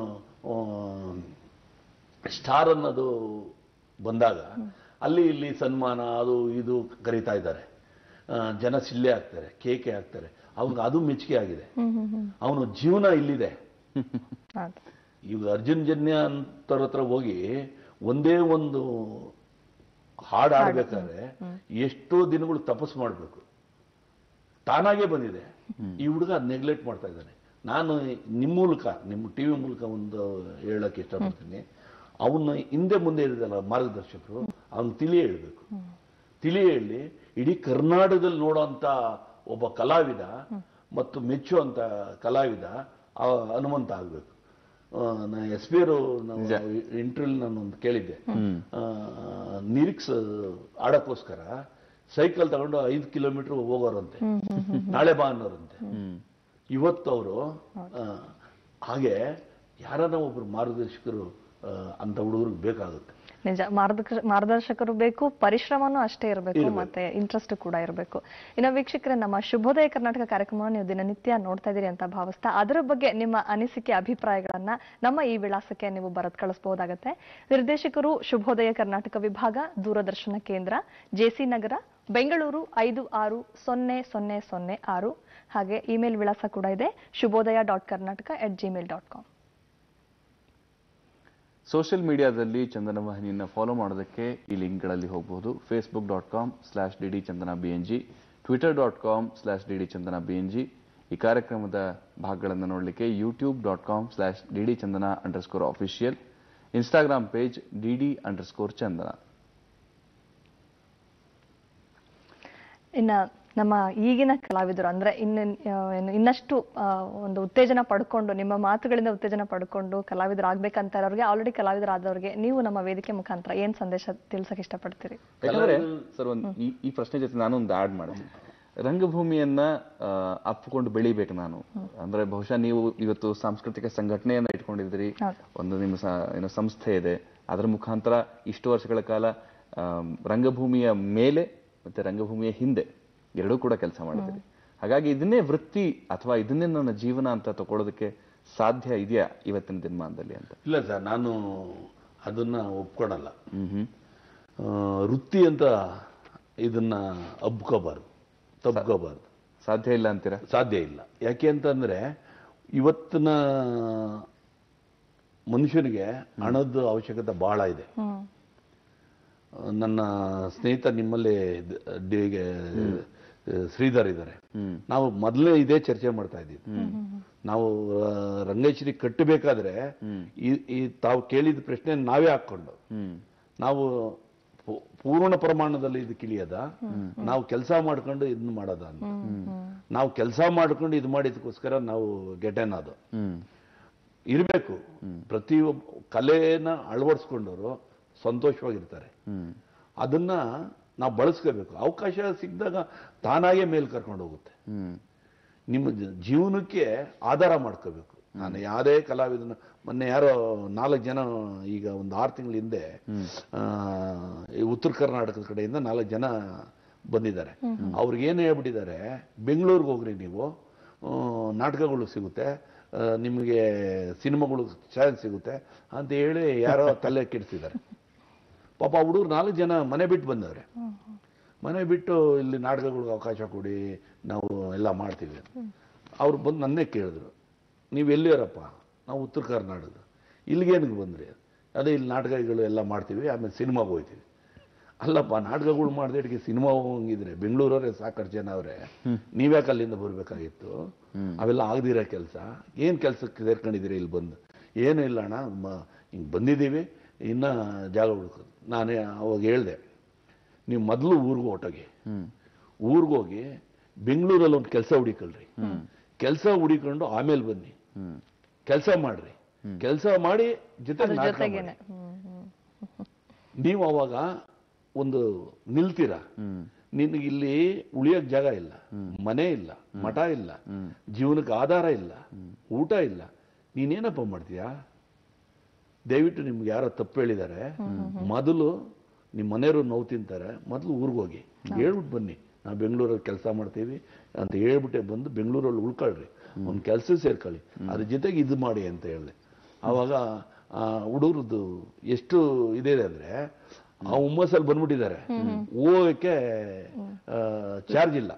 Speaker 3: ಸ್ಟಾರ್ ಅನ್ನೋದು ಬಂದಾಗ ಅಲ್ಲಿ ಇಲ್ಲಿ ಸನ್ಮಾನ ಅದು ಇದು ಕರೀತಾ ಇದ್ದಾರೆ, ಜನ ಸಿಳ್ಳೆ ಹಾಕ್ತಾರೆ, ಕೇಕೆ ಹಾಕ್ತಾರೆ, ಅವ್ನಿಗೆ ಅದು ಮೆಚ್ಚುಗೆ ಆಗಿದೆ. ಅವನು ಜೀವನ ಇಲ್ಲಿದೆ. ಈಗ ಅರ್ಜುನ್ ಜನ್ಯ ಅಂತವ್ರ ಹತ್ರ ಹೋಗಿ ಒಂದೇ ಒಂದು ಹಾಡು ಆಡ್ಬೇಕಾದ್ರೆ ಎಷ್ಟೋ ದಿನಗಳು ತಪಸ್ಸು ಮಾಡಬೇಕು, ತಾನಾಗೆ ಬಂದಿದೆ. ಈ ಹುಡುಗ ಅದ್ ನೆಗ್ಲೆಕ್ಟ್ ಮಾಡ್ತಾ ಇದ್ದಾನೆ. ನಾನು ನಿಮ್ಮ ಮೂಲಕ, ನಿಮ್ಮ ಟಿವಿ ಮೂಲಕ ಒಂದು ಹೇಳಕ್ಕೆ ಇಷ್ಟಪಡ್ತೀನಿ, ಅವನ್ನ ಹಿಂದೆ ಮುಂದೆ ಇರೋದಲ್ಲ ಮಾರ್ಗದರ್ಶಕರು, ಅವ್ನು ತಿಳಿ ಹೇಳ್ಬೇಕು. ತಿಳಿ ಹೇಳಿ ಇಡೀ ಕರ್ನಾಟಕದಲ್ಲಿ ನೋಡೋಂತ ಒಬ್ಬ ಕಲಾವಿದ ಮತ್ತು ಮೆಚ್ಚುವಂತ ಕಲಾವಿದ ಹನುಮಂತ ಆಗ್ಬೇಕು. ಎಸ್ ಪಿ ಅವರು ಇಂಟರ್ವ್ಯೂ ನಾನು ಒಂದು ಕೇಳಿದ್ದೆ, ಲಿರಿಕ್ಸ್ ಆಡಕ್ಕೋಸ್ಕರ ಸೈಕಲ್ ತಗೊಂಡು 5 ಕಿಲೋಮೀಟರ್ ಹೋಗೋರಂತೆ, ನಾಳೆ ಬಾ ಅನ್ನೋರಂತೆ. ಇವತ್ತು ಅವರು ಹಾಗೆ ಯಾರನ್ನ ಒಬ್ರು ಮಾರ್ಗದರ್ಶಕರು ಅಂತ ಹುಡುಗರಿಗೆ ಬೇಕಾಗುತ್ತೆ.
Speaker 4: ನಿಜ, ಮಾರ್ಗದರ್ಶಕರು ಬೇಕು, ಪರಿಶ್ರಮನೂ ಅಷ್ಟೇ ಇರಬೇಕು, ಮತ್ತೆ ಇಂಟ್ರೆಸ್ಟ್ ಕೂಡ ಇರಬೇಕು. ಇನ್ನು ವೀಕ್ಷಕರೇ, ನಮ್ಮ ಶುಭೋದಯ ಕರ್ನಾಟಕ ಕಾರ್ಯಕ್ರಮವನ್ನು ನೀವು ದಿನನಿತ್ಯ ನೋಡ್ತಾ ಇದ್ದೀರಿ ಅಂತ ಭಾವಿಸ್ತಾ, ಅದರ ಬಗ್ಗೆ ನಿಮ್ಮ ಅನಿಸಿಕೆ ಅಭಿಪ್ರಾಯಗಳನ್ನ ನಮ್ಮ ಈ ವಿಳಾಸಕ್ಕೆ ನೀವು ಬರೆದು ಕಳಿಸಬಹುದಾಗತ್ತೆ. ನಿರ್ದೇಶಕರು ಶುಭೋದಯ ಕರ್ನಾಟಕ ವಿಭಾಗ, ದೂರದರ್ಶನ ಕೇಂದ್ರ, ಜೆಸಿ ನಗರ, ಬೆಂಗಳೂರು 560006. ಹಾಗೆ ಇಮೇಲ್ ವಿಳಾಸ ಕೂಡ ಇದೆ, shubhodaya.karnataka@gmail.com.
Speaker 2: ಸೋಷಿಯಲ್ ಮೀಡಿಯಾದಲ್ಲಿ ಚಂದನ ವಾಹಿನಿಯನ್ನ ಫಾಲೋ ಮಾಡೋದಕ್ಕೆ ಈ ಲಿಂಕ್ಗಳಲ್ಲಿ ಹೋಗಬಹುದು. facebook.com/dd Chandana BNG, twitter.com/dd Chandana BNG. ಈ ಕಾರ್ಯಕ್ರಮದ ಭಾಗಗಳನ್ನು ನೋಡಲಿಕ್ಕೆ youtube.com/dd Chandana_official, Instagram page dd_Chandana.
Speaker 4: ಇನ್ನ ನಮ್ಮ ಈಗಿನ ಕಲಾವಿದರು ಅಂದ್ರೆ ಇನ್ನಷ್ಟು ಒಂದು ಉತ್ತೇಜನ ಪಡ್ಕೊಂಡು, ನಿಮ್ಮ ಮಾತುಗಳಿಂದ ಉತ್ತೇಜನ ಪಡ್ಕೊಂಡು ಕಲಾವಿದರಾಗಬೇಕಂತ ಇರೋರಿಗೆ, ಆಲ್ರೆಡಿ ಕಲಾವಿದರಾದವ್ರಿಗೆ ನೀವು ನಮ್ಮ ವೇದಿಕೆ ಮುಖಾಂತರ ಏನ್ ಸಂದೇಶ ತಿಳಿಸಕ್ ಇಷ್ಟಪಡ್ತೀರಿ?
Speaker 2: ಯಾಕಂದ್ರೆ ಸರ್, ಈ ಪ್ರಶ್ನೆ ಜೊತೆ ನಾನೊಂದು ಆಡ್ ಮಾಡ್ತೀನಿ. ರಂಗಭೂಮಿಯನ್ನ ಅಪ್ಪಿಕೊಂಡು ಬೆಳಿಬೇಕು ನಾನು ಅಂದ್ರೆ, ಬಹುಶಃ ನೀವು ಇವತ್ತು ಸಾಂಸ್ಕೃತಿಕ ಸಂಘಟನೆಯನ್ನ ಇಟ್ಕೊಂಡಿದ್ರಿ, ಒಂದು ನಿಮ್ಮ ಸಂಸ್ಥೆ ಇದೆ, ಅದರ ಮುಖಾಂತರ ಇಷ್ಟು ವರ್ಷಗಳ ಕಾಲ ರಂಗಭೂಮಿಯ ಮೇಲೆ ಮತ್ತೆ ರಂಗಭೂಮಿಯ ಹಿಂದೆ ಎರಡೂ ಕೂಡ ಕೆಲಸ ಮಾಡಿದ್ರಿ. ಹಾಗಾಗಿ ಇದನ್ನೇ ವೃತ್ತಿ ಅಥವಾ ಇದನ್ನೇ ನನ್ನ ಜೀವನ ಅಂತ ತಗೊಳ್ಳೋದಕ್ಕೆ ಸಾಧ್ಯ ಇದೆಯಾ ಇವತ್ತಿನ ದಿನಮಾನದಲ್ಲಿ ಅಂತ?
Speaker 3: ಇಲ್ಲ ಸರ್, ನಾನು ಅದನ್ನ ಒಪ್ಕೊಳಲ್ಲ. ವೃತ್ತಿ ಅಂತ ಇದನ್ನ ಒಪ್ಕೋಬಾರ್ದು, ತಪ್ಕೋಬಾರ್ದು.
Speaker 2: ಸಾಧ್ಯ ಇಲ್ಲ ಅಂತೀರಾ?
Speaker 3: ಸಾಧ್ಯ ಇಲ್ಲ. ಯಾಕೆ ಅಂತಂದ್ರೆ ಇವತ್ತಿನ ಮನುಷ್ಯನಿಗೆ ಹಣದ ಅವಶ್ಯಕತೆ ಬಹಳ ಇದೆ. ನನ್ನ ಸ್ನೇಹಿತ ನಿಮ್ಮಲ್ಲಿ ಶ್ರೀಧರ್ ಇದ್ದಾರೆ. ನಾವು ಮೊದಲೇ ಇದೇ ಚರ್ಚೆ ಮಾಡ್ತಾ ಇದ್ದೀವಿ. ನಾವು ರಂಗೇಶ್ವರಿ ಕಟ್ಟಬೇಕಾದ್ರೆ ಈ ತಾವು ಕೇಳಿದ ಪ್ರಶ್ನೆ ನಾವೇ ಹಾಕೊಂಡು, ನಾವು ಪೂರ್ಣ ಪ್ರಮಾಣದಲ್ಲಿ ಇದಕ್ಕೆ ಇಳಿಯದ, ನಾವು ಕೆಲಸ ಮಾಡ್ಕೊಂಡು ಇದನ್ನ ಮಾಡೋದ ಅಂತ. ನಾವು ಕೆಲಸ ಮಾಡ್ಕೊಂಡು ಇದು ಮಾಡಿದಕ್ಕೋಸ್ಕರ ನಾವು ಗೆಟೆನ್ ಅದು ಇರಬೇಕು. ಪ್ರತಿಯೊಬ್ಬ ಕಲೆನ ಅಳವಡಿಸ್ಕೊಂಡವರು ಸಂತೋಷವಾಗಿರ್ತಾರೆ. ಅದನ್ನ ನಾವು ಬಳಸ್ಕೋಬೇಕು. ಅವಕಾಶ ಸಿಕ್ಕಿದಾಗ ತಾನಾಗೆ ಮೇಲ್ ಕರ್ಕೊಂಡು ಹೋಗುತ್ತೆ. ನಿಮ್ಮ ಜೀವನಕ್ಕೆ ಆಧಾರ ಮಾಡ್ಕೋಬೇಕು. ನಾನು ಯಾವುದೇ ಕಲಾವಿದನ, ಮೊನ್ನೆ ಯಾರೋ 4 ಜನ, ಈಗ ಒಂದು 6 ತಿಂಗಳ ಹಿಂದೆ ಉತ್ತರ ಕರ್ನಾಟಕದ ಕಡೆಯಿಂದ 4 ಜನ ಬಂದಿದ್ದಾರೆ. ಅವ್ರಿಗೇನು ಹೇಳ್ಬಿಟ್ಟಿದ್ದಾರೆ, ಬೆಂಗಳೂರಿಗೆ ಹೋಗ್ರಿ, ನೀವು ನಾಟಕಗಳು ಸಿಗುತ್ತೆ, ನಿಮಗೆ ಸಿನಿಮಾಗಳು ಚಾನ್ಸ್ ಸಿಗುತ್ತೆ ಅಂತ ಹೇಳಿ ಯಾರೋ ತಲೆ ಕೆಡಿಸಿದ್ದಾರೆ. ಪಾಪ ಹುಡುಗರು 4 ಜನ ಮನೆ ಬಿಟ್ಟು ಬಂದವ್ರೆ. ಮನೆ ಬಿಟ್ಟು ಇಲ್ಲಿ ನಾಟಕಗಳಿಗೆ ಅವಕಾಶ ಕೊಡಿ, ನಾವು ಎಲ್ಲ ಮಾಡ್ತೀವಿ. ಅವ್ರು ಬಂದು ನನ್ನೇ ಕೇಳಿದ್ರು, ನೀವು ಎಲ್ಲಿಯರಪ್ಪ? ನಾವು ಉತ್ತರ ಕರ್ನಾಟಕದ. ಇಲ್ಲಿಗೇನಿಗೆ ಬಂದ್ರಿ? ಅದೇ ಇಲ್ಲಿ ನಾಟಕಗಳು ಎಲ್ಲ ಮಾಡ್ತೀವಿ, ಆಮೇಲೆ ಸಿನಿಮಾಗೆ ಹೋಗ್ತೀವಿ. ಅಲ್ಲಪ್ಪ, ನಾಟಕಗಳು ಮಾಡಿದೆ ಸಿನಿಮಾ ಹೋಗಿದ್ರೆ ಬೆಂಗಳೂರವ್ರೆ ಸಾಕಷ್ಟು ಜನ ಅವರೇ, ನೀವ್ಯಾಕೆ ಅಲ್ಲಿಂದ ಬರ್ಬೇಕಾಗಿತ್ತು? ಅವೆಲ್ಲ ಆಗದಿರೋ ಕೆಲಸ. ಏನ್ ಕೆಲಸಕ್ಕೆ ಸೇರ್ಕೊಂಡಿದ್ದೀರಿ ಇಲ್ಲಿ ಬಂದು? ಏನೂ ಇಲ್ಲ ಅಣ್ಣ, ಹಿಂಗೆ ಬಂದಿದ್ದೀವಿ, ಇನ್ನ ಜಾಗ ಹುಡುಕೋದು. ನಾನೇ ಅವಾಗ ಹೇಳ್ದೆ, ನೀವು ಮೊದಲು ಊರಿಗೆ ಹೊಟ್ಟೋಗಿ, ಊರಿಗೋಗಿ ಬೆಂಗಳೂರಲ್ಲಿ ಒಂದು ಕೆಲಸ ಹುಡಿಕೊಳ್ರಿ. ಕೆಲಸ ಹುಡಿಕೊಂಡು ಆಮೇಲೆ ಬನ್ನಿ, ಕೆಲಸ ಮಾಡ್ರಿ. ಕೆಲಸ ಮಾಡಿ ಜೊತೆಗೆ ನಾಟಕ ಮಾಡಿ. ನೀವು ಅವಾಗ ಒಂದು ನಿಲ್ತೀರಾ. ನಿನಗೆ ಇಲ್ಲಿ ಉಳಿಯೋಕ್ ಜಾಗ ಇಲ್ಲ, ಮನೆ ಇಲ್ಲ, ಮಠ ಇಲ್ಲ, ಜೀವನಕ್ಕೆ ಆಧಾರ ಇಲ್ಲ, ಊಟ ಇಲ್ಲ, ನೀನೇನಪ್ಪ ಮಾಡ್ತೀಯಾ? ದಯವಿಟ್ಟು ನಿಮ್ಗೆ ಯಾರೋ ತಪ್ಪು ಹೇಳಿದ್ದಾರೆ, ಮೊದಲು ನಿಮ್ಮ ಮನೆಯವರು ನೋವು ತಿಂತಾರೆ, ಮೊದಲು ಊರಿಗೋಗಿ ಹೇಳ್ಬಿಟ್ಟು ಬನ್ನಿ, ನಾವು ಬೆಂಗಳೂರಲ್ಲಿ ಕೆಲಸ ಮಾಡ್ತೀವಿ ಅಂತ ಹೇಳ್ಬಿಟ್ಟೆ ಬಂದು ಬೆಂಗಳೂರಲ್ಲಿ ಉಳ್ಕೊಳ್ರಿ, ಒಂದು ಕೆಲಸ ಸೇರ್ಕೊಳ್ಳಿ, ಅದ್ರ ಜೊತೆಗೆ ಇದು ಮಾಡಿ ಅಂತ ಹೇಳಿದೆ. ಆವಾಗ ಹುಡುಗರದ್ದು ಎಷ್ಟು ಇದೆ ಅಂದ್ರೆ ಆ ಹುಮ್ಮಸ್ಸಲ್ಲಿ ಬಂದ್ಬಿಟ್ಟಿದ್ದಾರೆ, ಹೋಗಕ್ಕೆ ಚಾರ್ಜ್ ಇಲ್ಲ.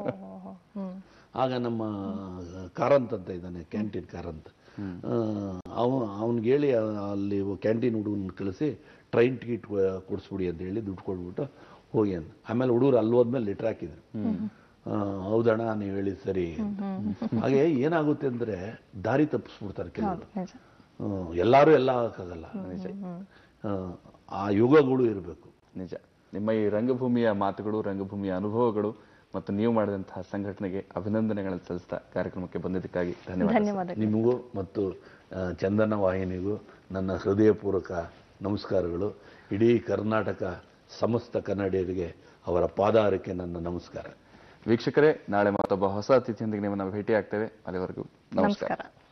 Speaker 3: ಆಗ ನಮ್ಮ ಕಾರಂತ್ ಅಂತ ಇದ್ದಾನೆ, ಕ್ಯಾಂಟೀನ್ ಕಾರಂತ್, ಅವನಿಗೆ ಹೇಳಿ ಅಲ್ಲಿ ಕ್ಯಾಂಟೀನ್ ಹುಡುಗನ ಕಳಿಸಿ ಟ್ರೈನ್ ಟಿಕೆಟ್ ಕೊಡಿಸ್ಬಿಡಿ ಅಂತ ಹೇಳಿ ದುಡ್ಡು ಕೊಡ್ಬಿಟ್ಟು ಹೋಗಿ ಅಂತ. ಆಮೇಲೆ ಹುಡುಗರು ಅಲ್ಲಿ ಹೋದ್ಮೇಲೆ ಲೆಟ್ರ್ ಹಾಕಿದ್ರು, ಹೌದಣ್ಣ ನೀವು ಹೇಳಿ ಸರಿ ಅಂತ. ಹಾಗೆ ಏನಾಗುತ್ತೆ ಅಂದ್ರೆ ದಾರಿ ತಪ್ಪಿಸ್ಬಿಡ್ತಾರೆ ಕೆಲವರು. ಎಲ್ಲರೂ ಎಲ್ಲ ಹಾಕಾಗಲ್ಲ, ಆ ಯುಗಗಳು ಇರಬೇಕು.
Speaker 2: ನಿಜ. ನಿಮ್ಮ ಈ ರಂಗಭೂಮಿಯ ಮಾತುಗಳು, ರಂಗಭೂಮಿಯ ಅನುಭವಗಳು ಮತ್ತು ನೀವು ಮಾಡಿದಂತಹ ಸಂಘಟನೆಗೆ ಅಭಿನಂದನೆಗಳನ್ನು ಸಲ್ಲಿಸ್ತಾ ಕಾರ್ಯಕ್ರಮಕ್ಕೆ ಬಂದಿದ್ದಕ್ಕಾಗಿ ಧನ್ಯವಾದ.
Speaker 3: ನಿಮಗೂ ಮತ್ತು ಚಂದನ ವಾಹಿನಿಗೂ ನನ್ನ ಹೃದಯಪೂರ್ವಕ ನಮಸ್ಕಾರಗಳು. ಇಡೀ ಕರ್ನಾಟಕ ಸಮಸ್ತ ಕನ್ನಡಿಗರಿಗೆ ಅವರ ಪಾದಾರಕ್ಕೆ ನನ್ನ ನಮಸ್ಕಾರ.
Speaker 2: ವೀಕ್ಷಕರೇ, ನಾಳೆ ಮತ್ತೊಬ್ಬ ಹೊಸ ಅತಿಥಿಯೊಂದಿಗೆ ನಿಮ್ಮನ್ನು ಭೇಟಿ ಆಗ್ತೇವೆ. ಅಲ್ಲಿವರೆಗೂ ನಮಸ್ಕಾರ.